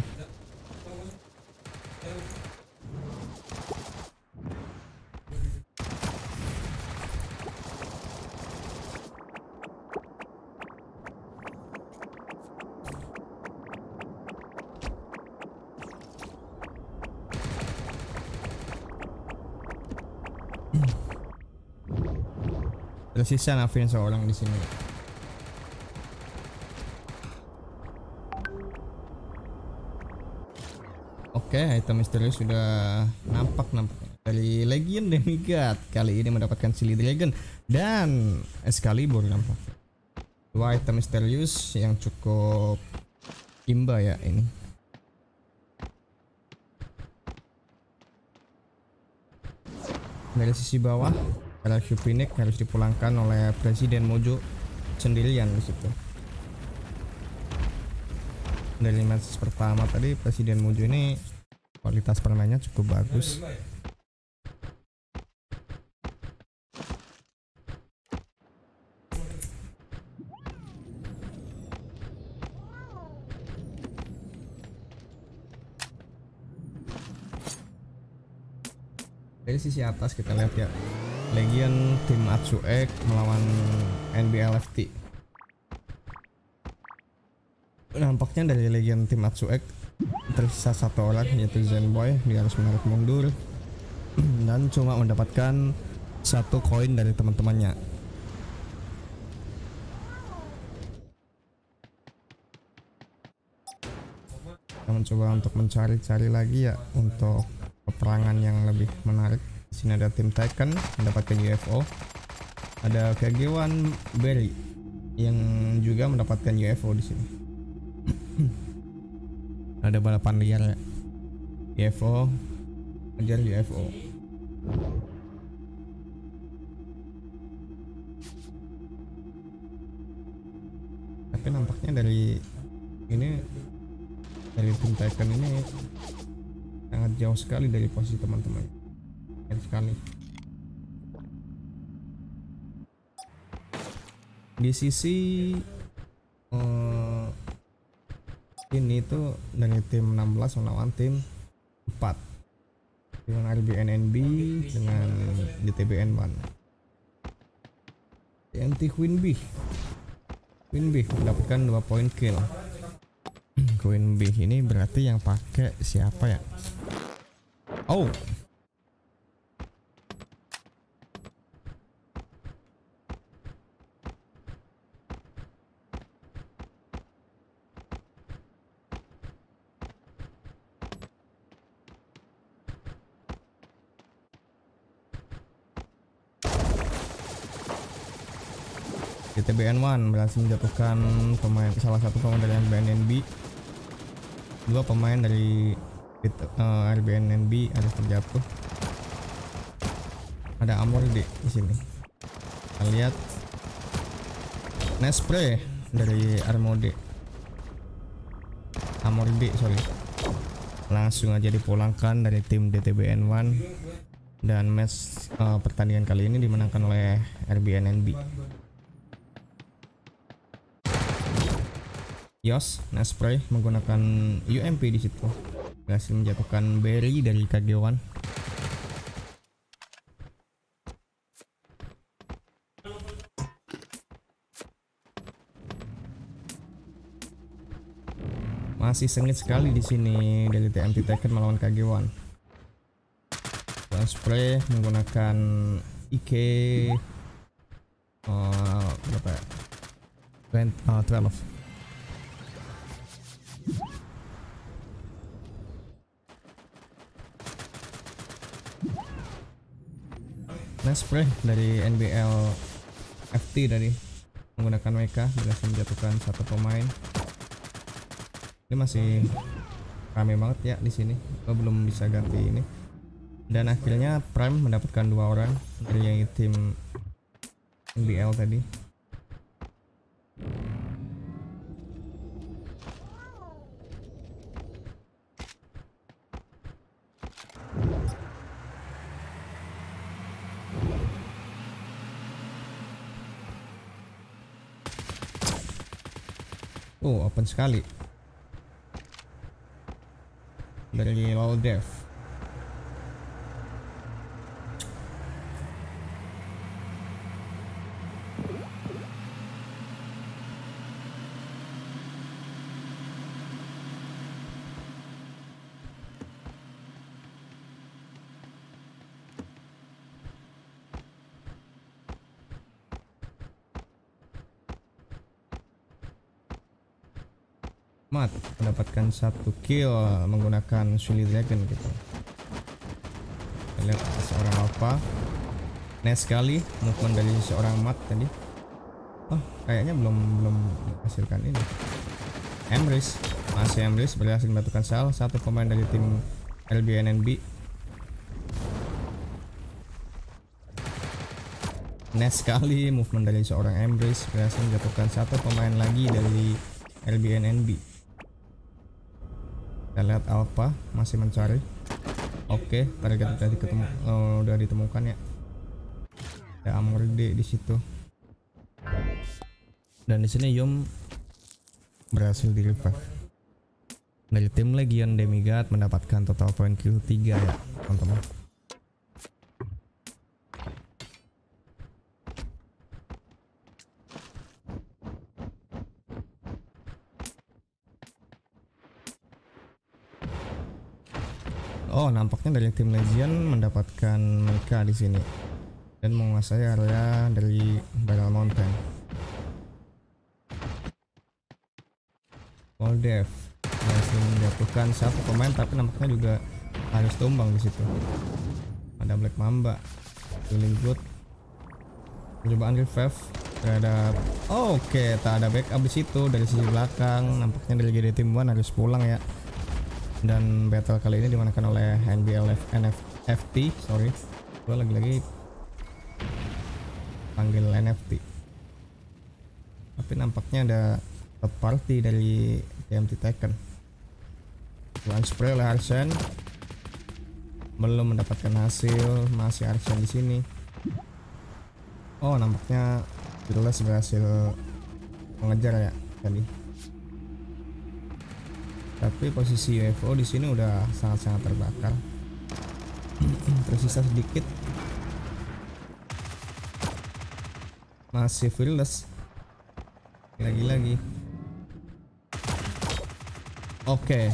Tersisa Navin seorang di sini. Oke, item misterius sudah nampak dari Legion Demigod. Kali ini mendapatkan Silly Dragon dan Excalibur nampak. Dua item misterius yang cukup imba ya ini. Dari sisi bawah, RQ Phoenix harus dipulangkan oleh Presiden Mojo sendirian di situ. dari match pertama tadi Presiden Mujo ini kualitas permainnya cukup bagus. Dari sisi atas kita lihat ya, Legion tim Atsuek melawan NBLFT. Nampaknya dari Legion tim Atsuek tersisa satu orang, yaitu Zenboy. Dia harus menarik mundur dan cuma mendapatkan satu koin dari teman-temannya. Kita mencoba untuk mencari-cari lagi ya untuk peperangan yang lebih menarik. Di sini ada tim Tekken mendapatkan UFO, ada KG1 Berry yang juga mendapatkan UFO di sini. Ada balapan liar ya, UFO, ajar UFO. Tapi nampaknya dari ini, dari tim Tekken ini sangat jauh sekali dari posisi teman-teman. Jauh sekali. Di sisi ini tuh dari tim 16 melawan tim 4 dengan RBNNB dengan DTBN1. TNT Queen B mendapatkan 2 poin kill. Queen B ini berarti yang pakai siapa ya? Oh, DTBN1 berhasil menjatuhkan salah satu pemain dari RBNNB. 2 pemain dari RBNNB ada terjatuh. Ada Amorde di sini. Kita lihat Nespre dari Amorde, langsung aja dipulangkan dari tim DTBN1 dan match pertandingan kali ini dimenangkan oleh RBNNB. Yos Nespre menggunakan UMP di situ, berhasil menjatuhkan Berry dari KG1. Masih sengit sekali di sini dari TMT Tekken melawan KG1. Nespre menggunakan IK berapa ya? 12. Nespre dari NBL FT tadi menggunakan WK berhasil menjatuhkan satu pemain. Ini masih rame banget ya di sini. Belum bisa ganti ini. Dan akhirnya Prime mendapatkan 2 orang dari tim NBL tadi. Oh, open sekali dari Low Dev. Mat mendapatkan 1 kill menggunakan Sully Dragon gitu. Kita lihat seorang Alpha. Nice sekali movement dari seorang Mat tadi. Oh, kayaknya belum menghasilkan ini. Emrys berhasil membantukan salah satu pemain dari tim LBNNB. Nice sekali movement dari seorang Emrys berhasil menjatuhkan satu pemain lagi dari LBNNB. Kita lihat Alpha masih mencari. Oke, target udah ditemukan ya. Ada Amorde di situ. Dan di sini Yum berhasil di revive. Dari tim Legion Demigod mendapatkan total poin Q 3 ya, teman-teman. Oh, nampaknya dari tim Legion mendapatkan Mecha di sini dan menguasai area dari Barrel Mountain. Moldev masih menjatuhkan satu pemain, tapi nampaknya juga harus tumbang di situ. Ada Black Mamba, feeling good. Percobaan revive terhadap. Oke, tak ada backup di situ dari sisi belakang. Nampaknya dari GD Team 1 harus pulang ya. Dan battle kali ini dimenangkan oleh NFT. Sorry, gue lagi-lagi panggil NFT. Tapi nampaknya ada third party dari TMT Tekken. One spray oleh Arsene, belum mendapatkan hasil, masih Arsene di sini. Oh, nampaknya Fearless berhasil mengejar ya tadi. Tapi posisi UFO di sini udah sangat-sangat terbakar. Tersisa sedikit. Masih Fearless. Lagi-lagi. Oke.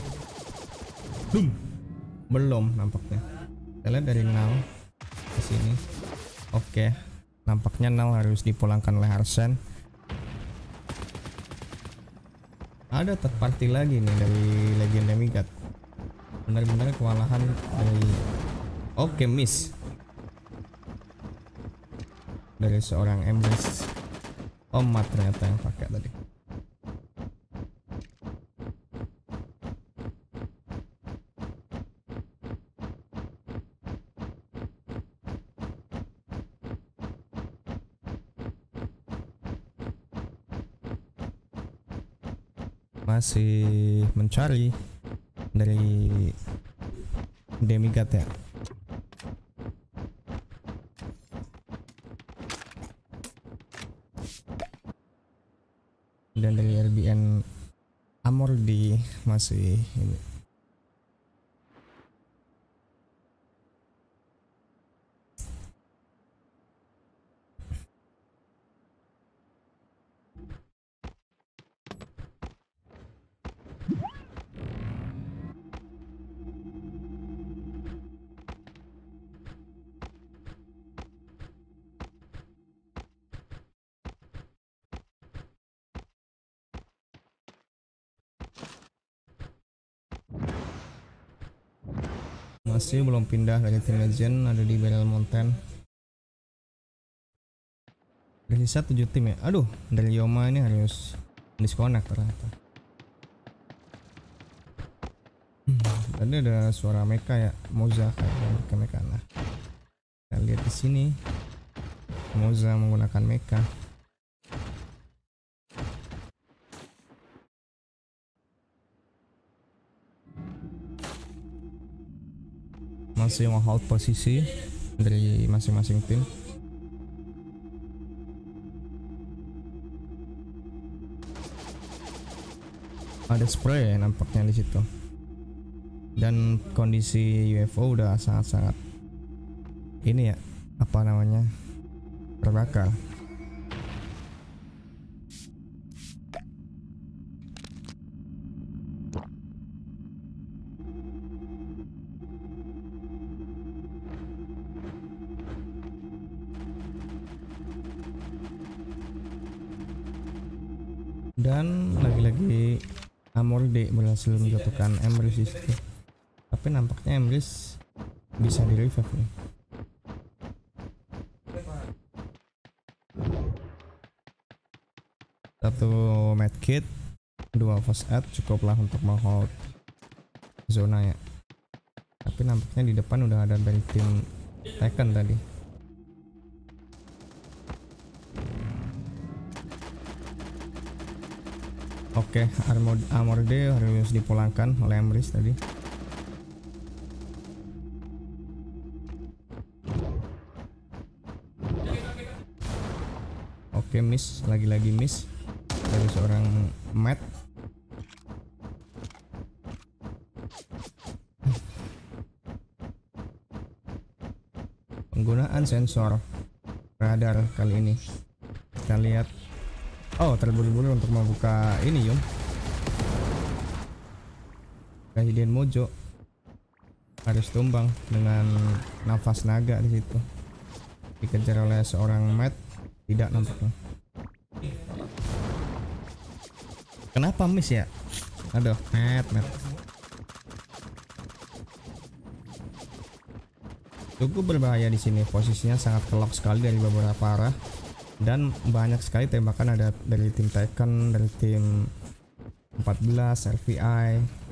Belum nampaknya. Kita lihat dari Nal ke sini. Oke. Nampaknya Nal harus dipulangkan oleh Arsene. Ada third party lagi nih dari Legion Demigod. Benar-benar kewalahan dari. Oke, miss dari seorang Embrace. Omat ternyata yang pakai tadi. Masih mencari dari Demigod ya. Dan dari RBN Amorde masih ini. Masih belum pindah dari tim Legend, ada di Barrel Mountain. Tersisa 7 tim ya. Aduh, dari Yoma ini harus disconnect ternyata. Tadi ada suara mecha ya, Moza kayak mecha. Nah, kita lihat di sini Moza menggunakan mecha. Masih hold posisi dari masing-masing tim. Ada spray nampaknya di situ. Dan kondisi UFO udah sangat-sangat ini ya, apa namanya, terbakar. Dan lagi-lagi Amorde berhasil menjatuhkan Emrys di situ. Tapi nampaknya Emrys bisa di revive nih. Satu medkit, 2 first aid cukuplah untuk menghold zona ya. Tapi nampaknya di depan udah ada dari tim Tekken tadi. Oke, armor D harus dipulangkan oleh Emrys tadi. Oke, miss, lagi-lagi miss dari seorang Matt. Penggunaan sensor radar kali ini. Kita lihat. Oh, terburu-buru untuk membuka ini, Yum. Presiden Mojo harus tumbang dengan nafas naga di situ. Dikejar oleh seorang Matt, tidak nampaknya. Kenapa miss ya? Aduh, Matt. Cukup berbahaya di sini. Posisinya sangat kelok sekali dari beberapa arah dan banyak sekali tembakan ada dari tim Tekken, dari tim 14, RVI.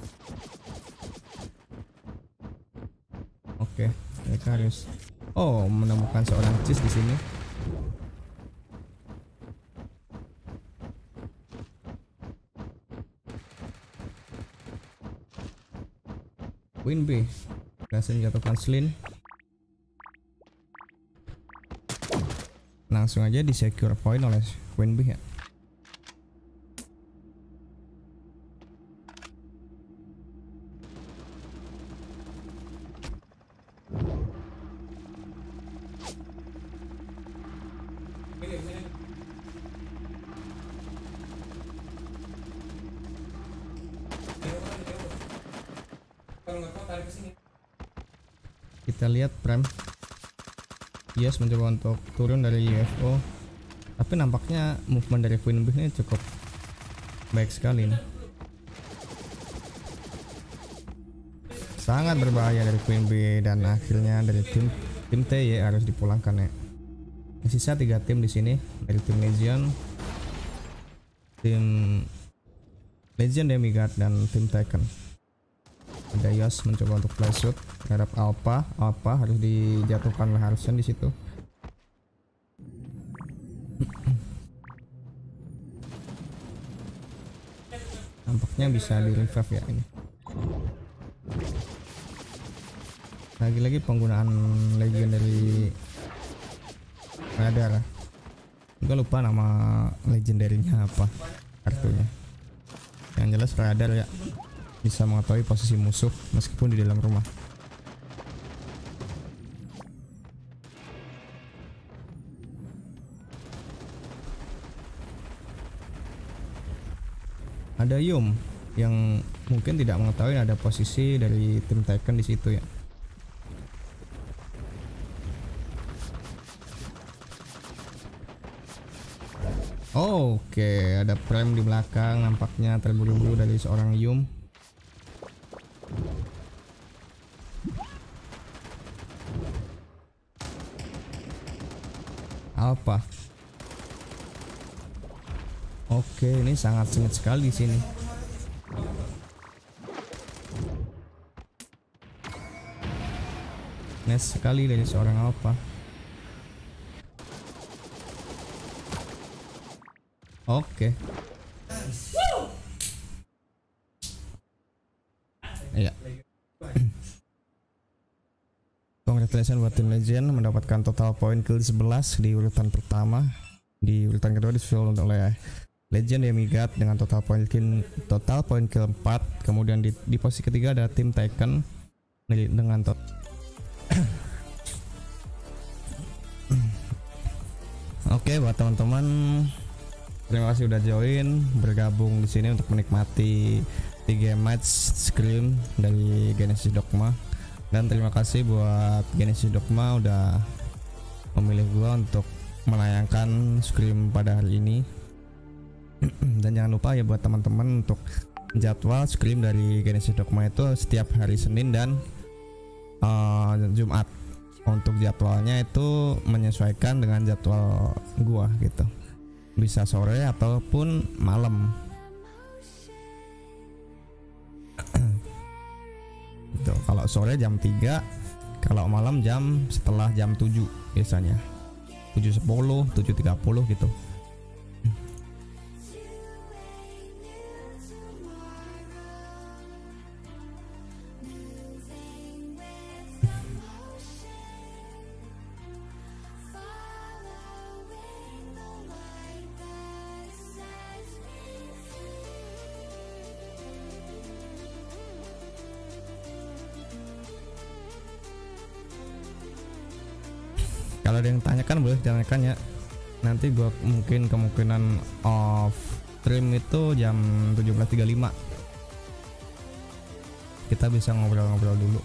Oke, mereka harus menemukan seorang cheese di sini. Queen B berhasil menjatuhkan Slin. Langsung aja di secure point oleh Queen B ya. Kita lihat Prem. Yes, mencoba untuk turun dari UFO, tapi nampaknya movement dari Queen Bee ini cukup baik sekali nih. Sangat berbahaya dari Queen Bee dan akhirnya dari tim TY harus dipulangkan ya. Sisa 3 tim di sini dari tim Legion Demigod dan tim Tekken. Ada Yos mencoba untuk flash shoot terhadap Alpha harus dijatuhkan oleh Harrison di situ. Nampaknya bisa di revive ya ini. Lagi-lagi penggunaan legendary radar. Gue lupa nama legendary-nya apa kartunya. Yang jelas radar ya, bisa mengetahui posisi musuh meskipun di dalam rumah. Ada Yum yang mungkin tidak mengetahui ada posisi dari tim Tekken di situ ya. Oke, ada Prem di belakang, nampaknya terburu-buru dari seorang Yum. Alpha. Oke, ini sangat sengit sekali di sini. Nice sekali dari seorang Alpha. Oke. Iya. Congratulations buat tim Legend mendapatkan total point kill 11 di urutan pertama. Di urutan kedua disusul oleh Legend Demigod dengan total point kill 4. Kemudian di posisi ketiga ada tim Tekken dengan Oke, buat teman-teman, terima kasih udah join bergabung di sini untuk menikmati 3 match Scream dari Genesis Dogma. Dan terima kasih buat Genesis Dogma udah memilih gua untuk menayangkan Scream pada hari ini. Dan jangan lupa ya buat teman-teman untuk jadwal Scream dari Genesis Dogma itu setiap hari Senin dan Jumat. Untuk jadwalnya itu menyesuaikan dengan jadwal gua gitu. Bisa sore ataupun malam. Gitu. Kalau sore jam 3, kalau malam setelah jam 7 biasanya. 7.10, 7.30 gitu. Kalau ada yang tanyakan boleh tanyakan ya. Nanti gua mungkin kemungkinan off stream itu jam 17.35. Kita bisa ngobrol-ngobrol dulu.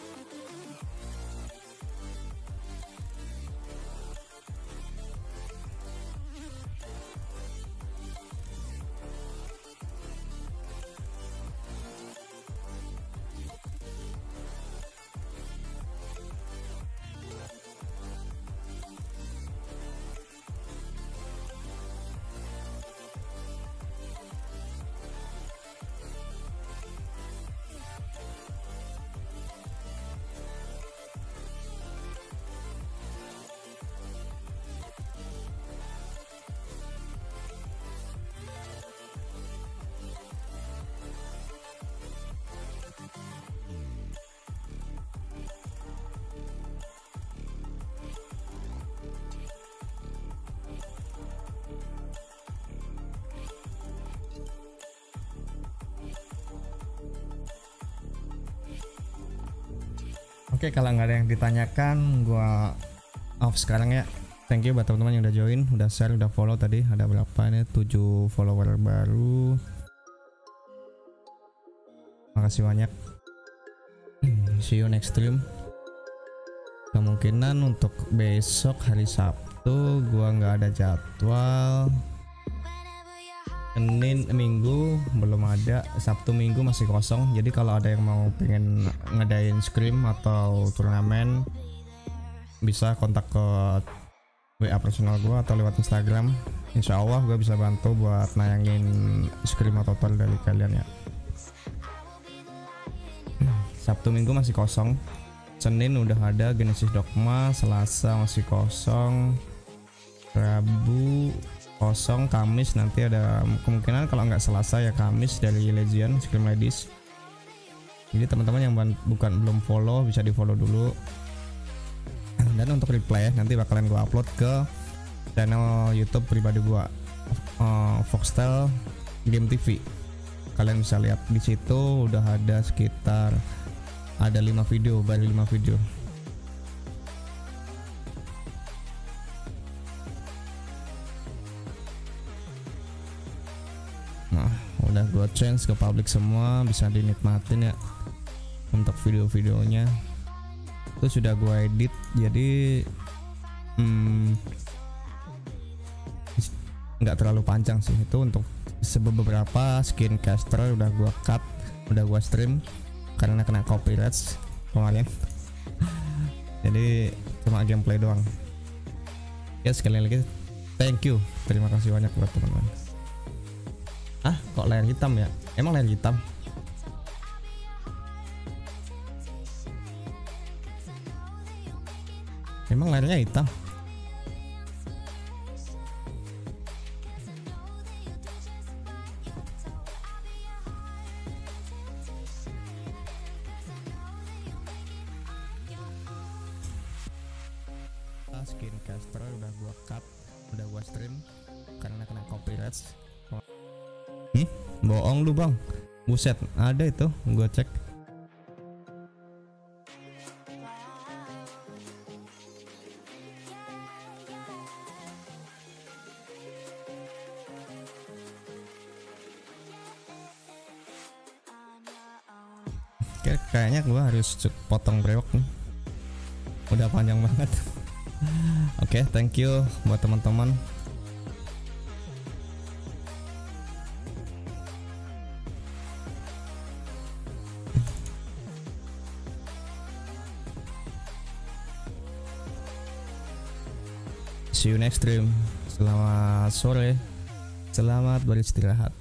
Oke, kalau nggak ada yang ditanyakan, gua off sekarang ya. Thank you buat teman-teman yang udah join, udah share, udah follow tadi. Ada berapa ini? 7 follower baru. Makasih banyak. See you next stream. Kemungkinan untuk besok hari Sabtu gua nggak ada jadwal. Senin Minggu belum ada, Sabtu Minggu masih kosong. Jadi kalau ada yang mau pengen ngadain scrim atau turnamen bisa kontak ke WA personal gue atau lewat Instagram. Insya Allah gue bisa bantu buat nayangin scrim atau total dari kalian ya. Sabtu Minggu masih kosong. Senin udah ada Genesis Dogma, Selasa masih kosong, Rabu kosong, Kamis nanti ada kemungkinan, kalau nggak Selasa ya Kamis dari Legion Scream Ladies. Jadi teman-teman yang belum follow bisa di follow dulu. Dan untuk replay nanti bakalan gua upload ke channel YouTube pribadi gua, Foxtel Game TV. Kalian bisa lihat di situ udah ada sekitar 5 video, baru 5 video. Udah gua change ke public semua, bisa dinikmatin ya untuk video-videonya. Itu sudah gua edit, jadi nggak terlalu panjang sih. Itu untuk beberapa skin caster udah gua cut, udah gua stream karena kena copyright kemarin. Jadi cuma gameplay doang ya. Sekali lagi thank you, terima kasih banyak buat teman-teman. Kok layar hitam ya? Emang layar hitam? Emang layarnya hitam? Skin caster udah gua cut, udah gua stream karena kena copyright. Bohong lu bang, buset, ada itu gua cek. Kayaknya gua harus potong brewok nih, udah panjang banget. Oke, thank you buat teman-teman. See you next stream. Selamat sore, selamat beristirahat.